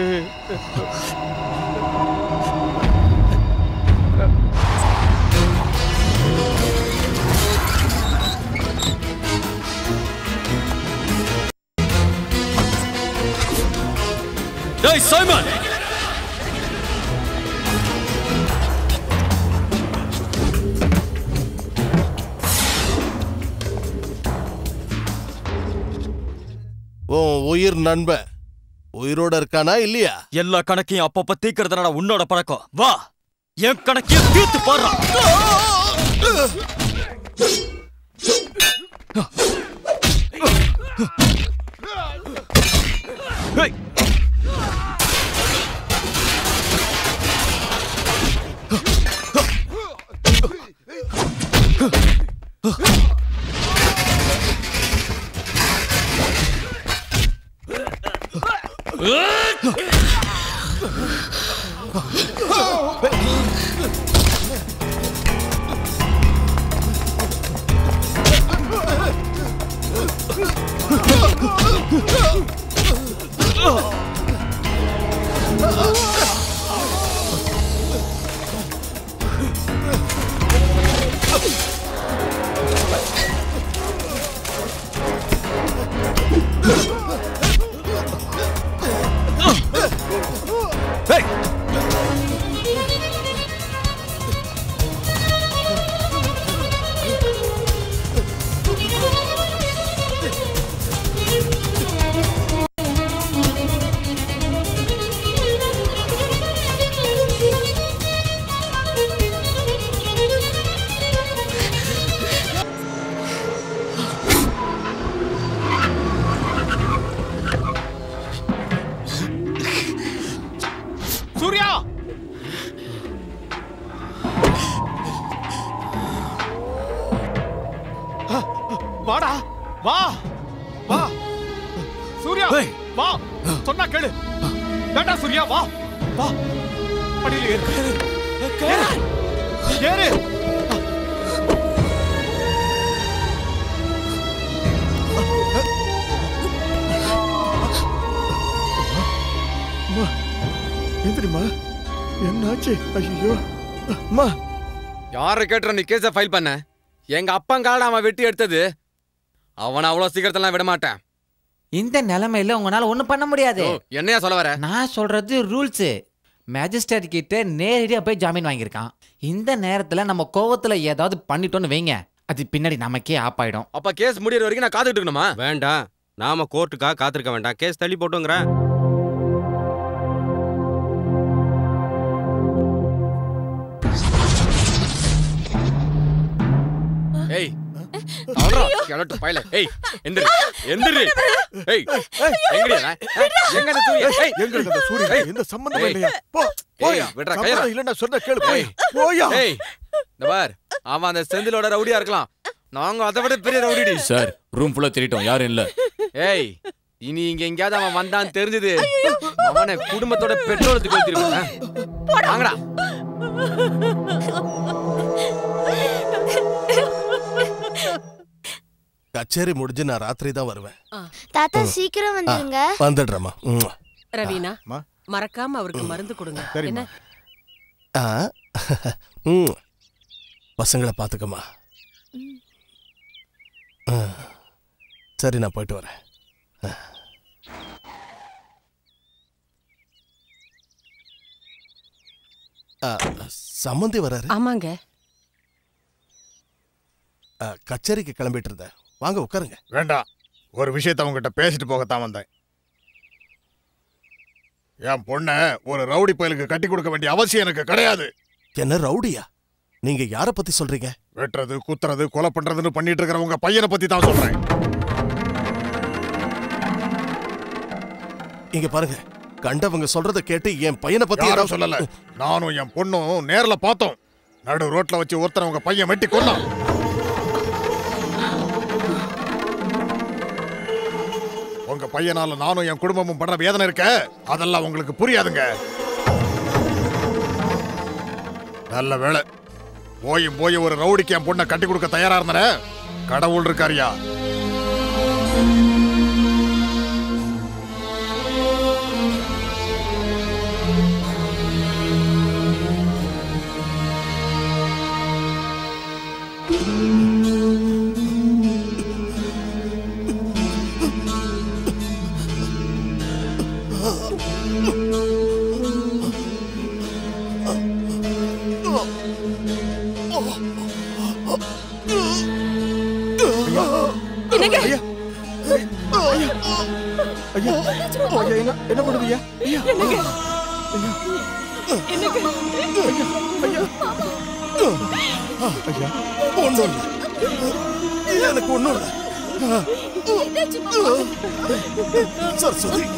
Hey, Simon! ஓ உயிர் நண்பன் உயிரோட இருக்கானா இல்லையா? எல்லா கணக்கையும் அப்பப்ப தீக்கிறதுனால உன்னோட பழக்கம். வா, என் கணக்கையும் தீர்த்து பாடுறான். Hey! வாடா வா வா சூர்யா வா சொன்னா கேளு வேண்டா சூர்யா வா வா படியில ஏறு ஏறு எந்திரிமா என்னாச்சு? ஐயோ அம்மா, யாரை கேட்டுற நீ கேஸை ஃபைல் பண்ண? எங்க அப்பங்கால அவன் வெட்டி எடுத்தது. அவனை அவ்வளவு சீக்கிரத்தெல்லாம் விட மாட்டேன். இந்த நிலைமையில உங்களால ஒண்ணும் பண்ண முடியாது. என்னையா சொல்ல வர? நான் சொல்றது ரூல்ஸ். மேஜிஸ்ட்ரேட் கிட்ட நேரடியா போய் ஜாமீன் வாங்கியிருக்கான். இந்த நேரத்துல நம்ம கோவத்துல ஏதாவது பண்ணிட்டோன்னு வைங்க, அது பின்னாடி நமக்கே ஆப்பாயிடும். அப்ப கேஸ் முடியற வரைக்கும் நான் காத்துட்டு இருக்கணுமா? வேண்டாம், நாம கோர்ட்டுக்காக காத்திருக்க வேண்டாம். கேஸ் தள்ளி போட்டுங்கிற. ஏய் அவரா கேளட்டு பைல. ஏய் எந்திரி எந்திரி. ஏய் எங்கடியா? எங்க அந்த சூரிய? ஏய் எங்க அந்த சூரிய? இந்த சம்பந்தம் இல்லையா? போ போயா. விட்றா கையற. இல்லன்னா சொன்னா கேளு போய். போயா. ஏய் இந்த பார், அவன் அந்த செந்திலோட ரவுடியா இருக்கலாம். நாங்க அதை விட பெரிய ரவுடிடி. சார், ரூம் ஃபுல்லா திரிட்டோம், யாரும் இல்ல. ஏய் இனி இங்க எங்கயாவது அவன் வந்தான்னு தெரிஞ்சது, அவனை குடும்பத்தோட பெட்ரோலுக்கு கொளுத்திருப்பேன். வாங்கடா. கச்சேரி முடிஞ்சு நான் ராத்திரி தான் வருவேன். தாத்தா சீக்கிரம் வந்துருங்க. வந்துடுறேம்மா. ரவீனா மறக்காம அவருக்கு மருந்து கொடுங்க. என்ன? பசங்களை பாத்துக்கமா. சரி நான் போயிட்டு வரேன். சம்மந்தி வராரு. ஆமாங்க. கச்சேரிக்கு கிளம்பிட்டு இருந்தேன். வாங்க உட்காருங்க. வேண்டாம், ஒரு விஷயத்தை உங்ககிட்ட பேசிட்டு போகத்தான் வந்தேன். என் பொண்ண ஒரு ரவுடி பயலுக்கு கட்டி கொடுக்க வேண்டிய அவசியம் எனக்கு கிடையாது. என்ன ரவுடியா? நீங்க யார பத்தி சொல்றீங்க? வெட்டுறது, குத்துறது, கொலை பண்றதுன்னு பண்ணிட்டு இருக்கிற உங்க பையனை பத்தி தான் சொல்றேன். இங்க பாருங்க, கண்டவங்க சொல்றத கேட்டு என் பையனை பத்தி யாரும் சொல்லல. நானும் என் பொண்ணும் நேர்ல பார்த்தோம். நடு ரோட்ல வச்சு ஒருத்தனை உங்க பையன் வெட்டி கொன்னான். உங்க பையனால நானும் என் குடும்பமும் படுற வேதனை இருக்க, அதெல்லாம் உங்களுக்கு புரியாதுங்க. நல்ல வேளை போயும் போய் ஒரு ரவுடிக்கு என் பொண்ணை கட்டி கொடுக்க தயாரா இருந்தன. கடவுள் இருக்காரியா? என்ன பண்ணுவீங்க? எனக்கு ஒண்ணும் சரஸ்வதி.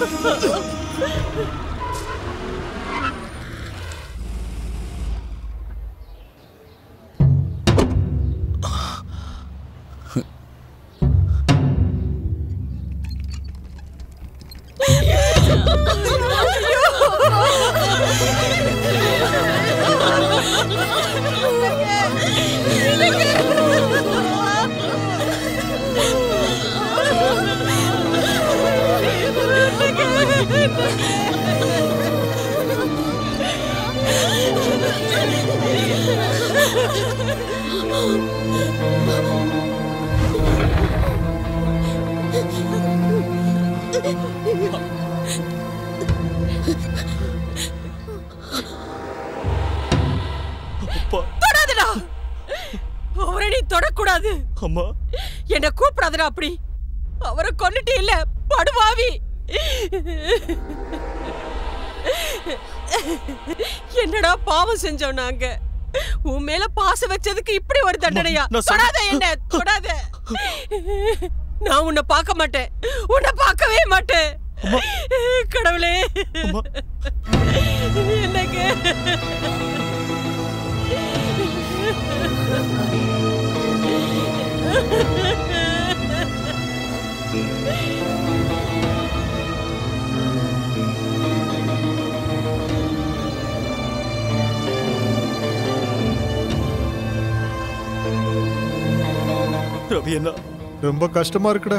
தொடாதடா, அவரை நீ தொடக்கூடாது. அம்மா, என்ன கூப்பிடாதடா. அப்படி அவரை கொன்னுட்டு இல்ல, படுவாவி. என்னடா பாவம் செஞ்சோம் நாங்க? உன் மேல பாசம் வச்சதுக்கு இப்படி ஒரு தண்டனையா? தொடாத, என்ன தொடாத. நான் உன்னை பார்க்க மாட்டேன், உன்னை பார்க்கவே மாட்டேன். கடவுளே, என்னங்க ரவி அண்ணா, ரொம்ப கஷ்டமா இருக்குடா.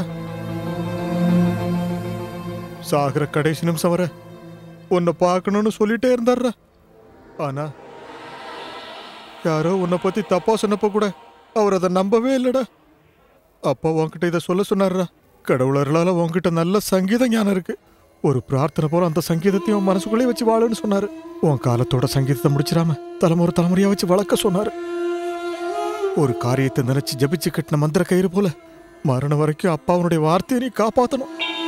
சாகர கடைசி நிமிஷம் வர உன்னை பார்க்கணும்னு சொல்லிட்டே இருந்தார்ரா. ஆனா யாரோ உன்னை பத்தி தப்பா சொன்னப்ப கூட அவர் அதை நம்பவே இல்லடா. அப்பா உன்கிட்ட இதை சொல்ல சொன்னார்ரா. கடவுளர்களால உன்கிட்ட நல்ல சங்கீத ஞானம் இருக்கு. ஒரு பிரார்த்தனை போல அந்த சங்கீதத்தையும் உன் மனசுக்குள்ளே வச்சு வாழுன்னு சொன்னாரு. உன் காலத்தோட சங்கீதத்தை முடிச்சிடாம தலைமுறை தலைமுறையா வச்சு வளர்க்க சொன்னாரு. ஒரு காரியத்தை நினைச்சு ஜபிச்சு கட்டின மந்திர கயிறு போல மரணம் வரைக்கும் அப்பாவனுடைய வார்த்தையை நீ காப்பாத்தணும்.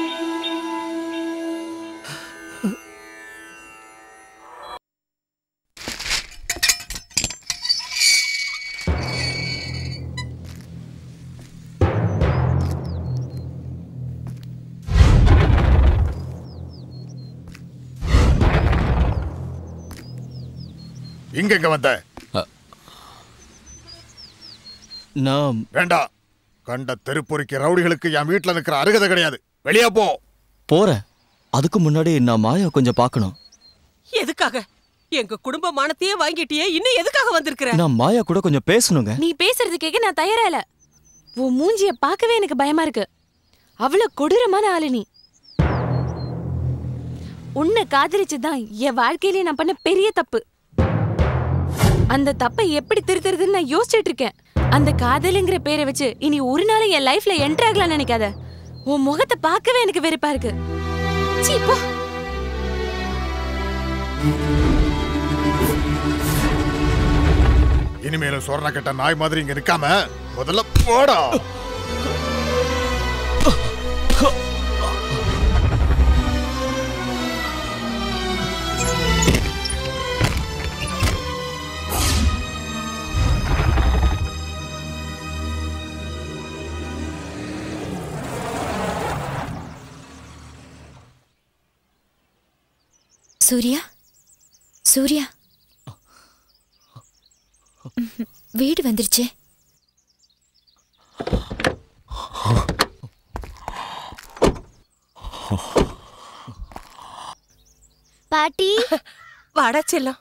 இங்க எங்க வந்த? நான் வேண்டாம். கண்ட தெருப்பொறிக்கு ரவுடிகளுக்கு என் வீட்டுல நிக்கிற அருகதை கிடையாது. வெளியே போ. போறேன். அதுக்கு முன்னாடி நான் மாயா கொஞ்சம் பார்க்கணும். எதுக்காக? எங்க குடும்ப மானத்தையே வாங்கிட்டியே, இன்னும் எதுக்காக வந்திருக்கிற? நான் மாயா கூட கொஞ்சம் பேசணுங்க. நீ பேசுறது கேட்க நான் தயாரா இல்ல. உன் மூஞ்சிய பார்க்கவே எனக்கு பயமா இருக்கு. அவ்வளவு கொடூரமான ஆளு நீ. உன்னை காதலிச்சுதான் என் வாழ்க்கையிலே நான் பண்ண பெரிய தப்பு. அந்த தப்பை எப்படி திருத்துறதுன்னு நான் யோசிச்சுட்டு இருக்கேன். அந்த காதலுங்கிற பேரை வச்சு இனி ஒரு நாள் என் லைஃப்ல என்டர் ஆகலாம் நினைக்காத. உன் முகத்தை பார்க்கவே எனக்கு வெறுப்பா இருக்கு. சீ போ. இனிமேல சொர்ண கட்ட நாய் மாதிரி இங்க நிக்காம முதல்ல போடா. சூர்யா சூர்யா வீடு வந்துருச்சு. பாட்டி வாடா செல்லம்.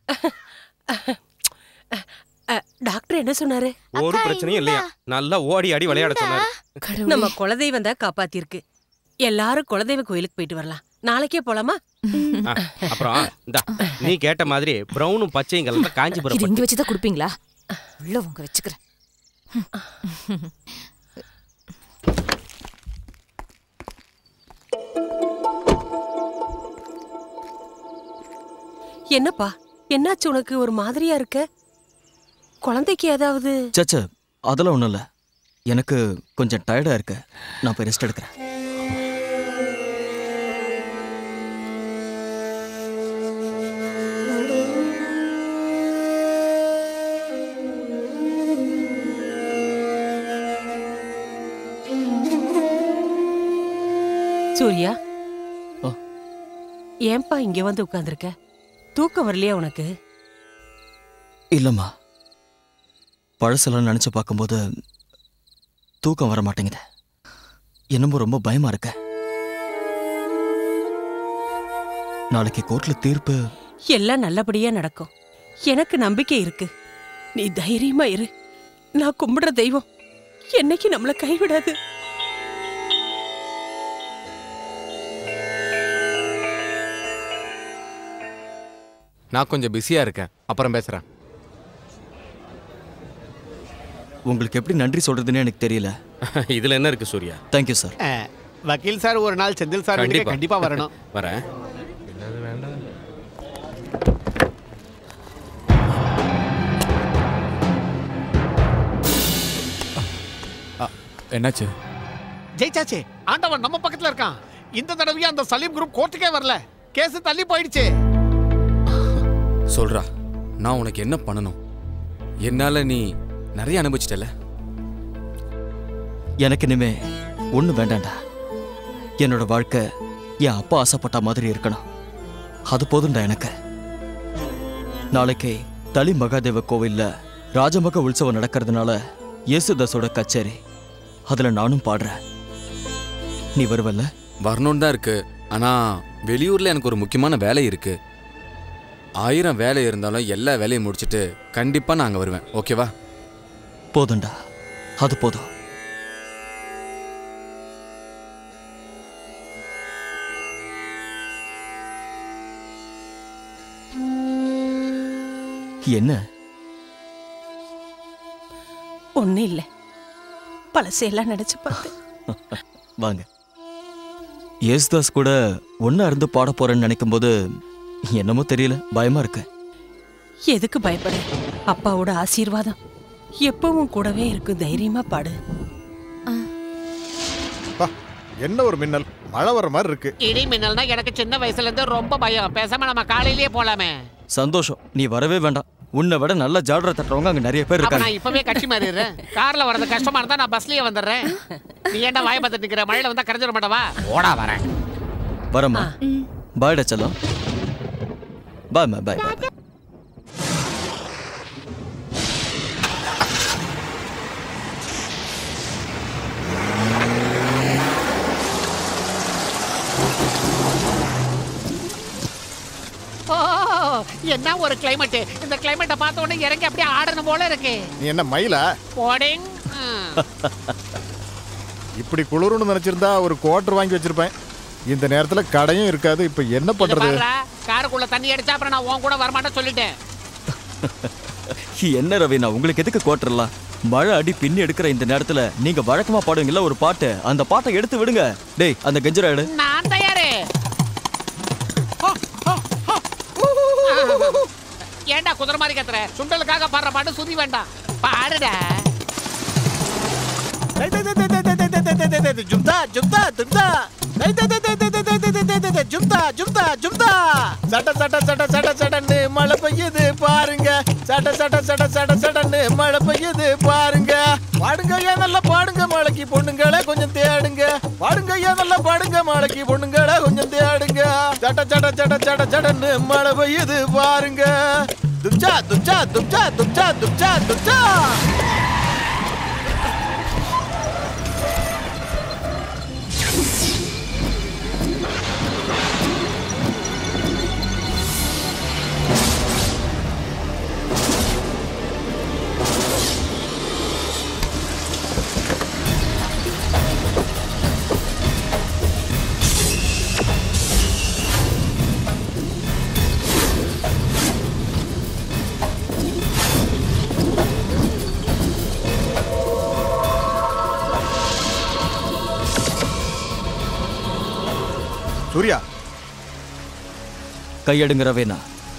டாக்டர் என்ன சொன்னாரு? ஒரு பிரச்சனையும் இல்லையா, நல்லா ஓடி ஆடி விளையாட சொன்னாரு. நம்ம குலதெய்வம் தான் காப்பாத்திருக்கு. எல்லாரும் குலதெய்வ கோயிலுக்கு போயிட்டு வரலாம். நாளைக்கே போலாமா? அப்புறம் இந்தா நீ கேட்ட மாதிரி பிரவுனும் பச்சையும் கலந்த காஞ்சிபுரம் இங்க வச்சுதான் குடுப்பீங்களா? உள்ள உங்க வச்சுக்கிறேன். என்னப்பா, என்னாச்சு உனக்கு? ஒரு மாதிரியா இருக்க. குழந்தைக்கு ஏதாவது? சச்சா அதெல்லாம் ஒண்ணும் இல்ல. எனக்கு கொஞ்சம் டயர்டா இருக்கு. நான் போய் ரெஸ்ட் எடுக்கிறேன். சூர்யா, ஏன்பா இங்க வந்து உட்கார்ந்திருக்க? தூக்கம் வரலையா உனக்கு? இல்லம்மா, பழசெல்லாம் நினைச்சு பார்க்கும்போது தூக்கம் வர மாட்டேங்குது. என்னமோ ரொம்ப பயமா இருக்க. நாளைக்கு கோர்ட்ல தீர்ப்பு எல்லாம் நல்லபடியா நடக்கும். எனக்கு நம்பிக்கை இருக்கு. நீ தைரியமா இரு. நான் கும்பிடுற தெய்வம் என்னைக்கு நம்மள கைவிடாது. நான் கொஞ்சம் பிஸியா இருக்கேன், அப்புறம் பேசுறேன். உங்களுக்கு எப்படி நன்றி சொல்றதுன்னு எனக்கு தெரியல. இதுல என்ன இருக்கு சூர்யா? Thank you sir. வக்கீல் சார் ஒரு நாள் செந்தில் சார் வீட்டுக்கு கண்டிப்பா வரணும். வரேன். என்னாச்சு? ஜெயிச்சாச்சு. ஆண்டவன் நம்ம பக்கத்துல இருக்கான். இந்த தடவையும் அந்த சலீம் குரூப் கோர்ட்டுக்கே வரல. கேஸ் தள்ளி போயிடுச்சு. சொல்றா, நான் உனக்கு என்ன பண்ணணும்? என்னால நீ நிறைய அனுபவிச்சிட்டல. எனக்கு இனிமே ஒண்ணு வேண்டாண்டா. என்னோட வாழ்க்கை என் அப்பா ஆசைப்பட்ட மாதிரி இருக்கணும். அது போதும்டா எனக்கு. நாளைக்கு தளி மகாதேவ கோவில்ல ராஜமக உற்சவம் நடக்கிறதுனால இயேசுதாஸோட கச்சேரி. அதுல நானும் பாடுறேன். நீ வருவல்ல? வரணும்னு தான் இருக்கு. ஆனா வெளியூர்ல எனக்கு ஒரு முக்கியமான வேலை இருக்கு. ஆயிரம் வேலை இருந்தாலும் எல்லா வேலையும் முடிச்சுட்டு கண்டிப்பா நான் அங்க வருவேன். ஓகேவா? போதும்டா, அது போதும். என்ன? ஒண்ணு இல்ல, பழசையெல்லாம் நினைச்சு பார்த்து. வாங்க. யேசுதாஸ் கூட ஒன்னா இருந்து பாட போறேன்னு நினைக்கும் போது என்னமோ தெரியல, பயமா இருக்கு. எதுக்கு பயப்பட? அப்பாவோட ஆசீர்வாதம் எப்பவும் கூடவே இருக்கு. தைரியமா பாடு. என்ன ஒரு மின்னல், மழை வர மாதிரி இருக்கு. இடி மின்னல்னா எனக்கு சின்ன வயசுல இருந்து ரொம்ப பயம். பேசாம நம்ம காலையிலேயே போலாமே. சந்தோஷம், நீ வரவே வேண்டாம். உன்னை விட நல்ல ஜால்ரா தட்டுறவங்க அங்க நிறைய பேர் இருக்காங்க. நான் இப்பவே கட்சி மாறிடுறேன். கார்ல வரது கஷ்டமா இருந்தா நான் பஸ்லயே வந்துடுறேன். நீ ஏன்டா வாய பார்த்துட்டு நிக்கிற? மழையில வந்தா கரைஞ்சிட மாட்டவா? ஓடா வரேன். வரமா? பாய்டா செல்லம். பாய் மா, பாய் பாய். என்ன ஒரு கிளைமேட். இந்த கிளைமேட்டை பார்த்த உடனே இறங்கி அப்படியே ஆடணும் போல இருக்கு. நீ என்ன மயிலா? போடிங். இப்படி குளிர்னு நினைச்சிருந்தா ஒரு குவார்டர் வாங்கி வச்சிருப்பேன். இந்த நேரத்துல கடையும் இருக்காது. இப்ப என்ன பண்றது? காருக்குள்ள தண்ணி அடிச்சா அப்புறம் நான் உன் கூட வரமாட்டேன் சொல்லிட்டேன். என்ன ரவி, நான் உங்களுக்கு எதுக்கு குவார்டர்லாம்? மழை அடி பின்னி எடுக்கிற இந்த நேரத்துல நீங்க வழக்கமா பாடுவீங்கல்ல ஒரு பாட்டு, அந்த பாட்டை எடுத்து விடுங்க. டேய், அந்த கெஞ்சரா எடு. நான் தயாரு. ஏண்டா குதிரை மாதிரி கத்துற? சுண்டலுக்காக பாடுற பாட்டு சுதி வேண்டாம், பாடுடா. ஜும்தா ஜும்தா ஜும்தா ஜும்தா ஜும்தா ஜும்தா சட்ட சட்ட சட்ட சட்ட சடன்னு மழை பெய்யுது பாருங்க. சட்ட சட்ட சட்ட சட்ட சடன்னு மழை பெய்யுது பாருங்க. பாடுங்க ஏன் நல்லா பாடுங்க, மழைக்கு பொண்ணுங்களே கொஞ்சம் தேடுங்க. பாடுங்க ஏன் நல்லா பாடுங்க, மழைக்கு பொண்ணுங்களே கொஞ்சம் தேடுங்க. சட்ட சட்ட சட்ட சட்ட சடன்னு மழை பெய்யுது பாருங்க. துப்சா துப்சா துப்சா துப்சா துப்சா துப்சா. சூர்யா, கையெடுங்கிறவேனா?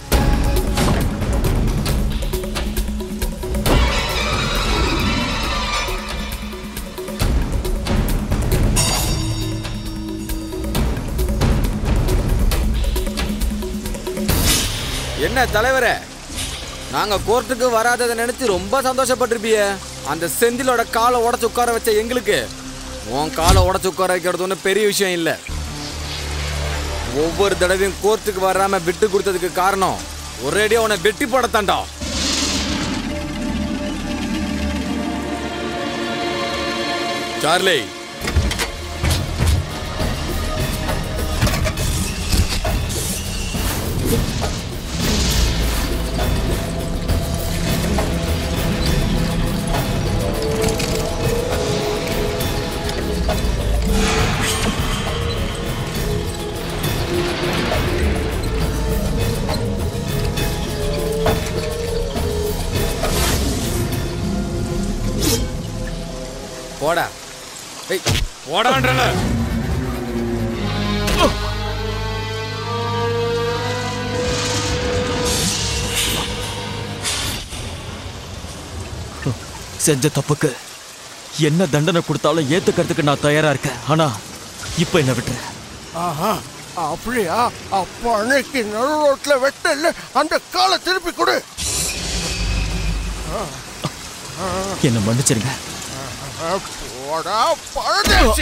என்ன தலைவரே, நாங்க கோர்ட்டுக்கு வராததை நினைச்சு ரொம்ப சந்தோஷப்பட்டிருப்பிய. அந்த செந்திலோட காலை உடச்சு உட்கார வச்ச எங்களுக்கு உன் காலை உடச்சு உட்கார வைக்கிறது ஒன்றும் பெரிய விஷயம் இல்லை. ஒவ்வொரு தடவையும் கோர்ட்டுக்கு வராம விட்டு கொடுத்ததுக்கு காரணம் ஒரேடியா உன்னை வெட்டி போடத்தாண்டா. சார்லி, போடா. ஏய், போடான்றல. செஞ்ச தப்புக்கு என்ன தண்டனை கொடுத்தாலும் ஏத்துக்கிறதுக்கு நான் தயாரா இருக்கேன். ஆனா இப்ப என்ன விட்டுரு. ஆஹா, அப்படியா? அப்ப அன்னைக்கு நடு ரோட்ல வெட்டல அந்த காலை திருப்பி கொடு. என்ன மன்னிச்சிருங்க. போடா பரதேசி.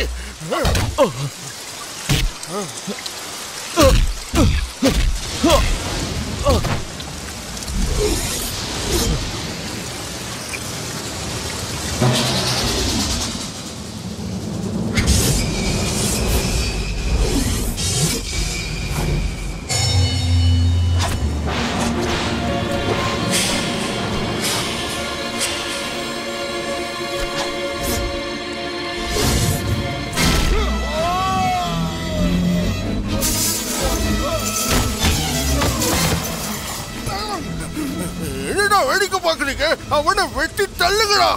என்னடா வேடிக்கை பார்க்கறீங்க? அவனை வெட்டி தள்ளுங்கடா.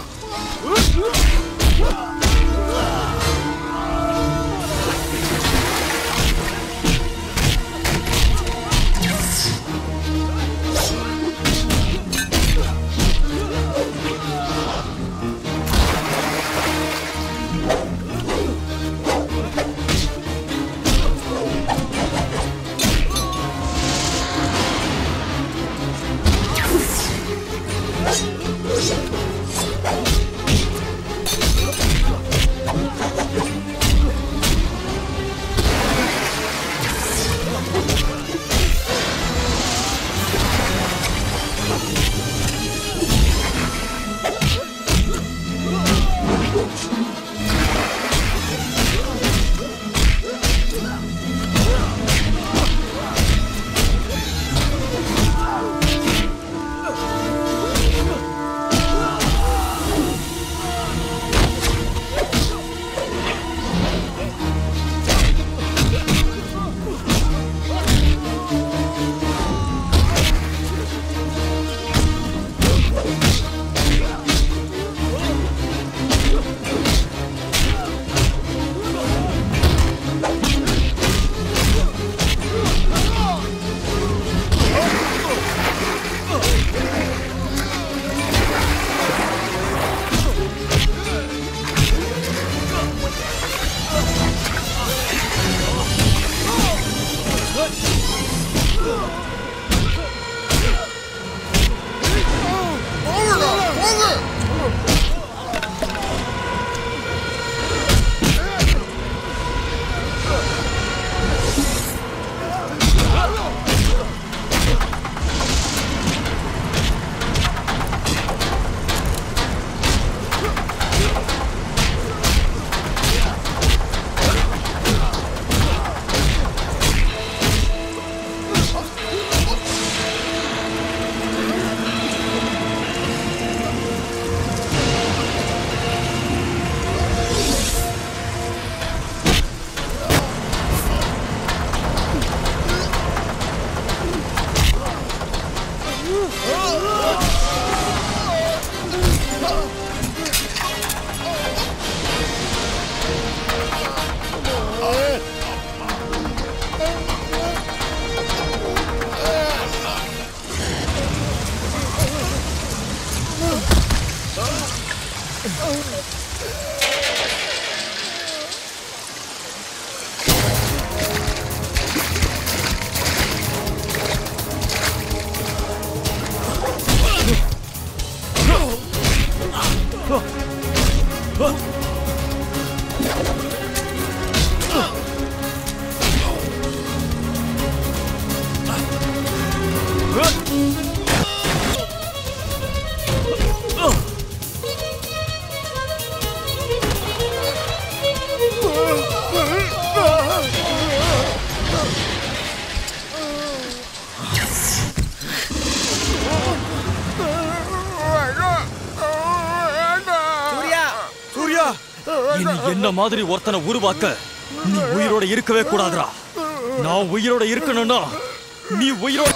என்ன மாதிரி ஒருத்தனை உருவாக்க நீ உயிரோட இருக்கவே கூடாதுடா. நான் உயிரோட இருக்கணும்னா நீ உயிரோட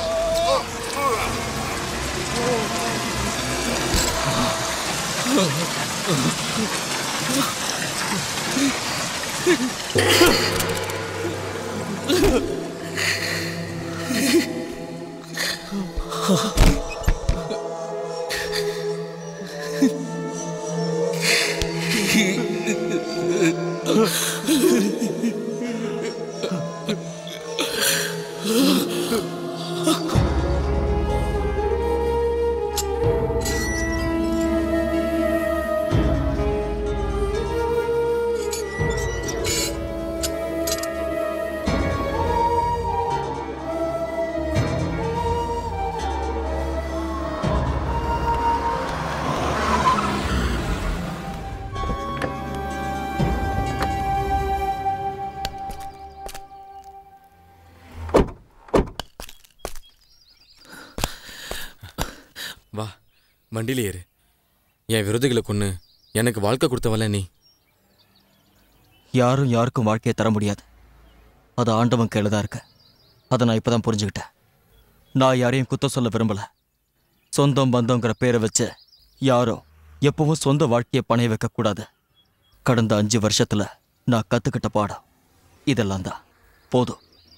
வா வண்டியில ஏறு. என் விரோதிகளை கொன்னு எனக்கு வாழ்க்கை கொடுத்தவல்ல நீ. யாரும் யாருக்கும் வாழ்க்கையை தர முடியாது. அது ஆண்டவன் கையில தான் இருக்கு. அதை நான் இப்பதான் புரிஞ்சுக்கிட்டேன். நான் யாரையும் குத்த சொல்ல விரும்பல. சொந்தம் பந்தங்கிற பேரை வச்சு யாரும் எப்பவும் சொந்த வாழ்க்கையை பணைய வைக்க கூடாது. கடந்த அஞ்சு வருஷத்துல நான் கத்துக்கிட்ட பாடம் இதெல்லாம் தான். போதும்.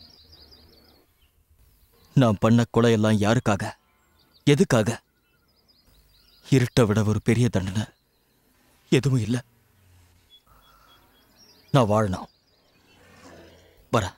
நான் பண்ண கொலையெல்லாம் யாருக்காக, எதுக்காக? இருட்டை விட ஒரு பெரிய தண்டனை எதுவும் இல்லை. நான் வாழணும். வர